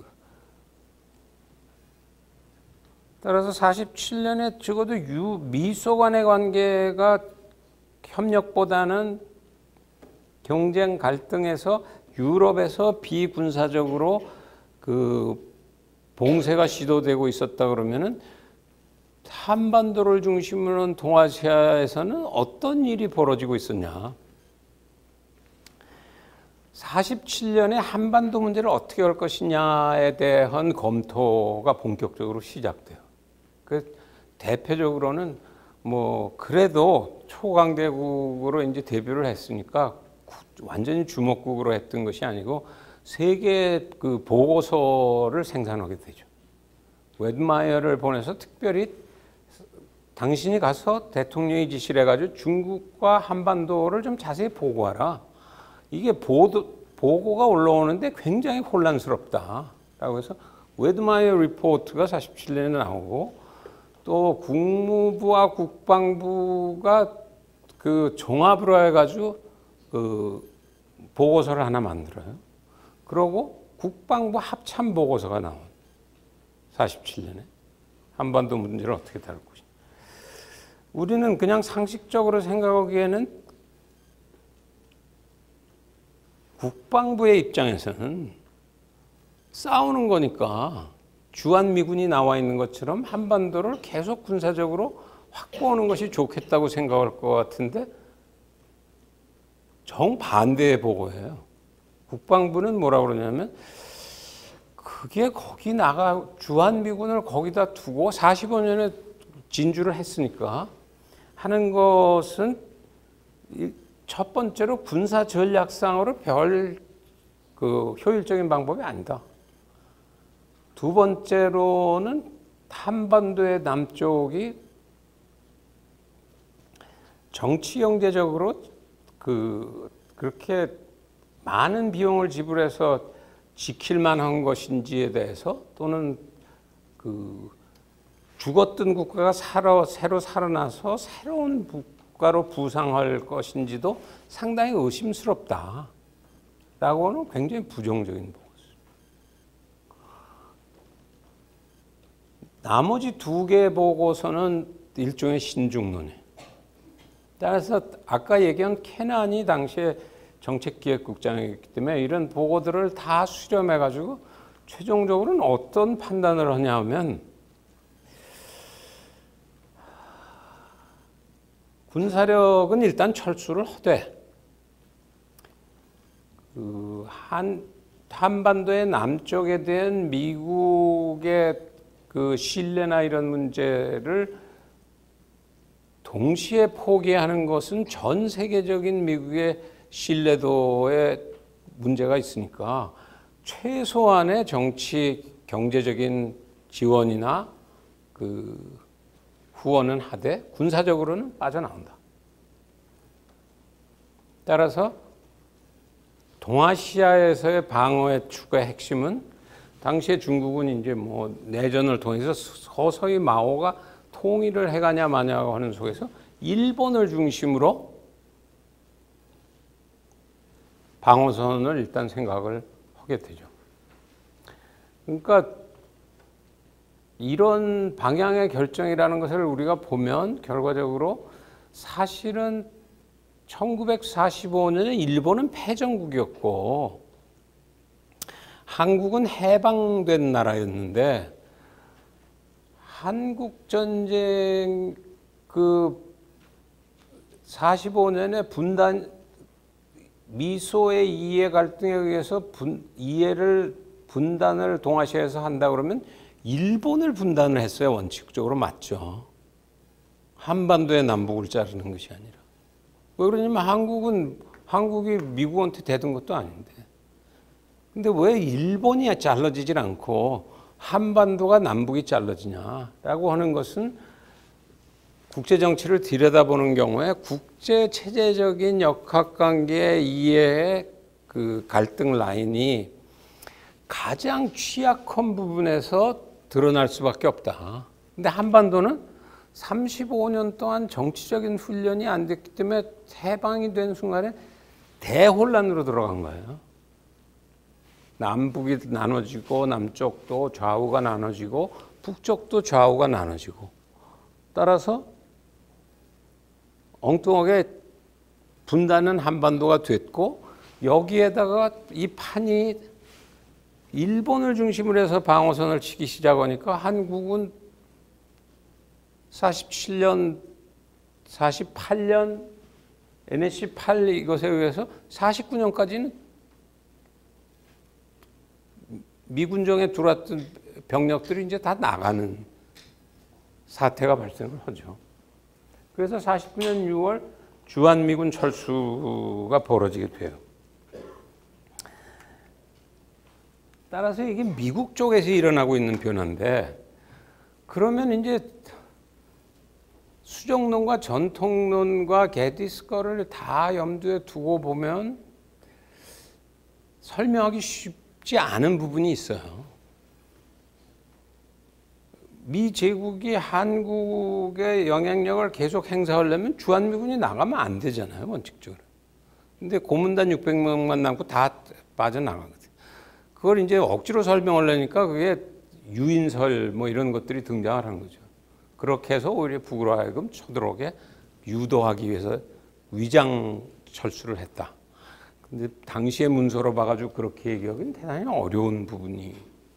S1: 따라서 사십칠 년에 적어도 유, 미소 간의 관계가 협력보다는 경쟁 갈등에서 유럽에서 비군사적으로 그 봉쇄가 시도되고 있었다 그러면은 한반도를 중심으로 한 동아시아에서는 어떤 일이 벌어지고 있었냐. 사십칠 년에 한반도 문제를 어떻게 할 것이냐에 대한 검토가 본격적으로 시작돼요. 그 대표적으로는 뭐 그래도 초강대국으로 이제 데뷔를 했으니까 완전히 주목국으로 했던 것이 아니고 세계 그 보고서를 생산하게 되죠. 웨드마이어를 보내서 특별히 당신이 가서 대통령이 지시를 해가지고 중국과 한반도를 좀 자세히 보고하라. 이게 보도, 보고가 올라오는데 굉장히 혼란스럽다. 라고 해서 웨드마이어 리포트가 사십칠 년에 나오고 또 국무부와 국방부가 그 종합으로 해가지고 그 보고서를 하나 만들어요. 그러고 국방부 합참 보고서가 나온 사십칠 년에 한반도 문제를 어떻게 다룰 것이냐. 우리는 그냥 상식적으로 생각하기에는 국방부의 입장에서는 싸우는 거니까 주한미군이 나와 있는 것처럼 한반도를 계속 군사적으로 확보하는 것이 좋겠다고 생각할 것 같은데 정반대의 보고예요. 국방부는 뭐라 그러냐면 그게 거기 나가 주한미군을 거기다 두고 사십오 년에 진주를 했으니까 하는 것은 첫 번째로 군사 전략상으로 별 그 효율적인 방법이 아니다. 두 번째로는 한반도의 남쪽이 정치 경제적으로 그 그렇게 많은 비용을 지불해서 지킬 만한 것인지에 대해서 또는 그 죽었던 국가가 살아, 새로 살아나서 새로운 국가로 부상할 것인지도 상당히 의심스럽다. 라고는 굉장히 부정적인 보고서입니다. 나머지 두 개의 보고서는 일종의 신중론이에요. 따라서 아까 얘기한 캐난이 당시에 정책기획국장이기 때문에 이런 보고들을 다 수렴해가지고 최종적으로는 어떤 판단을 하냐면 군사력은 일단 철수를 하되 그 한, 한반도의 남쪽에 대한 미국의 그 신뢰나 이런 문제를 동시에 포기하는 것은 전 세계적인 미국의 신뢰도에 문제가 있으니까 최소한의 정치, 경제적인 지원이나 그 후원은 하되 군사적으로는 빠져나온다. 따라서 동아시아에서의 방어의 추가의 핵심은 당시에 중국은 이제 뭐 내전을 통해서 서서히 마오가 통일을 해가냐 마냐 하는 속에서 일본을 중심으로 방어선을 일단 생각을 하게 되죠. 그러니까 이런 방향의 결정이라는 것을 우리가 보면 결과적으로 사실은 천구백사십오 년에 일본은 패전국이었고 한국은 해방된 나라였는데 한국전쟁 그 사십오 년에 분단 미소의 이해 갈등에 의해서 분, 이해를 분단을 동아시아에서 한다 그러면 일본을 분단을 했어요. 원칙적으로 맞죠. 한반도의 남북을 자르는 것이 아니라. 왜 그러냐면 한국은 한국이 미국한테 대든 것도 아닌데. 근데 왜 일본이 잘라지질 않고 한반도가 남북이 잘라지냐라고 하는 것은 국제 정치를 들여다보는 경우에 국제 체제적인 역학관계 이해의 그 갈등 라인이 가장 취약한 부분에서 드러날 수밖에 없다. 근데 한반도는 삼십오 년 동안 정치적인 훈련이 안 됐기 때문에 해방이 된 순간에 대혼란으로 들어간 거예요. 남북이 나눠지고 남쪽도 좌우가 나눠지고 북쪽도 좌우가 나눠지고 따라서 엉뚱하게 분단은 한반도가 됐고 여기에다가 이 판이 일본을 중심으로 해서 방어선을 치기 시작하니까 한국은 사십칠 년, 사십팔 년 엔에스씨 팔 이것에 의해서 사십구 년까지는 미군정에 들어왔던 병력들이 이제 다 나가는 사태가 발생을 하죠. 그래서 사십구 년 유월 주한미군 철수가 벌어지게 돼요. 따라서 이게 미국 쪽에서 일어나고 있는 변화인데 그러면 이제 수정론과 전통론과 게티스거를 다 염두에 두고 보면 설명하기 쉽지 않은 부분이 있어요. 미 제국이 한국의 영향력을 계속 행사하려면 주한미군이 나가면 안 되잖아요, 원칙적으로. 근데 고문단 육백 명만 남고 다 빠져나가거든요. 그걸 이제 억지로 설명하려니까 그게 유인설 뭐 이런 것들이 등장을 하는 거죠. 그렇게 해서 오히려 북으로 하여금 쳐들어오게 유도하기 위해서 위장 철수를 했다. 근데 당시의 문서로 봐가지고 그렇게 얘기하기는 대단히 어려운 부분이.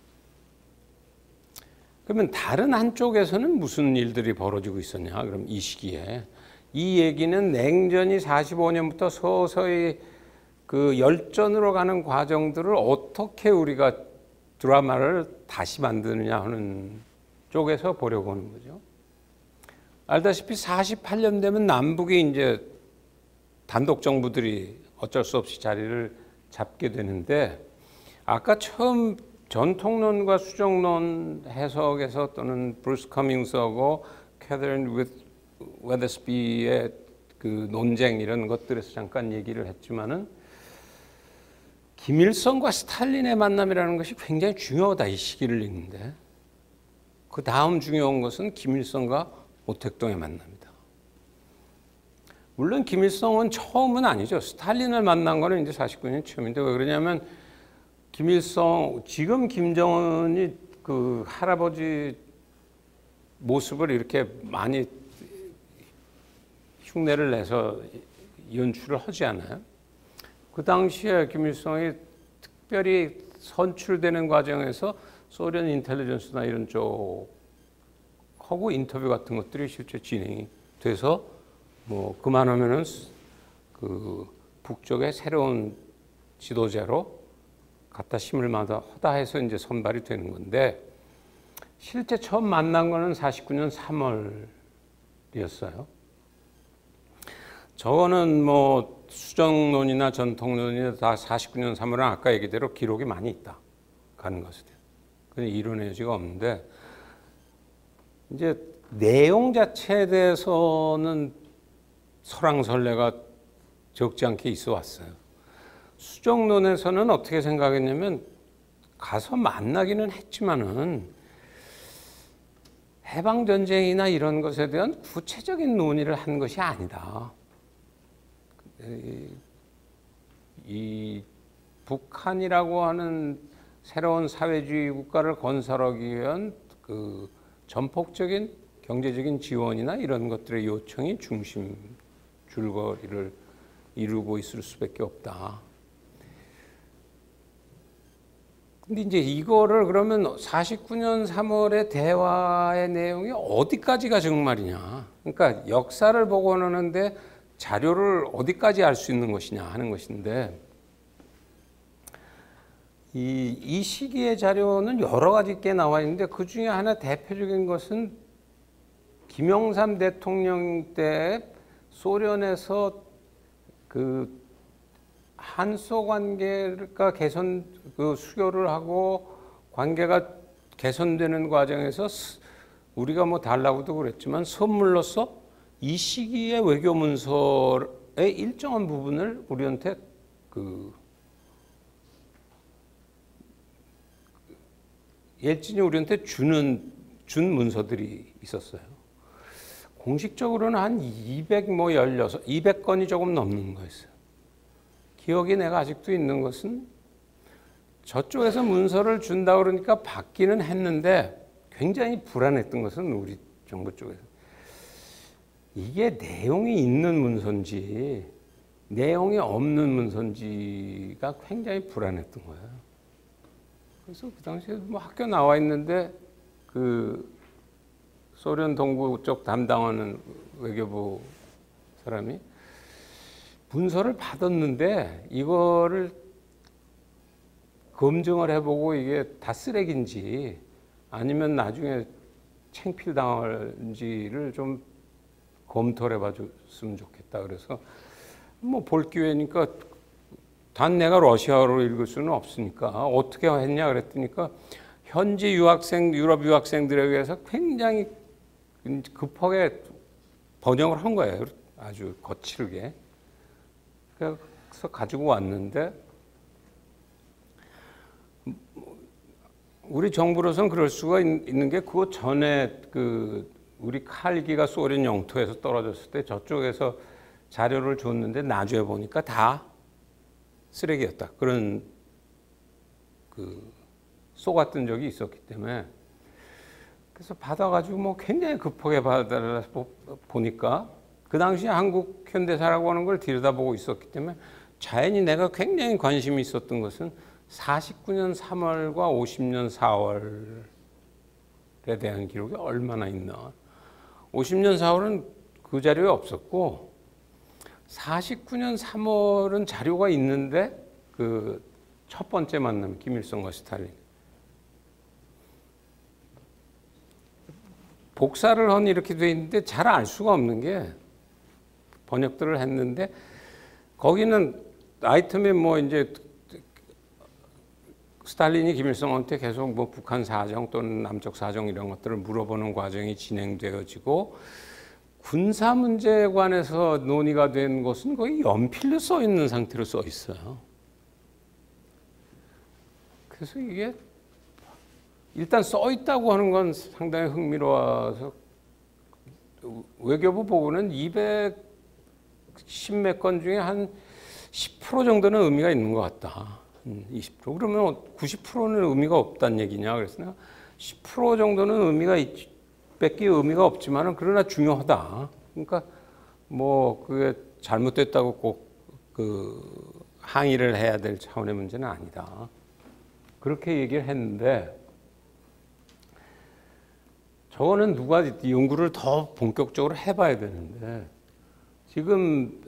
S1: 그러면 다른 한쪽에서는 무슨 일들이 벌어지고 있었냐? 그럼 이 시기에 이 얘기는 냉전이 사십오 년부터 서서히 그 열전으로 가는 과정들을 어떻게 우리가 드라마를 다시 만드느냐 하는 쪽에서 보려고 하는 거죠. 알다시피 사십팔 년 되면 남북이 이제 단독 정부들이 어쩔 수 없이 자리를 잡게 되는데 아까 처음 전통론과 수정론 해석에서 또는 브루스 커밍스하고 캐서린 웨더스비의 그 논쟁 이런 것들에서 잠깐 얘기를 했지만은 김일성과 스탈린의 만남이라는 것이 굉장히 중요하다 이 시기를 읽는데 그 다음 중요한 것은 김일성과 오택동의 만남이다. 물론 김일성은 처음은 아니죠. 스탈린을 만난 거는 이제 사십구 년 처음인데 왜 그러냐면 김일성 지금 김정은이 그 할아버지 모습을 이렇게 많이 흉내를 내서 연출을 하지 않아요. 그 당시에 김일성이 특별히 선출되는 과정에서 소련 인텔리전스나 이런 쪽하고 인터뷰 같은 것들이 실제 진행이 돼서 뭐 그만하면은 그 북쪽의 새로운 지도자로 갖다 심을 만하다 하다 해서 이제 선발이 되는 건데 실제 처음 만난 거는 사십구 년 삼월이었어요. 저거는 뭐 수정론이나 전통론이나 다 사십구 년 삼월은 아까 얘기대로 기록이 많이 있다 가는 것이죠. 근데 이론 여지가 없는데 이제 내용 자체에 대해서는 설왕설래가 적지 않게 있어 왔어요. 수정론에서는 어떻게 생각했냐면 가서 만나기는 했지만은 해방전쟁이나 이런 것에 대한 구체적인 논의를 한 것이 아니다. 이 북한이라고 하는 새로운 사회주의 국가를 건설하기 위한 그 전폭적인 경제적인 지원이나 이런 것들의 요청이 중심 줄거리를 이루고 있을 수밖에 없다. 근데 이제 이거를 그러면 사십구 년 삼월의 대화의 내용이 어디까지가 정말이냐. 그러니까 역사를 복원하는데 자료를 어디까지 알 수 있는 것이냐 하는 것인데, 이, 이 시기의 자료는 여러 가지 꽤 나와 있는데 그 중에 하나 대표적인 것은 김영삼 대통령 때 소련에서 그 한소 관계가 개선, 그 수교를 하고 관계가 개선되는 과정에서 우리가 뭐 달라고도 그랬지만 선물로서 이 시기의 외교 문서의 일정한 부분을 우리한테 그 옐친이 우리한테 주는 준 문서들이 있었어요. 공식적으로는 한 이백 뭐 열여섯, 이백 건이 조금 넘는 거였어요. 기억이 내가 아직도 있는 것은 저쪽에서 문서를 준다 그러니까 받기는 했는데 굉장히 불안했던 것은 우리 정부 쪽에서 이게 내용이 있는 문서인지 내용이 없는 문서인지가 굉장히 불안했던 거예요. 그래서 그 당시에 뭐 학교 나와 있는데 그 소련 동부 쪽 담당하는 외교부 사람이 문서를 받았는데 이거를 검증을 해보고 이게 다 쓰레기인지 아니면 나중에 창필 당할지를 좀 검토를 해봐 줬으면 좋겠다. 그래서 뭐 볼 기회니까 단 내가 러시아어로 읽을 수는 없으니까 어떻게 했냐 그랬더니까 현지 유학생, 유럽 유학생들에 의해서 굉장히 급하게 번역을 한 거예요. 아주 거칠게. 그래서 가지고 왔는데 우리 정부로서는 그럴 수가 있는 게 그거 전에 그 우리 칼기가 소련 영토에서 떨어졌을 때 저쪽에서 자료를 줬는데 나중에 보니까 다 쓰레기였다. 그런 그 쏘았던 적이 있었기 때문에 그래서 받아가지고 뭐 굉장히 급하게 받아서 보니까 그 당시에 한국 현대사라고 하는 걸 들여다보고 있었기 때문에 자연히 내가 굉장히 관심이 있었던 것은 사십구 년 삼월과 오십 년 사월에 대한 기록이 얼마나 있나. 오십 년 사월은 그 자료에 없었고 사십구 년 삼월은 자료가 있는데 그 첫 번째 만남 김일성과 스탈린 복사를 한 이렇게 돼 있는데 잘 알 수가 없는 게 번역들을 했는데 거기는 아이템에 뭐 이제 스탈린이 김일성한테 계속 뭐 북한 사정 또는 남쪽 사정 이런 것들을 물어보는 과정이 진행되어지고 군사 문제에 관해서 논의가 된 것은 거의 연필로 써 있는 상태로 써 있어요. 그래서 이게 일단 써 있다고 하는 건 상당히 흥미로워서 외교부 보고는 이백십 몇 건 중에 한 십 퍼센트 정도는 의미가 있는 것 같다. 이십 퍼센트. 그러면 구십 퍼센트는 의미가 없다는 얘기냐? 그래서 내가 십 퍼센트 정도는 의미가 있, 뺏기 의미가 없지만은 그러나 중요하다. 그러니까 뭐 그게 잘못됐다고 꼭 그 항의를 해야 될 차원의 문제는 아니다. 그렇게 얘기를 했는데 저거는 누가 연구를 더 본격적으로 해봐야 되는데 지금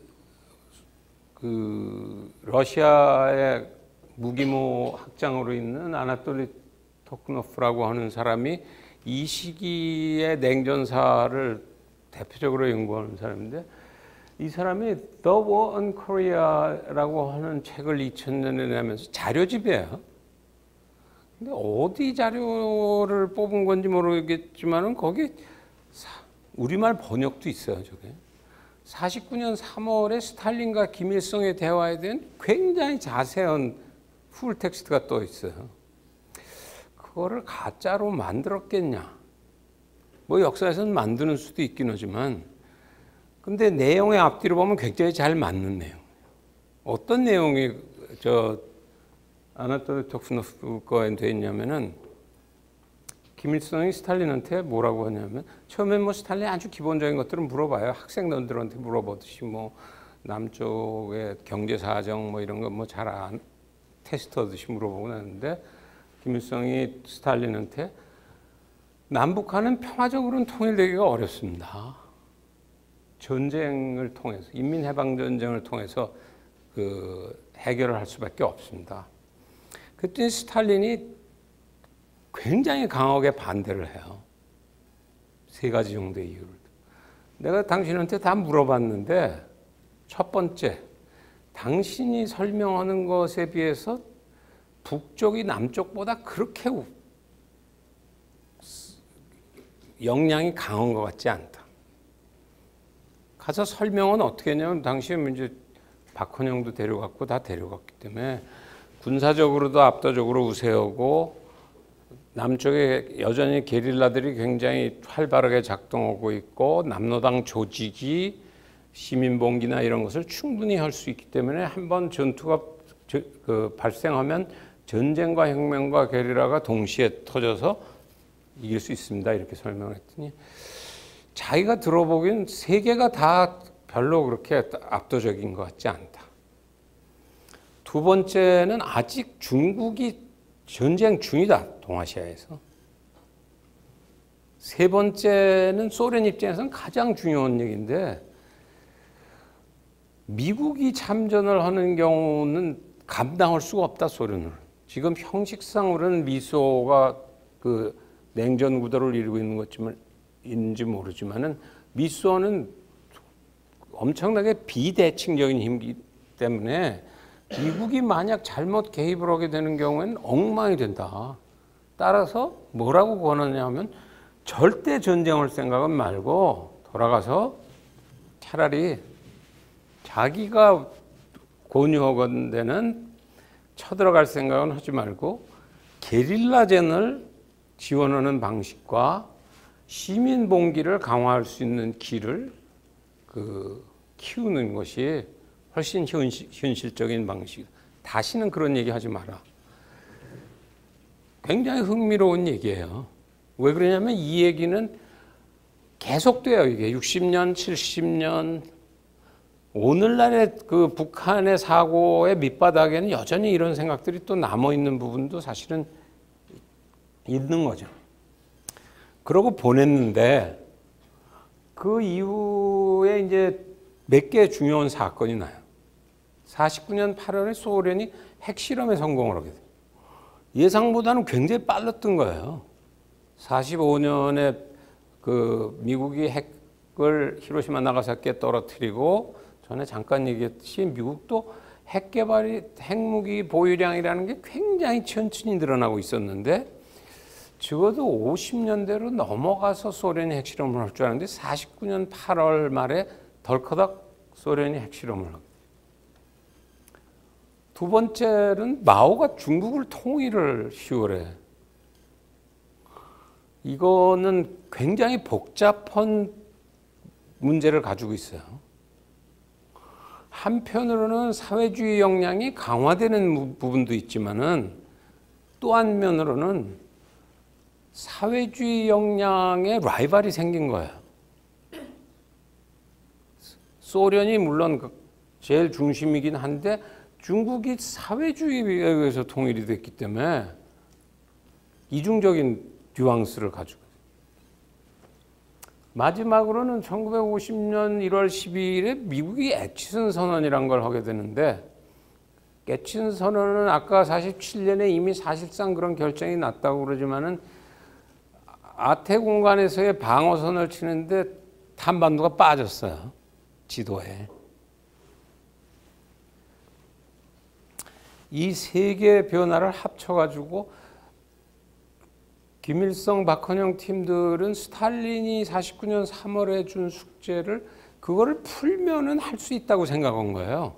S1: 그 러시아의 무기모 학장으로 있는 아나톨리 토크노프라고 하는 사람이 이 시기의 냉전사를 대표적으로 연구하는 사람인데 이 사람이 The War on Korea라고 하는 책을 이천 년에 내면서 자료집이에요. 근데 어디 자료를 뽑은 건지 모르겠지만은 거기 우리말 번역도 있어요, 저게. 사십구 년 삼월에 스탈린과 김일성의 대화에 대한 굉장히 자세한 풀 텍스트가 떠 있어요. 그거를 가짜로 만들었겠냐? 뭐 역사에서는 만드는 수도 있긴 하지만 근데 내용의 앞뒤로 보면 굉장히 잘 맞는 내용. 어떤 내용이 저 아나토리 톡스노프 거에 돼 있냐면은 김일성이 스탈린한테 뭐라고 하냐면 처음에 뭐 스탈린이 아주 기본적인 것들은 물어봐요. 학생들한테 물어보듯이 뭐 남쪽의 경제 사정 뭐 이런 거 뭐 잘 안 테스트하듯이 물어보고 하는데 김일성이 스탈린한테 남북한은 평화적으로는 통일되기가 어렵습니다. 전쟁을 통해서 인민해방전쟁을 통해서 그 해결을 할 수밖에 없습니다. 그때 스탈린이 굉장히 강하게 반대를 해요. 세 가지 정도의 이유를. 내가 당신한테 다 물어봤는데 첫 번째, 당신이 설명하는 것에 비해서 북쪽이 남쪽보다 그렇게 역량이 강한 것 같지 않다. 가서 설명은 어떻게 했냐면 당시에 이제 박헌영도 데려갔고 다 데려갔기 때문에 군사적으로도 압도적으로 우세하고 남쪽에 여전히 게릴라들이 굉장히 활발하게 작동하고 있고 남로당 조직이 시민봉기나 이런 것을 충분히 할 수 있기 때문에 한번 전투가 저, 그 발생하면 전쟁과 혁명과 게릴라가 동시에 터져서 이길 수 있습니다. 이렇게 설명을 했더니 자기가 들어보기엔 세계가 다 별로 그렇게 압도적인 것 같지 않다. 두 번째는 아직 중국이 전쟁 중이다. 동아시아에서. 세 번째는 소련 입장에서는 가장 중요한 얘기인데 미국이 참전을 하는 경우는 감당할 수가 없다. 소련을. 지금 형식상으로는 미소가 그 냉전 구도를 이루고 있는 것인지 모르지만은 미소는 엄청나게 비대칭적인 힘이기 때문에 미국이 만약 잘못 개입을 하게 되는 경우에는 엉망이 된다. 따라서 뭐라고 권하냐면 절대 전쟁할 생각은 말고 돌아가서 차라리 자기가 권유하건대는 쳐들어갈 생각은 하지 말고 게릴라전을 지원하는 방식과 시민봉기를 강화할 수 있는 길을 그 키우는 것이 훨씬 현실, 현실적인 방식. 다시는 그런 얘기 하지 마라. 굉장히 흥미로운 얘기예요. 왜 그러냐면 이 얘기는 계속돼요. 이게 육십 년, 칠십 년. 오늘날의 그 북한의 사고의 밑바닥에는 여전히 이런 생각들이 또 남아있는 부분도 사실은 있는 거죠. 그러고 보냈는데 그 이후에 이제 몇 개의 중요한 사건이 나요. 사십구 년 팔월에 소련이 핵실험에 성공을 하게 돼요. 예상보다는 굉장히 빨랐던 거예요. 사십오 년에 그 미국이 핵을 히로시마 나가사키에 떨어뜨리고 전에 잠깐 얘기했듯이 미국도 핵 개발이 핵무기 보유량이라는 게 굉장히 천천히 늘어나고 있었는데 적어도 오십 년대로 넘어가서 소련이 핵실험을 할 줄 알았는데 사십구 년 팔월 말에 덜커덕 소련이 핵실험을 하고 두 번째는 마오가 중국을 통일을 시월에 이거는 굉장히 복잡한 문제를 가지고 있어요. 한편으로는 사회주의 역량이 강화되는 부분도 있지만은 또 한면으로는 사회주의 역량의 라이벌이 생긴 거예요. 소련이 물론 제일 중심이긴 한데 중국이 사회주의에 의해서 통일이 됐기 때문에 이중적인 뉘앙스를 가지고 있어요. 마지막으로는 천구백오십 년 일월 십이일에 미국이 애치슨 선언이라는 걸 하게 되는데 애치슨 선언은 아까 사십칠 년에 이미 사실상 그런 결정이 났다고 그러지만은 아태 공간에서의 방어선을 치는데 한반도가 빠졌어요. 지도에. 이 세 개의 변화를 합쳐가지고 김일성, 박헌영 팀들은 스탈린이 사십구 년 삼월에 준 숙제를 그거를 풀면은 할 수 있다고 생각한 거예요.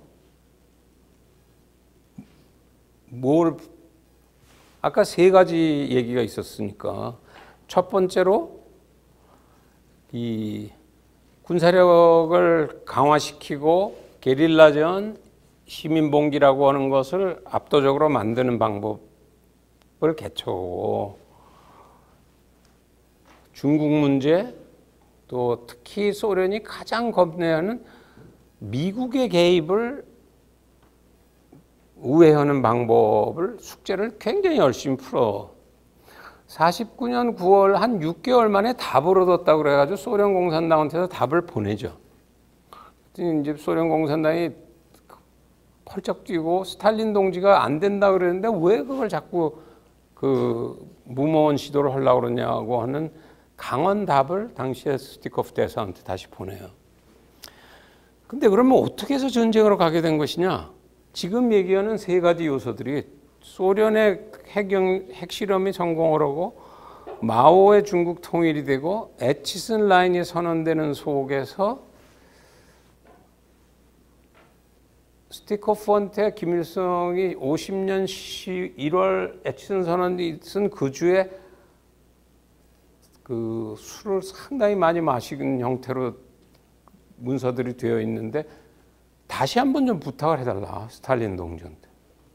S1: 뭘 아까 세 가지 얘기가 있었으니까 첫 번째로 이 군사력을 강화시키고 게릴라전, 시민봉기라고 하는 것을 압도적으로 만드는 방법을 개척하고 중국 문제 또 특히 소련이 가장 겁내하는 미국의 개입을 우회하는 방법을 숙제를 굉장히 열심히 풀어. 사십구 년 구월 한 육 개월 만에 답을 얻었다고 그래가지고 소련 공산당한테서 답을 보내죠. 이제 소련 공산당이 펄쩍 뛰고 스탈린 동지가 안 된다 그랬는데 왜 그걸 자꾸 그 무모한 시도를 하려고 그러냐고 하는 강한 답을 당시에 스티커프 대사한테 다시 보내요. 근데 그러면 어떻게 해서 전쟁으로 가게 된 것이냐? 지금 얘기하는 세 가지 요소들이 소련의 핵영, 핵실험이 성공을 하고 마오의 중국 통일이 되고 에치슨 라인이 선언되는 속에서 스티커프한테 김일성이 오십 년 일월 에치슨 선언이 쓴 그 주에 그 술을 상당히 많이 마시는 형태로 문서들이 되어 있는데 다시 한번 좀 부탁을 해달라 스탈린 동지한테.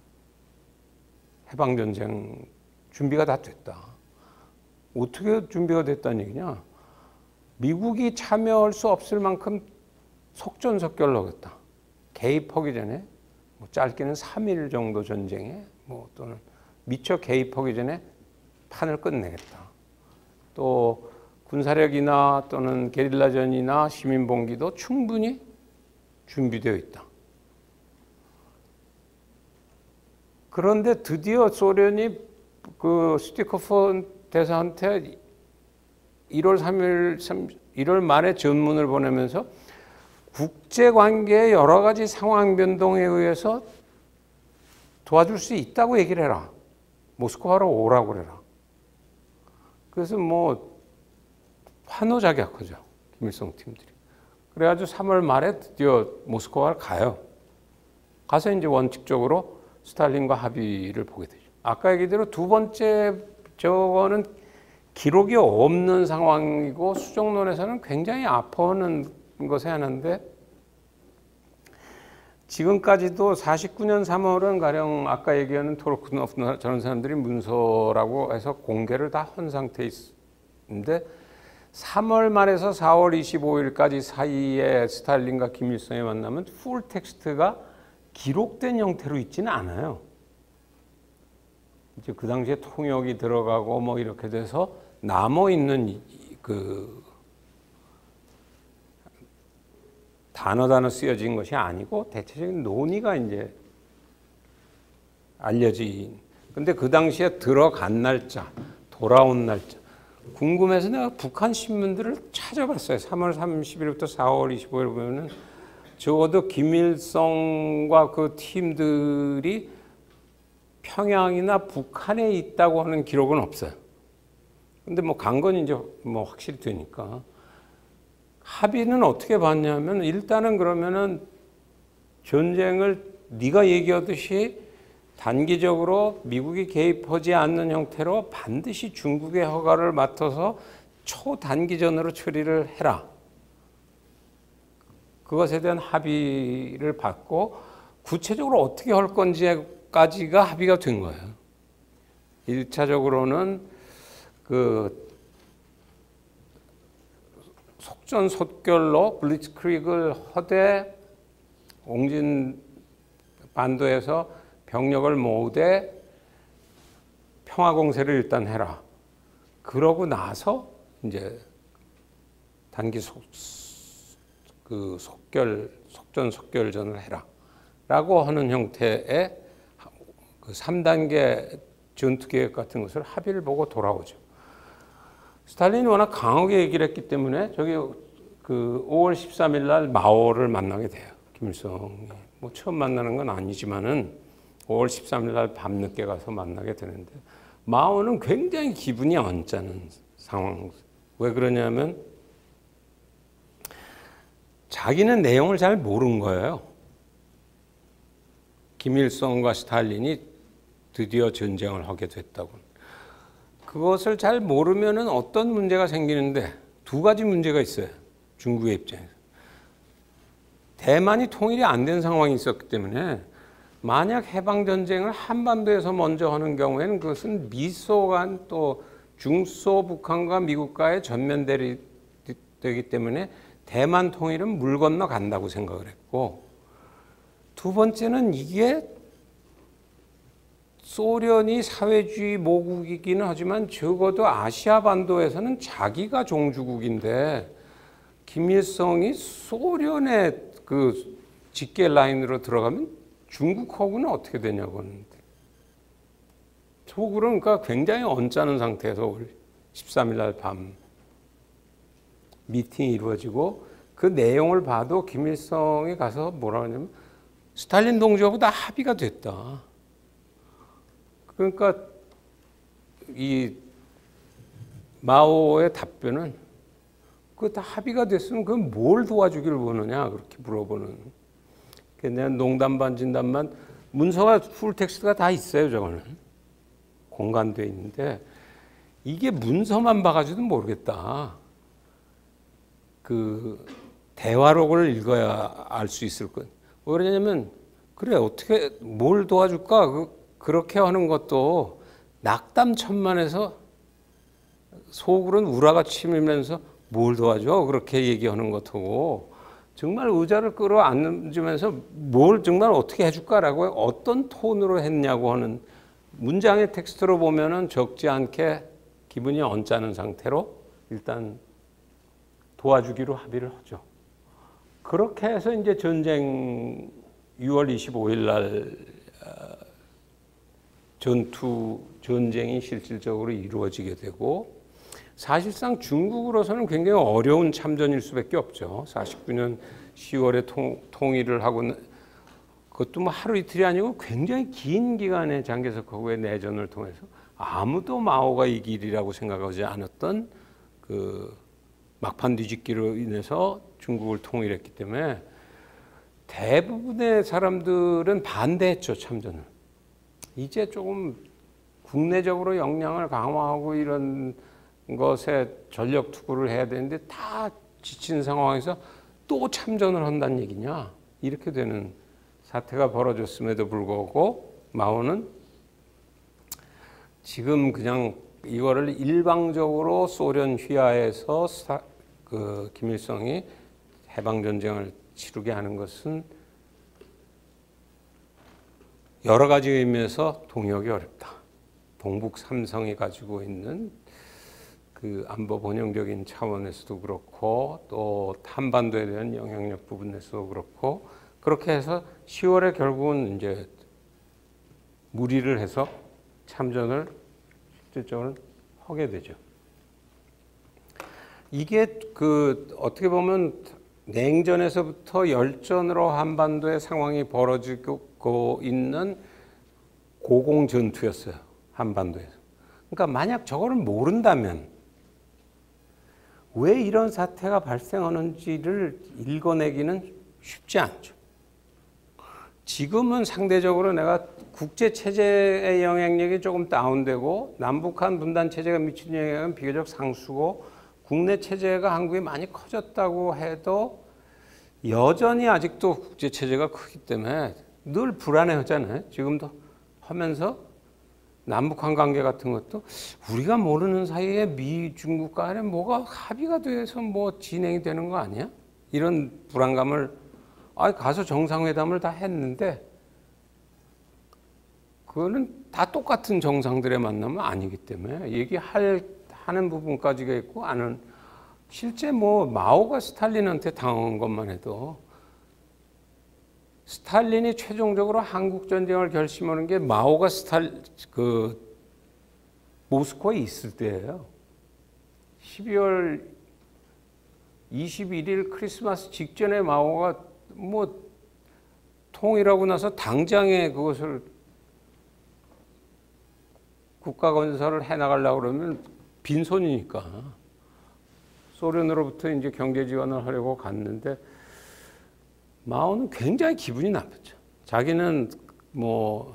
S1: 해방전쟁 준비가 다 됐다. 어떻게 준비가 됐다는 얘기냐? 미국이 참여할 수 없을 만큼 속전속결로 하겠다. 개입하기 전에 뭐 짧게는 삼 일 정도 전쟁에 뭐 또는 미처 개입하기 전에 판을 끝내겠다. 또 군사력이나 또는 게릴라전이나 시민봉기도 충분히 준비되어 있다. 그런데 드디어 소련이 그 스티커프 대사한테 일월 삼일, 일월 말에 전문을 보내면서 국제관계의 여러 가지 상황 변동에 의해서 도와줄 수 있다고 얘기를 해라. 모스크바로 오라고 그래라. 그래서 뭐 환호작약하죠. 김일성 팀들이. 그래가지고 삼월 말에 드디어 모스크바를 가요. 가서 이제 원칙적으로 스탈린과 합의를 보게 되죠. 아까 얘기대로 두 번째 저거는 기록이 없는 상황이고 수정론에서는 굉장히 아파하는 것에 하나인데 지금까지도 사십구 년 삼월은 가령 아까 얘기하는 토르크노프 저런 사람들이 문서라고 해서 공개를 다 한 상태에 있는데 삼월 말에서 사월 이십오일까지 사이에 스탈린과 김일성이 만나면 풀 텍스트가 기록된 형태로 있지는 않아요. 이제 그 당시에 통역이 들어가고 뭐 이렇게 돼서 남아 있는 그 단어 단어 쓰여진 것이 아니고 대체적인 논의가 이제 알려진. 근데 그 당시에 들어간 날짜, 돌아온 날짜 궁금해서 내가 북한 신문들을 찾아봤어요. 삼월 삼십일부터 사월 이십오일 보면은 적어도 김일성과 그 팀들이 평양이나 북한에 있다고 하는 기록은 없어요. 근데 뭐 간 건 이제 뭐 확실히 되니까. 합의는 어떻게 봤냐면 일단은 그러면은 전쟁을 네가 얘기하듯이 단기적으로 미국이 개입하지 않는 형태로 반드시 중국의 허가를 맡아서 초단기전으로 처리를 해라. 그것에 대한 합의를 받고 구체적으로 어떻게 할 건지까지가 합의가 된 거예요. 일차적으로는 그 속전속결로 블리츠크리그를 하되 옹진 반도에서 병력을 모으되 평화공세를 일단 해라. 그러고 나서 이제 단기 속, 그 속결, 속전속결전을 해라. 라고 하는 형태의 그 삼 단계 전투계획 같은 것을 합의를 보고 돌아오죠. 스탈린이 워낙 강하게 얘기를 했기 때문에 저기 그 오월 십삼일 날 마오를 만나게 돼요. 김일성이. 뭐 처음 만나는 건 아니지만은 오월 십삼일 날 밤늦게 가서 만나게 되는데 마오는 굉장히 기분이 언짢은 상황. 왜 그러냐면 자기는 내용을 잘 모른 거예요. 김일성과 스탈린이 드디어 전쟁을 하게 됐다고. 그것을 잘 모르면은 어떤 문제가 생기는데 두 가지 문제가 있어요. 중국의 입장에서. 대만이 통일이 안 된 상황이 있었기 때문에 만약 해방전쟁을 한반도에서 먼저 하는 경우에는 그것은 미소 간 또 중소 북한과 미국과의 전면 대립되기 때문에 대만 통일은 물 건너 간다고 생각을 했고, 두 번째는 이게 소련이 사회주의 모국이기는 하지만 적어도 아시아 반도에서는 자기가 종주국인데 김일성이 소련의 그 직계 라인으로 들어가면 중국하고는 어떻게 되냐고 하는데, 속으로 그러니까 굉장히 언짢은 상태에서 십삼 일 날 밤 미팅이 이루어지고, 그 내용을 봐도 김일성이 가서 뭐라 하냐면 스탈린 동지하고 다 합의가 됐다. 그러니까 이 마오의 답변은 그 다 합의가 됐으면 그건 뭘 도와주기를 원하냐 그렇게 물어보는. 그냥 농담 반 진담만, 문서가 풀 텍스트가 다 있어요. 저거는 공간돼 있는데 이게 문서만 봐가지고도 모르겠다. 그 대화록을 읽어야 알 수 있을 것. 왜 그러냐면 그래 어떻게 뭘 도와줄까? 그, 그렇게 하는 것도 낙담천만해서 속으로는 우라가 치밀면서 뭘 도와줘? 그렇게 얘기하는 것하고 정말 의자를 끌어안으면서 뭘 정말 어떻게 해줄까라고 어떤 톤으로 했냐고 하는 문장의 텍스트로 보면은 적지 않게 기분이 언짢은 상태로 일단 도와주기로 합의를 하죠. 그렇게 해서 이제 전쟁 유월 이십오일 날 전투 전쟁이 실질적으로 이루어지게 되고, 사실상 중국으로서는 굉장히 어려운 참전일 수밖에 없죠. 사십구 년 시월에 통, 통일을 하고, 그것도 뭐 하루 이틀이 아니고 굉장히 긴 기간의 장개석하고의 내전을 통해서 아무도 마오가 이길이라고 생각하지 않았던 그 막판 뒤집기로 인해서 중국을 통일했기 때문에 대부분의 사람들은 반대했죠, 참전을. 이제 조금 국내적으로 역량을 강화하고 이런 것에 전력 투구를 해야 되는데 다 지친 상황에서 또 참전을 한다는 얘기냐, 이렇게 되는 사태가 벌어졌음에도 불구하고 마오는 지금 그냥 이거를 일방적으로 소련 휘하에서 사, 그 김일성이 해방전쟁을 치르게 하는 것은 여러 가지 의미에서 동의하기 어렵다. 동북 삼성이 가지고 있는 그 안보 본영적인 차원에서도 그렇고 또 한반도에 대한 영향력 부분에서도 그렇고, 그렇게 해서 시월에 결국은 이제 무리를 해서 참전을 실질적으로 하게 되죠. 이게 그 어떻게 보면 냉전에서부터 열전으로 한반도의 상황이 벌어지고 있는 고공 전투였어요, 한반도에서. 그러니까 만약 저거를 모른다면 왜 이런 사태가 발생하는지를 읽어내기는 쉽지 않죠. 지금은 상대적으로 내가 국제 체제의 영향력이 조금 다운되고 남북한 분단 체제가 미치는 영향은 비교적 상수고 국내 체제가 한국이 많이 커졌다고 해도 여전히 아직도 국제 체제가 크기 때문에 늘 불안해하잖아요. 지금도 하면서 남북한 관계 같은 것도 우리가 모르는 사이에 미, 중국 간에 뭐가 합의가 돼서 뭐 진행이 되는 거 아니야? 이런 불안감을, 아, 가서 정상회담을 다 했는데 그거는 다 똑같은 정상들의 만남은 아니기 때문에 얘기할 하는 부분까지가 있고, 아는 실제 뭐 마오가 스탈린한테 당한 것만 해도 스탈린이 최종적으로 한국 전쟁을 결심하는 게 마오가 스탈 그 모스크바에 있을 때예요. 십이월 이십일일 크리스마스 직전에 마오가 뭐 통일하고 나서 당장에 그것을 국가 건설을 해 나가려고 그러면 빈손이니까 소련으로부터 이제 경제 지원을 하려고 갔는데 마오는 굉장히 기분이 나빴죠. 자기는 뭐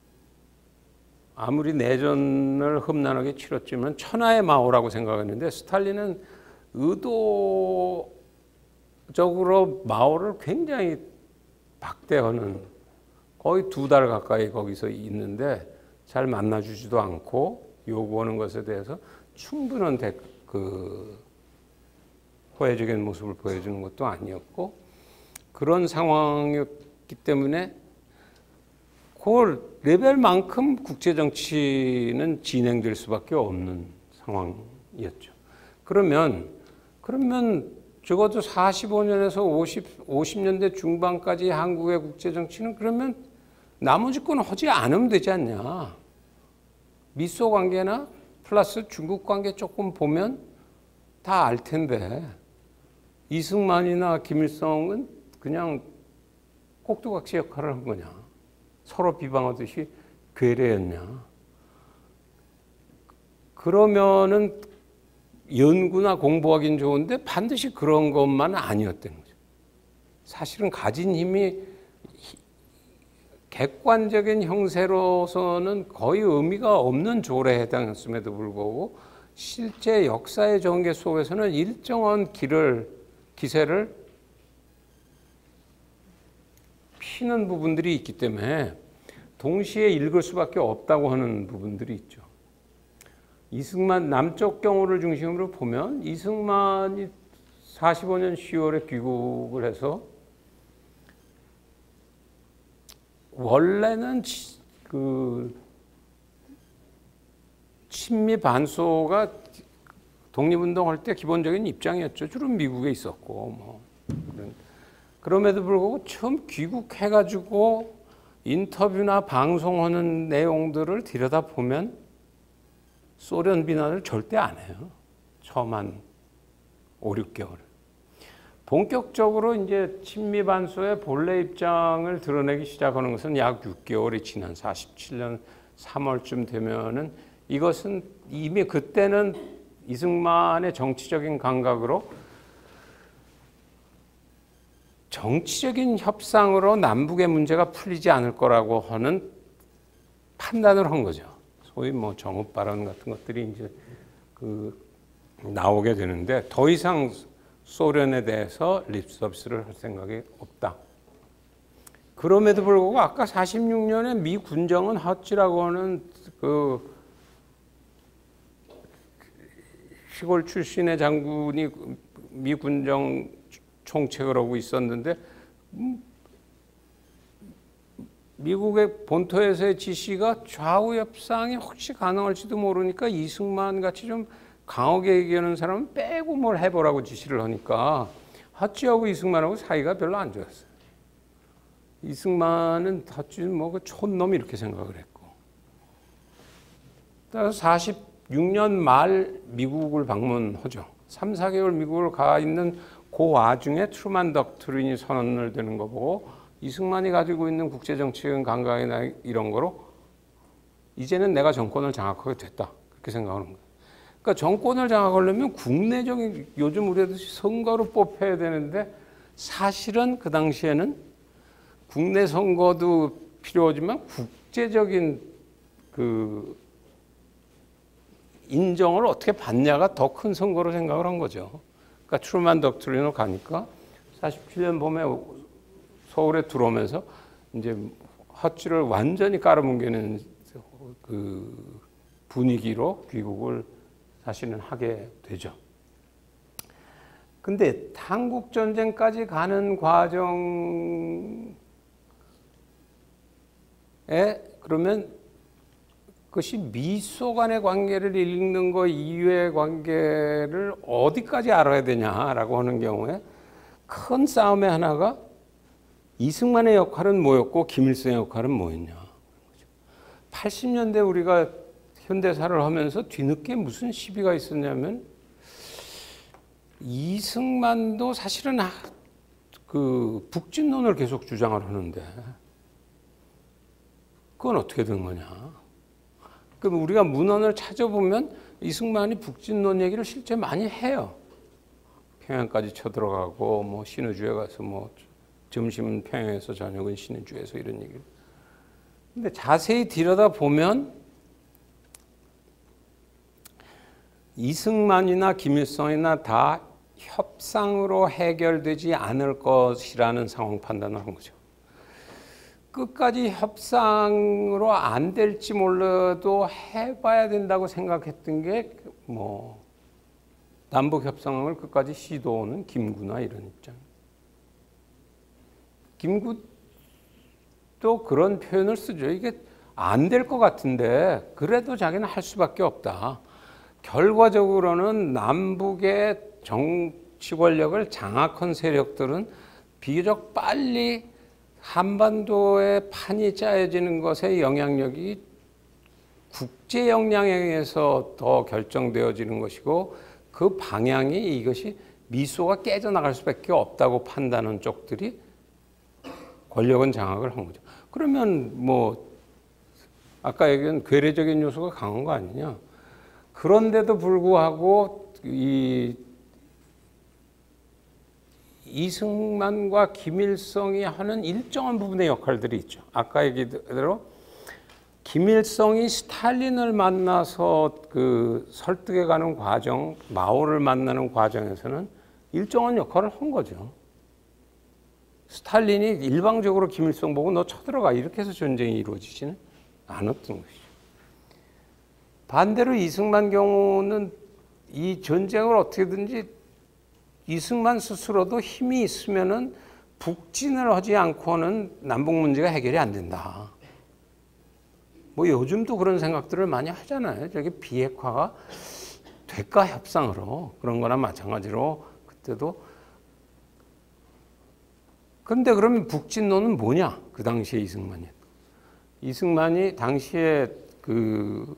S1: 아무리 내전을 험난하게 치렀지만 천하의 마오라고 생각했는데 스탈린은 의도 적으로 마오를 굉장히 박대하는, 거의 두 달 가까이 거기서 있는데 잘 만나주지도 않고 요구하는 것에 대해서 충분한 대, 그 호혜적인 모습을 보여주는 것도 아니었고, 그런 상황이었기 때문에 그 레벨만큼 국제정치는 진행될 수밖에 없는 상황이었죠. 그러면 그러면 적어도 사십오 년에서 오십, 오십 년대 중반까지 한국의 국제정치는 그러면 나머지 건 하지 않으면 되지 않냐. 미소 관계나 플러스 중국 관계 조금 보면 다 알 텐데, 이승만이나 김일성은 그냥 꼭두각시 역할을 한 거냐. 서로 비방하듯이 괴뢰였냐. 그러면은 연구나 공부하긴 좋은데 반드시 그런 것만 아니었던 거죠. 사실은 가진 힘이 객관적인 형세로서는 거의 의미가 없는 조례에 해당했음에도 불구하고 실제 역사의 전개 속에서는 일정한 길을, 기세를 피는 부분들이 있기 때문에 동시에 읽을 수밖에 없다고 하는 부분들이 있죠. 이승만 남쪽 경우를 중심으로 보면 이승만이 사십오 년 시월에 귀국을 해서 원래는 그 친미 반소가 독립운동할 때 기본적인 입장이었죠. 주로 미국에 있었고 뭐 그럼에도 불구하고 처음 귀국해가지고 인터뷰나 방송하는 내용들을 들여다보면 소련 비난을 절대 안 해요. 처음 한 오, 육 개월. 본격적으로 이제 친미 반소의 본래 입장을 드러내기 시작하는 것은 약 육 개월이 지난 사십칠 년 삼월쯤 되면은 이것은 이미 그때는 이승만의 정치적인 감각으로 정치적인 협상으로 남북의 문제가 풀리지 않을 거라고 하는 판단을 한 거죠. 소위 뭐 정읍 발언 같은 것들이 이제 그 나오게 되는데 더 이상 소련에 대해서 립서비스를 할 생각이 없다. 그럼에도 불구하고 아까 사십육 년에 미 군정은 헛지라고 하는 그 시골 출신의 장군이 미 군정 총책을 하고 있었는데 미국의 본토에서의 지시가 좌우 협상이 혹시 가능할지도 모르니까 이승만 같이 좀 강하게 얘기하는 사람은 빼고 뭘 해보라고 지시를 하니까 헛지하고 이승만하고 사이가 별로 안 좋았어요. 이승만은 헛지는 뭐 그 촌놈 이렇게 생각을 했고, 따라서 사십육 년 말 미국을 방문하죠. 삼, 사 개월 미국을 가 있는 그 와중에 트루만 덕트린이 선언을 되는 거 보고 이승만이 가지고 있는 국제정치적인 감각이나 이런 거로 이제는 내가 정권을 장악하게 됐다. 그렇게 생각하는 거예요. 그러니까 정권을 장악하려면 국내적인, 요즘 우리 하듯이 선거로 뽑혀야 되는데 사실은 그 당시에는 국내 선거도 필요하지만 국제적인 그 인정을 어떻게 받냐가 더 큰 선거로 생각을 한 거죠. 그러니까 트루만 덕트린으로 가니까 사십칠 년 봄에 서울에 들어오면서 이제 헛지를 완전히 깔아뭉개는 그 분위기로 귀국을 사실은 하게 되죠. 근데 한국 전쟁까지 가는 과정에 그러면 그것이 미소 간의 관계를 읽는 것 이외의 관계를 어디까지 알아야 되냐라고 하는 경우에 큰 싸움의 하나가 이승만의 역할은 뭐였고 김일성의 역할은 뭐였냐. 팔십 년대 우리가 현대사를 하면서 뒤늦게 무슨 시비가 있었냐면 이승만도 사실은 그 북진론을 계속 주장을 하는데 그건 어떻게 된 거냐. 그럼 우리가 문헌을 찾아보면 이승만이 북진론 얘기를 실제 많이 해요. 평양까지 쳐들어가고 뭐 신의주에 가서 뭐 점심은 평양에서 저녁은 신의주에서 이런 얘기를. 근데 자세히 들여다보면 이승만이나 김일성이나 다 협상으로 해결되지 않을 것이라는 상황 판단을 한 거죠. 끝까지 협상으로 안 될지 몰라도 해봐야 된다고 생각했던 게 뭐 남북 협상을 끝까지 시도하는 김구나 이런 입장. 김구도 그런 표현을 쓰죠. 이게 안 될 것 같은데 그래도 자기는 할 수밖에 없다. 결과적으로는 남북의 정치 권력을 장악한 세력들은 비교적 빨리 한반도의 판이 짜여지는 것의 영향력이 국제 역량에 의해서 더 결정되어지는 것이고 그 방향이 이것이 미소가 깨져나갈 수밖에 없다고 판단하는 쪽들이 권력은 장악을 한 거죠. 그러면 뭐 아까 얘기한 괴뢰적인 요소가 강한 거 아니냐. 그런데도 불구하고 이 이승만과 김일성이 하는 일정한 부분의 역할들이 있죠. 아까 얘기대로 김일성이 스탈린을 만나서 그 설득해가는 과정, 마오를 만나는 과정에서는 일정한 역할을 한 거죠. 스탈린이 일방적으로 김일성 보고 너 쳐들어가 이렇게 해서 전쟁이 이루어지지는 않았던 것이죠. 반대로 이승만 경우는 이 전쟁을 어떻게든지 이승만 스스로도 힘이 있으면은 북진을 하지 않고는 남북 문제가 해결이 안 된다. 뭐 요즘도 그런 생각들을 많이 하잖아요. 저기 비핵화가 될까 협상으로 그런 거나 마찬가지로 그때도. 그런데 그러면 북진론은 뭐냐? 그 당시에 이승만이. 이승만이 당시에 그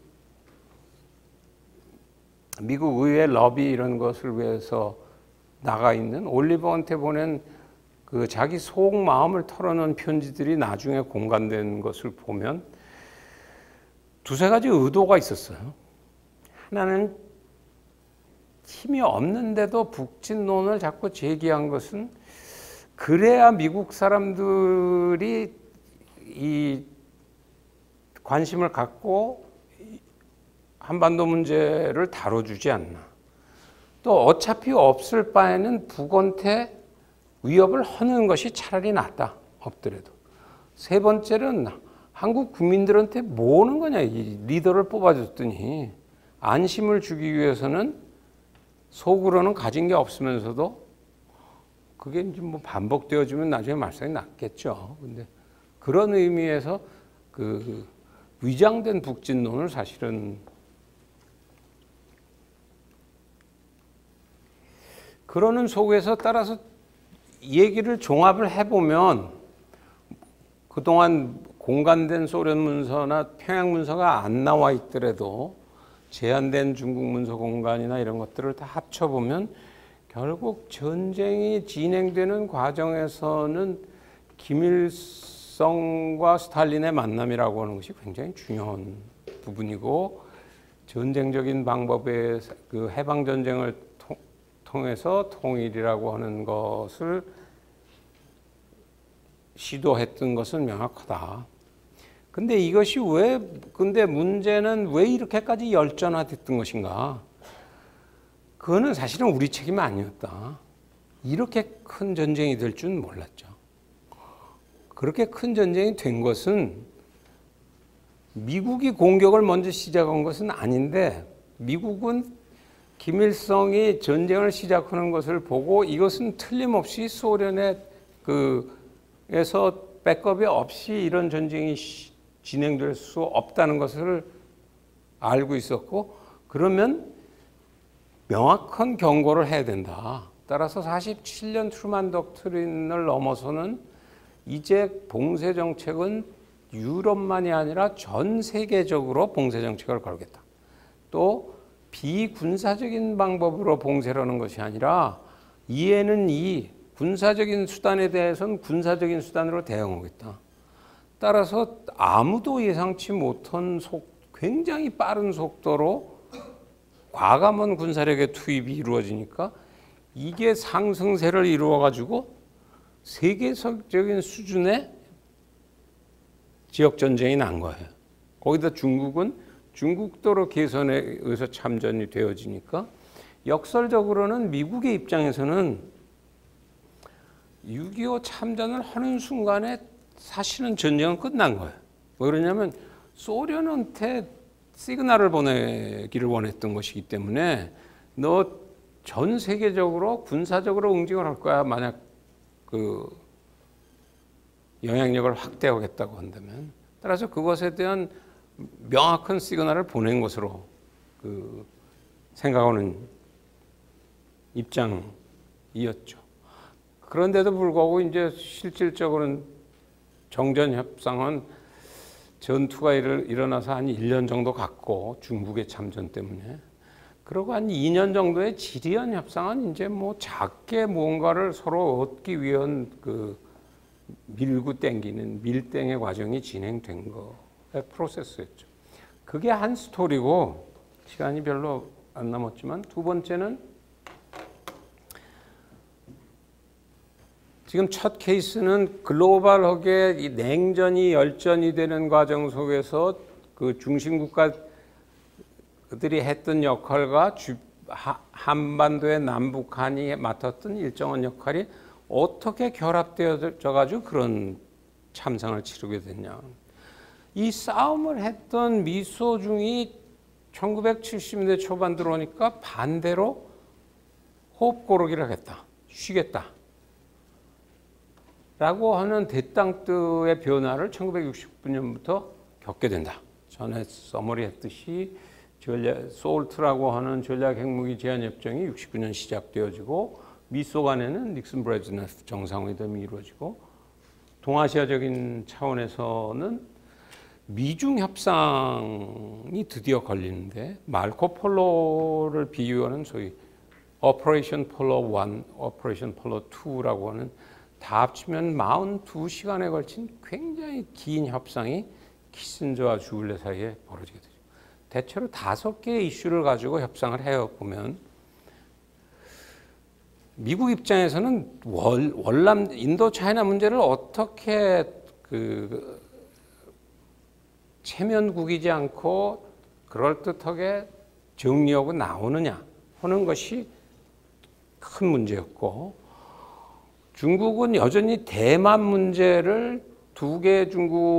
S1: 미국 의회 러비 이런 것을 위해서 나가 있는 올리버한테 보낸 그 자기 속 마음을 털어놓은 편지들이 나중에 공간된 것을 보면 두세 가지 의도가 있었어요. 하나는 힘이 없는데도 북진론을 자꾸 제기한 것은 그래야 미국 사람들이 이 관심을 갖고 한반도 문제를 다뤄주지 않나. 또 어차피 없을 바에는 북한테 위협을 하는 것이 차라리 낫다. 없더라도. 세 번째는 한국 국민들한테 뭐 하는 거냐. 이 리더를 뽑아줬더니 안심을 주기 위해서는 속으로는 가진 게 없으면서도 그게 이제 뭐 반복되어지면 나중에 말썽이 났겠죠. 근데 그런 의미에서 그 위장된 북진론을 사실은 그러는 속에서 따라서 얘기를 종합을 해보면 그동안 공간된 소련 문서나 평양 문서가 안 나와 있더라도 제한된 중국 문서 공간이나 이런 것들을 다 합쳐보면 결국 전쟁이 진행되는 과정에서는 김일성과 스탈린의 만남이라고 하는 것이 굉장히 중요한 부분이고 전쟁적인 방법의 그 해방 전쟁을 통해서 통일이라고 하는 것을 시도했던 것은 명확하다. 근데 이것이 왜, 근데 문제는 왜 이렇게까지 열전화됐던 것인가? 그거는 사실은 우리 책임이 아니었다. 이렇게 큰 전쟁이 될 줄은 몰랐죠. 그렇게 큰 전쟁이 된 것은 미국이 공격을 먼저 시작한 것은 아닌데 미국은 김일성이 전쟁을 시작하는 것을 보고 이것은 틀림없이 소련의 그에서 백업이 없이 이런 전쟁이 진행될 수 없다는 것을 알고 있었고 그러면 명확한 경고를 해야 된다. 따라서 사십칠 년 트루만 독트린을 넘어서는 이제 봉쇄 정책은 유럽만이 아니라 전 세계적으로 봉쇄 정책을 걸겠다. 또 비군사적인 방법으로 봉쇄하는 것이 아니라 이에는 이 군사적인 수단에 대해서는 군사적인 수단으로 대응하겠다. 따라서 아무도 예상치 못한 속, 굉장히 빠른 속도로 과감한 군사력의 투입이 이루어지니까 이게 상승세를 이루어가지고 세계적인 수준의 지역전쟁이 난 거예요. 거기다 중국은 중국도로 개선에 의해서 참전이 되어지니까 역설적으로는 미국의 입장에서는 육이오 참전을 하는 순간에 사실은 전쟁은 끝난 거예요. 왜 그러냐면 소련한테 시그널을 보내기를 원했던 것이기 때문에 너 전 세계적으로 군사적으로 응징을 할 거야. 만약 그 영향력을 확대하겠다고 한다면. 따라서 그것에 대한 명확한 시그널을 보낸 것으로 그 생각하는 입장이었죠. 그런데도 불구하고 이제 실질적으로는 정전 협상은 전투가 일어나서 한 일 년 정도 갔고 중국의 참전 때문에 그리고 한 이 년 정도의 지리한 협상은 이제 뭐 작게 무언가를 서로 얻기 위한 그 밀고 땡기는 밀땡의 과정이 진행된 거의 프로세스였죠. 그게 한 스토리고 시간이 별로 안 남았지만 두 번째는 지금 첫 케이스는 글로벌하게 이 냉전이 열전이 되는 과정 속에서 그 중심국가 그들이 했던 역할과 주, 하, 한반도의 남북한이 맡았던 일정한 역할이 어떻게 결합되어져 가지고 그런 참상을 치르게 됐냐. 이 싸움을 했던 미소중이 천구백칠십 년대 초반 들어오니까 반대로 호흡 고르기를 하겠다. 쉬겠다. 라고 하는 대땅뜨의 변화를 천구백육십구 년부터 겪게 된다. 전에 서머리 했듯이 전략, 소울트라고 하는 전략 핵무기 제한 협정이 육십구 년 시작되어지고 미소 간에는 닉슨 브레즈네프 정상회담이 이루어지고 동아시아적인 차원에서는 미중 협상이 드디어 걸리는데 말코 폴로를 비유하는 소위 오퍼레이션 폴로 일, 오퍼레이션 폴로 이라고 하는 다 합치면 사십이 시간에 걸친 굉장히 긴 협상이 키신저와 주울레 사이에 벌어지게 되죠. 대체로 다섯 개의 이슈를 가지고 협상을 해보면 미국 입장에서는 월, 월남 인도 차이나 문제를 어떻게 그 체면국이지 않고 그럴듯하게 정리하고 나오느냐 하는 것이 큰 문제였고 중국은 여전히 대만 문제를 두 개의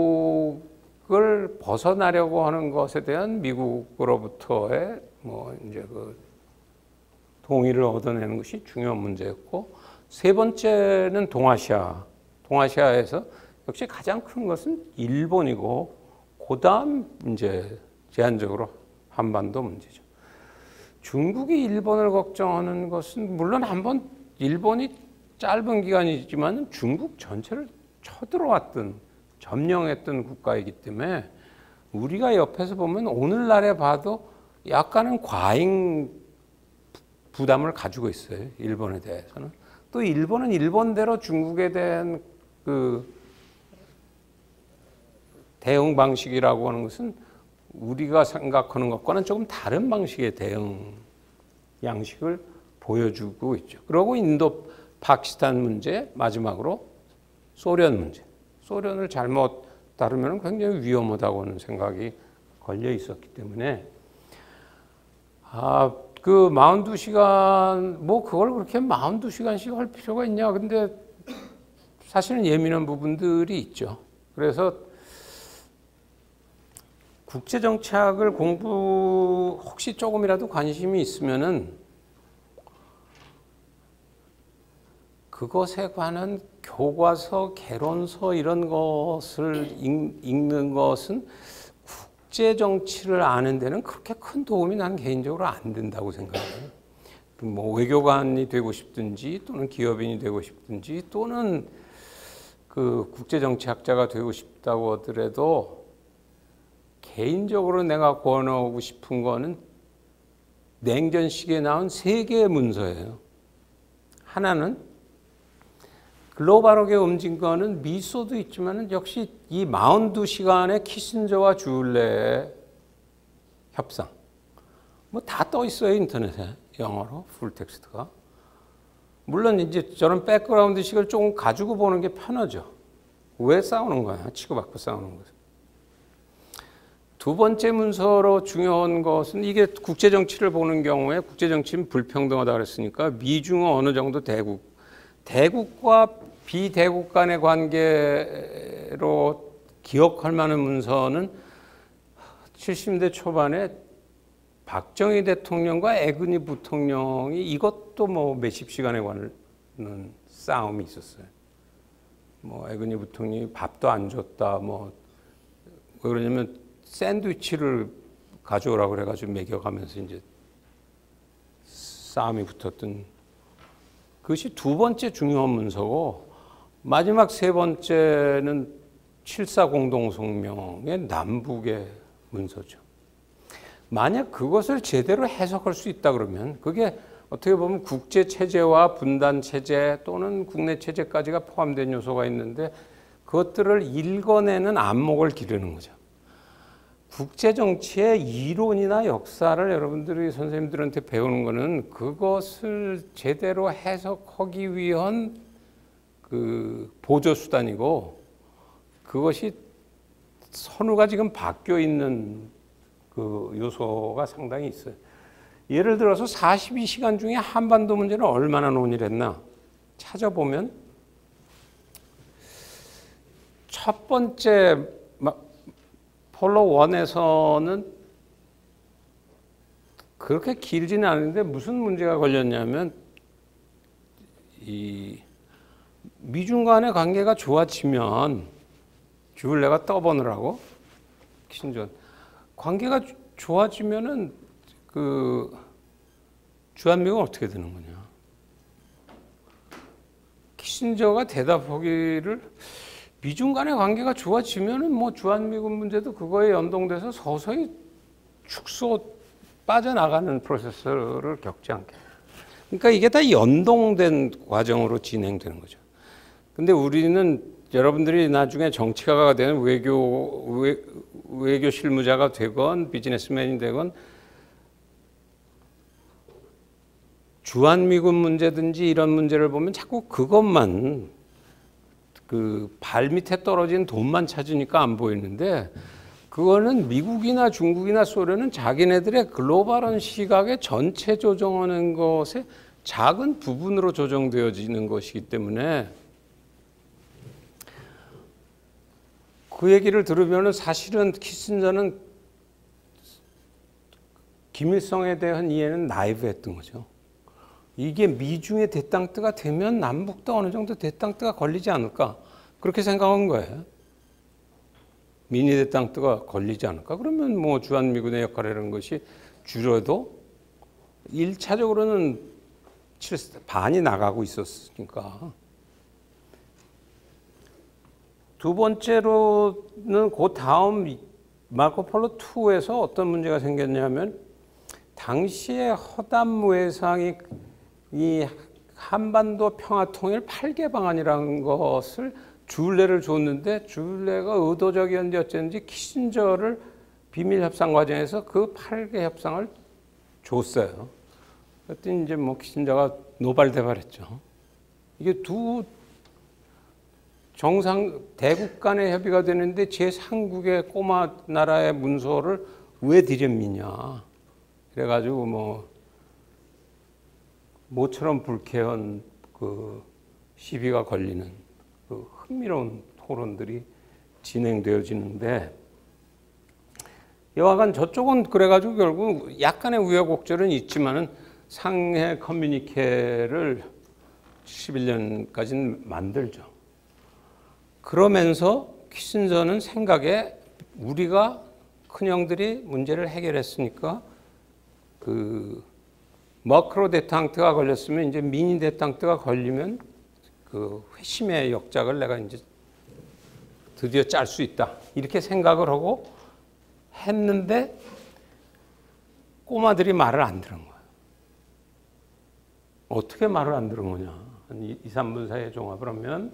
S1: 중국을 벗어나려고 하는 것에 대한 미국으로부터의 뭐 이제 그 동의를 얻어내는 것이 중요한 문제였고 세 번째는 동아시아. 동아시아에서 역시 가장 큰 것은 일본이고 그다음 이제 제한적으로 한반도 문제죠. 중국이 일본을 걱정하는 것은 물론 한번 일본이 짧은 기간이지만 중국 전체를 쳐들어왔던 점령했던 국가이기 때문에 우리가 옆에서 보면 오늘날에 봐도 약간은 과잉 부담을 가지고 있어요. 일본에 대해서는. 또 일본은 일본대로 중국에 대한 그 대응 방식이라고 하는 것은 우리가 생각하는 것과는 조금 다른 방식의 대응 양식을 보여주고 있죠. 그리고 인도 파키스탄 문제, 마지막으로 소련 문제. 소련을 잘못 다루면 굉장히 위험하다고 하는 생각이 걸려 있었기 때문에 아, 그 사십이 시간 뭐 그걸 그렇게 사십이 시간씩 할 필요가 있냐. 근데 사실은 예민한 부분들이 있죠. 그래서 국제정치학을 공부 혹시 조금이라도 관심이 있으면은 그것에 관한 교과서, 개론서 이런 것을 읽, 읽는 것은 국제 정치를 아는 데는 그렇게 큰 도움이 난 개인적으로 안 된다고 생각해요. 뭐 외교관이 되고 싶든지 또는 기업인이 되고 싶든지 또는 그 국제 정치학자가 되고 싶다고 하더라도 개인적으로 내가 권하고 싶은 거는 냉전 시기에 나온 세 개의 문서예요. 하나는 글로벌하게 움직인 거는 미소도 있지만 역시 이 사십이 시간의 키신저와 주울레의 협상. 뭐 다 떠 있어요, 인터넷에. 영어로, 풀 텍스트가. 물론 이제 저런 백그라운드식을 조금 가지고 보는 게 편하죠. 왜 싸우는 거야? 치고받고 싸우는 거죠. 두 번째 문서로 중요한 것은 이게 국제 정치를 보는 경우에 국제 정치는 불평등하다 그랬으니까 미중은 어느 정도 대국, 대국과 비대국 간의 관계로 기억할 만한 문서는 칠십 년대 초반에 박정희 대통령과 에그니 부통령이 이것도 뭐 몇십 시간에 관한 싸움이 있었어요. 뭐 에그니 부통령이 밥도 안 줬다, 뭐 왜 그러냐면 샌드위치를 가져오라고 그래가지고 먹여가면서 이제 싸움이 붙었던 그것이 두 번째 중요한 문서고, 마지막 세 번째는 칠사 공동성명의 남북의 문서죠. 만약 그것을 제대로 해석할 수 있다 그러면 그게 어떻게 보면 국제 체제와 분단 체제 또는 국내 체제까지가 포함된 요소가 있는데 그것들을 읽어내는 안목을 기르는 거죠. 국제 정치의 이론이나 역사를 여러분들이 선생님들한테 배우는 거는 그것을 제대로 해석하기 위한 그 보조 수단이고, 그것이 선우가 지금 바뀌어 있는 그 요소가 상당히 있어요. 예를 들어서 사십이 시간 중에 한반도 문제는 얼마나 논의를 했나 찾아보면 첫 번째 폴로 일에서는 그렇게 길지는 않은데 무슨 문제가 걸렸냐면 이 미중 간의 관계가 좋아지면 주울레가 떠보느라고 키신저 관계가 좋아지면은 그 주한미군 어떻게 되는 거냐. 키신저가 대답하기를 미중 간의 관계가 좋아지면은 뭐 주한미군 문제도 그거에 연동돼서 서서히 축소 빠져나가는 프로세스를 겪지 않게. 그러니까 이게 다 연동된 과정으로 진행되는 거죠. 근데 우리는 여러분들이 나중에 정치가가 되는 외교, 외, 외교 실무자가 되건 비즈니스맨이 되건 주한미군 문제든지 이런 문제를 보면 자꾸 그것만 그 발 밑에 떨어진 돈만 찾으니까 안 보이는데 그거는 미국이나 중국이나 소련은 자기네들의 글로벌한 시각에 전체 조정하는 것에 작은 부분으로 조정되어지는 것이기 때문에 그 얘기를 들으면 사실은 키신저는 김일성에 대한 이해는 나이브했던 거죠. 이게 미중의 대땅뜨가 되면 남북도 어느 정도 대땅뜨가 걸리지 않을까 그렇게 생각한 거예요. 미니 대땅뜨가 걸리지 않을까. 그러면 뭐 주한미군의 역할이라는 것이 줄여도 일 차적으로는 반이 나가고 있었으니까. 두 번째로는 그 다음 마코폴로 이에서 어떤 문제가 생겼냐면 당시에 허담 외상이 이 한반도 평화통일 팔 개 방안이라는 것을 주울레를 줬는데 주울레가 의도적이었는지 어쩐지 키신저를 비밀 협상 과정에서 그 팔 개 협상을 줬어요. 그랬더니 이제 뭐 키신저가 노발대발했죠. 이게 두 정상 대국 간의 협의가 되는데 제삼국의 꼬마 나라의 문서를 왜 들여미냐. 그래가지고 뭐 모처럼 불쾌한 그 시비가 걸리는 그 흥미로운 토론들이 진행되어지는데 여하간 저쪽은 그래가지고 결국 약간의 우여곡절은 있지만은 상해 커뮤니케를 칠십일 년까지는 만들죠. 그러면서 키신저는 생각에 우리가 큰형들이 문제를 해결했으니까 그 머크로 대탕트가 걸렸으면 이제 미니 대탕트가 걸리면 그 회심의 역작을 내가 이제 드디어 짤 수 있다 이렇게 생각을 하고 했는데 꼬마들이 말을 안 들은 거야. 어떻게 말을 안 들은 거냐. 한 이, 삼 분 사이에 종합을 하면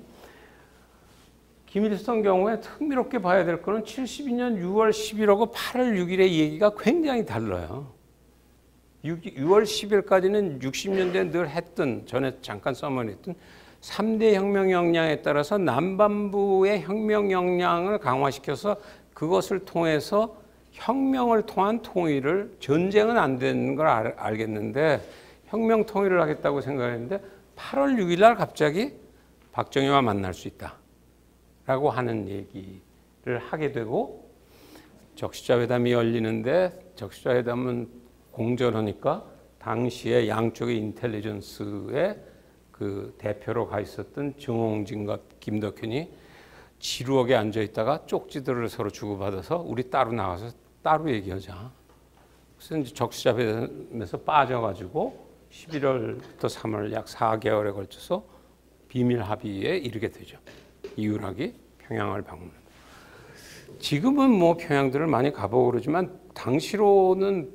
S1: 김일성 경우에 흥미롭게 봐야 될 거는 칠십이 년 유월 십일하고 팔월 육일의 얘기가 굉장히 달라요. 유월 십일까지는 육십 년대에 늘 했던, 전에 잠깐 써머니했던 삼 대 혁명 역량에 따라서 남반부의 혁명 역량을 강화시켜서 그것을 통해서 혁명을 통한 통일을, 전쟁은 안 되는 걸 알, 알겠는데 혁명 통일을 하겠다고 생각했는데 팔월 육일 날 갑자기 박정희와 만날 수 있다 라고 하는 얘기를 하게 되고, 적시자회담이 열리는데 적시자회담은 공전하니까 당시에 양쪽의 인텔리전스의 그 대표로 가 있었던 정홍진과 김덕현이 지루하게 앉아 있다가 쪽지들을 서로 주고받아서 우리 따로 나가서 따로 얘기하자. 그래서 이제 적시자회담에서 빠져가지고 십일월부터 삼월 약 사 개월에 걸쳐서 비밀 합의에 이르게 되죠. 이유락이 평양을 방문한다. 지금은 뭐 평양들을 많이 가보고 그러지만 당시로는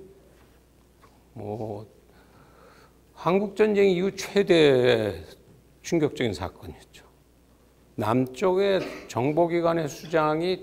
S1: 뭐 한국전쟁 이후 최대 충격적인 사건이었죠. 남쪽의 정보기관의 수장이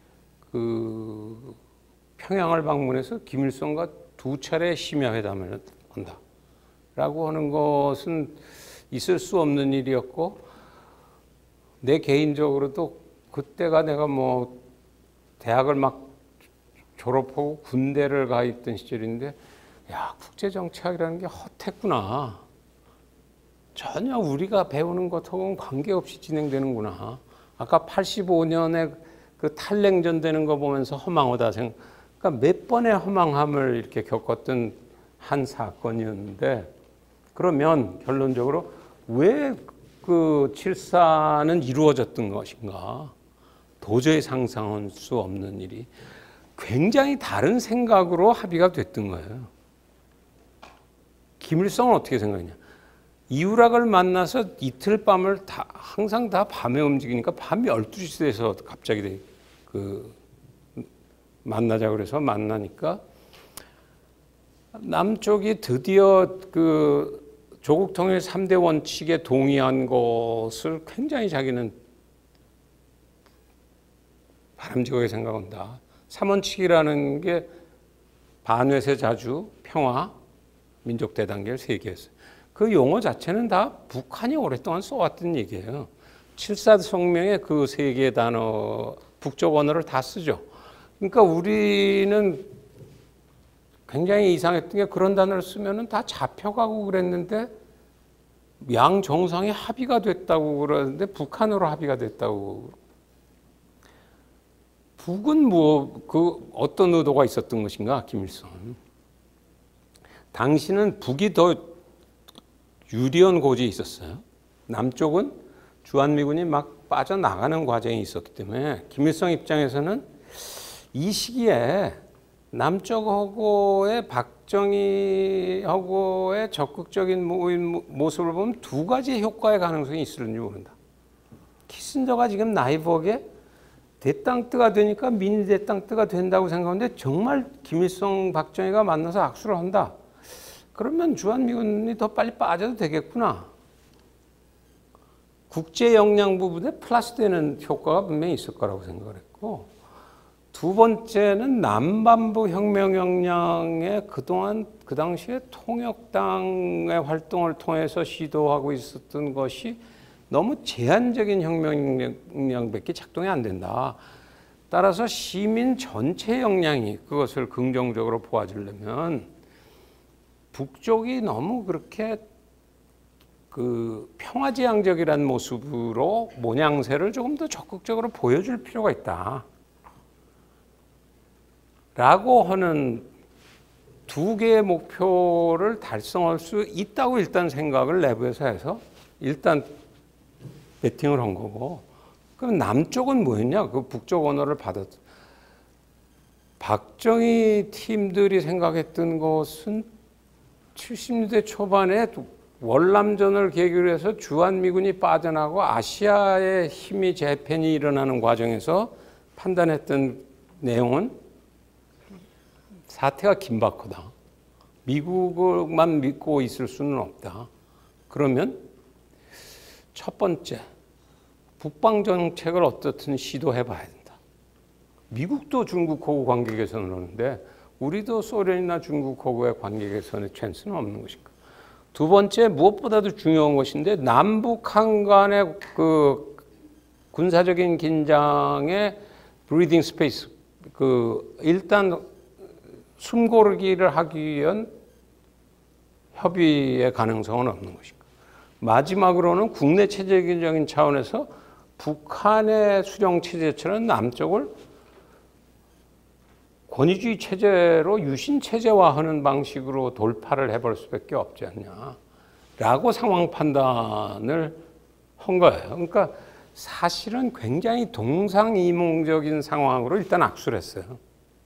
S1: 그 평양을 방문해서 김일성과 두 차례 심야회담을 한다 라고 하는 것은 있을 수 없는 일이었고, 내 개인적으로도 그때가 내가 뭐 대학을 막 졸업하고 군대를 가 있던 시절인데, 야, 국제정치학이라는 게 헛했구나. 전혀 우리가 배우는 것하고는 관계없이 진행되는구나. 아까 팔십오 년에 그 탈냉전 되는 거 보면서 허망하다 생각, 그러니까 몇 번의 허망함을 이렇게 겪었던 한 사건이었는데, 그러면 결론적으로 왜 그 칠사는 이루어졌던 것인가? 도저히 상상할 수 없는 일이 굉장히 다른 생각으로 합의가 됐던 거예요. 김일성은 어떻게 생각했냐? 이유락을 만나서 이틀 밤을 다 항상 다 밤에 움직이니까 밤 열두 시 돼서 갑자기 그 만나자 그래서 만나니까 남쪽이 드디어 그 조국 통일 삼 대 원칙에 동의한 것을 굉장히 자기는 바람직하게 생각한다. 삼 원칙이라는 게 반외세 자주, 평화, 민족 대단계를 세 개였어요. 그 용어 자체는 다 북한이 오랫동안 써왔던 얘기예요. 칠사 성명에 그 세 개의 단어, 북쪽 언어를 다 쓰죠. 그러니까 우리는 굉장히 이상했던 게 그런 단어를 쓰면은 다 잡혀가고 그랬는데 양 정상이 합의가 됐다고 그러는데 북한으로 합의가 됐다고. 북은 뭐 그 어떤 의도가 있었던 것인가, 김일성은. 당시는 북이 더 유리한 고지에 있었어요. 남쪽은 주한미군이 막 빠져나가는 과정이 있었기 때문에 김일성 입장에서는 이 시기에 남쪽하고의 박정희하고의 적극적인 모습을 보면 두 가지 효과의 가능성이 있을지 모른다. 키신저가 지금 나이브하게 대땅뜨가 되니까 미니 대땅뜨가 된다고 생각하는데 정말 김일성, 박정희가 만나서 악수를 한다. 그러면 주한미군이 더 빨리 빠져도 되겠구나. 국제 역량 부분에 플러스 되는 효과가 분명히 있을 거라고 생각을 했고, 두 번째는 남반부 혁명 역량에 그동안 그 당시에 통역당의 활동을 통해서 시도하고 있었던 것이 너무 제한적인 혁명 역량밖에 작동이 안 된다. 따라서 시민 전체 역량이 그것을 긍정적으로 보아주려면 북쪽이 너무 그렇게 그 평화지향적이라는 모습으로 모양새를 조금 더 적극적으로 보여줄 필요가 있다. 라고 하는 두 개의 목표를 달성할 수 있다고 일단 생각을 내부에서 해서 일단 배팅을 한 거고, 그럼 남쪽은 뭐였냐? 그 북쪽 언어를 받았. 박정희 팀들이 생각했던 것은 칠십 년대 초반에 월남전을 계기로 해서 주한미군이 빠져나가고 아시아의 힘이 재편이 일어나는 과정에서 판단했던 내용은 사태가 긴박하다. 미국만 믿고 있을 수는 없다. 그러면 첫 번째, 북방 정책을 어떻든 시도해봐야 된다. 미국도 중국하고 관계 개선을 하는데 우리도 소련이나 중국하고의 관계 개선의 찬스는 없는 것인가. 두 번째, 무엇보다도 중요한 것인데 남북한 간의 그 군사적인 긴장의 브리딩 스페이스, 그 일단 숨고르기를 하기 위한 협의의 가능성은 없는 것인가. 마지막으로는 국내 체제적인 차원에서 북한의 수령 체제처럼 남쪽을 권위주의 체제로 유신 체제화하는 방식으로 돌파를 해볼 수밖에 없지 않냐라고 상황 판단을 한 거예요. 그러니까 사실은 굉장히 동상이몽적인 상황으로 일단 악수를 했어요.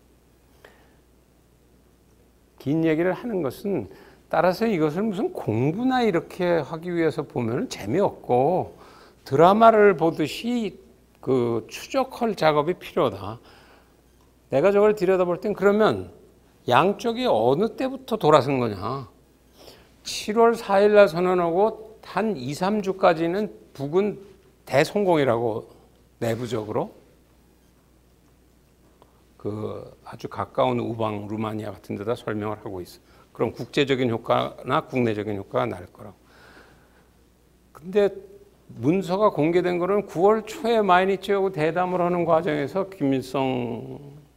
S1: 긴 얘기를 하는 것은 따라서 이것을 무슨 공부나 이렇게 하기 위해서 보면 재미없고 드라마를 보듯이 그 추적할 작업이 필요하다. 내가 저걸 들여다볼 땐 그러면 양쪽이 어느 때부터 돌아선 거냐. 칠월 사일 날 선언하고 한 이, 삼 주까지는 북은 대성공이라고 내부적으로 그 아주 가까운 우방 루마니아 같은 데다 설명을 하고 있어. 그럼 국제적인 효과나 국내적인 효과가 날 거라고. 근데 문서가 공개된 거는 구월 초에 마이니츠하고 대담을 하는 과정에서 김일성이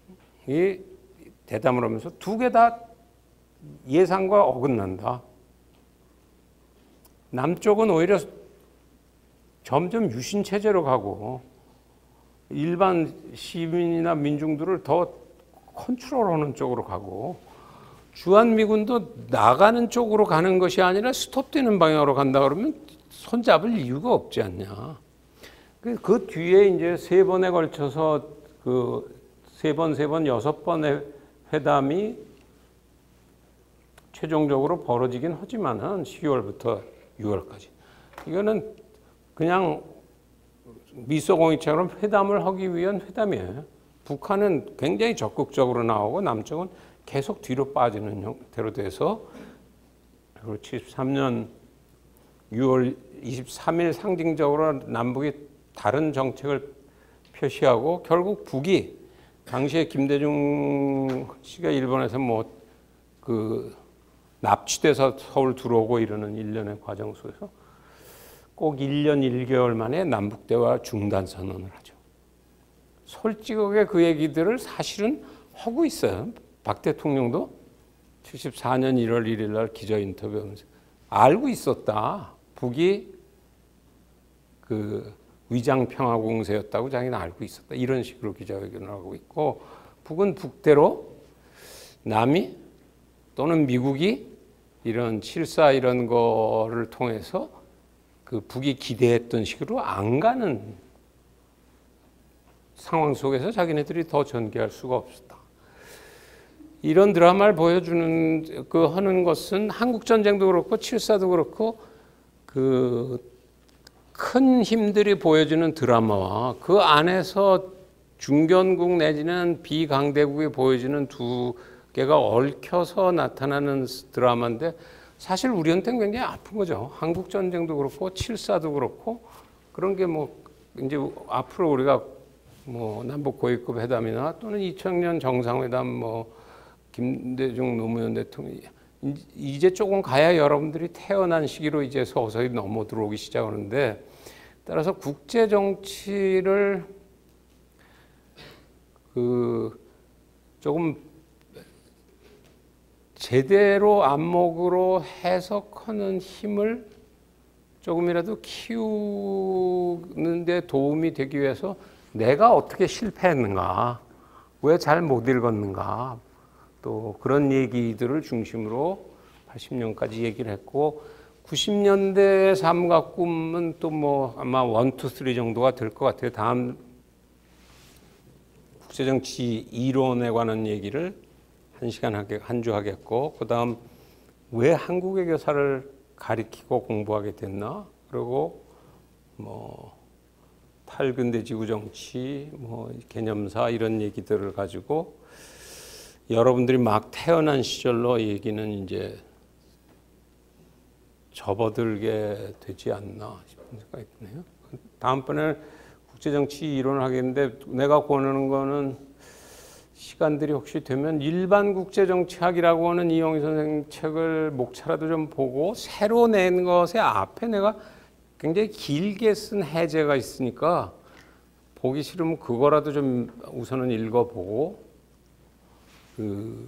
S1: 대담을 하면서 두 개 다 예상과 어긋난다. 남쪽은 오히려 점점 유신 체제로 가고 일반 시민이나 민중들을 더 컨트롤하는 쪽으로 가고 주한미군도 나가는 쪽으로 가는 것이 아니라 스톱되는 방향으로 간다 그러면 손잡을 이유가 없지 않냐. 그 뒤에 이제 세 번에 걸쳐서 그 세 번, 세 번, 여섯 번의 회담이 최종적으로 벌어지긴 하지만은 시월부터 유월까지. 이거는 그냥 미소공익처럼 회담을 하기 위한 회담이에요. 북한은 굉장히 적극적으로 나오고 남쪽은 계속 뒤로 빠지는 형태로 돼서 그리고 칠십삼 년 유월 이십삼일 상징적으로 남북이 다른 정책을 표시하고 결국 북이 당시에 김대중 씨가 일본에서 뭐 그 납치돼서 서울 들어오고 이러는 일련의 과정 속에서 꼭 일 년 일 개월 만에 남북대화 중단 선언을 하죠. 솔직하게 그 얘기들을 사실은 하고 있어요. 박 대통령도 칠십사 년 일월 일일 날 기자 인터뷰하면서 알고 있었다. 북이 그 위장 평화 공세였다고 자기는 알고 있었다. 이런 식으로 기자회견을 하고 있고 북은 북대로 남이 또는 미국이 이런 칠사 이런 거를 통해서 그 북이 기대했던 식으로 안 가는 상황 속에서 자기네들이 더 전개할 수가 없었다. 이런 드라마를 보여주는 그 하는 것은 한국 전쟁도 그렇고 칠사도 그렇고 그 큰 힘들이 보여주는 드라마와 그 안에서 중견국 내지는 비강대국이 보여주는 두 개가 얽혀서 나타나는 드라마인데 사실 우리한테는 굉장히 아픈 거죠. 한국 전쟁도 그렇고 칠사도 그렇고 그런 게 뭐 이제 앞으로 우리가 뭐 남북 고위급 회담이나 또는 이천 년 정상회담 뭐 김대중 노무현 대통령 이제 조금 가야 여러분들이 태어난 시기로 이제 서서히 넘어 들어오기 시작하는데 따라서 국제 정치를 그 조금 제대로 안목으로 해석하는 힘을 조금이라도 키우는 데 도움이 되기 위해서 내가 어떻게 실패했는가, 왜 잘 못 읽었는가, 또 그런 얘기들을 중심으로 팔십 년까지 얘기를 했고 구십 년대 삶과 꿈은 또 뭐 아마 원, 투, 쓰리 정도가 될 것 같아요. 다음 국제정치 이론에 관한 얘기를 한 시간 하게, 한 주 하겠고 그 다음 왜 한국의 교사를 가리키고 공부하게 됐나, 그리고 뭐 탈근대 지구정치, 뭐 개념사 이런 얘기들을 가지고 여러분들이 막 태어난 시절로 얘기는 이제 접어들게 되지 않나 싶은 생각이 드네요. 다음번에 국제정치 이론을 하겠는데 내가 권하는 거는 시간들이 혹시 되면 일반 국제정치학이라고 하는 이용희 선생님 책을 목차라도 좀 보고 새로 낸 것의 앞에 내가 굉장히 길게 쓴 해제가 있으니까 보기 싫으면 그거라도 좀 우선은 읽어보고 그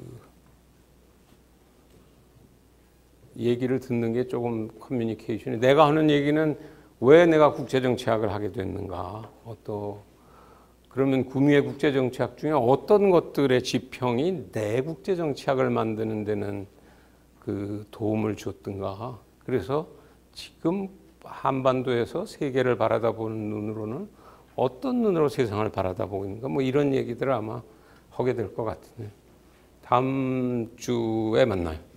S1: 얘기를 듣는 게 조금 커뮤니케이션이, 내가 하는 얘기는 왜 내가 국제정치학을 하게 됐는가, 또 그러면 구미의 국제정치학 중에 어떤 것들의 지평이 내 국제정치학을 만드는 데는 그 도움을 줬던가. 그래서 지금 한반도에서 세계를 바라다보는 눈으로는 어떤 눈으로 세상을 바라다보고 있는가, 뭐 이런 얘기들을 아마 하게 될 것 같은데 다음 주에 만나요.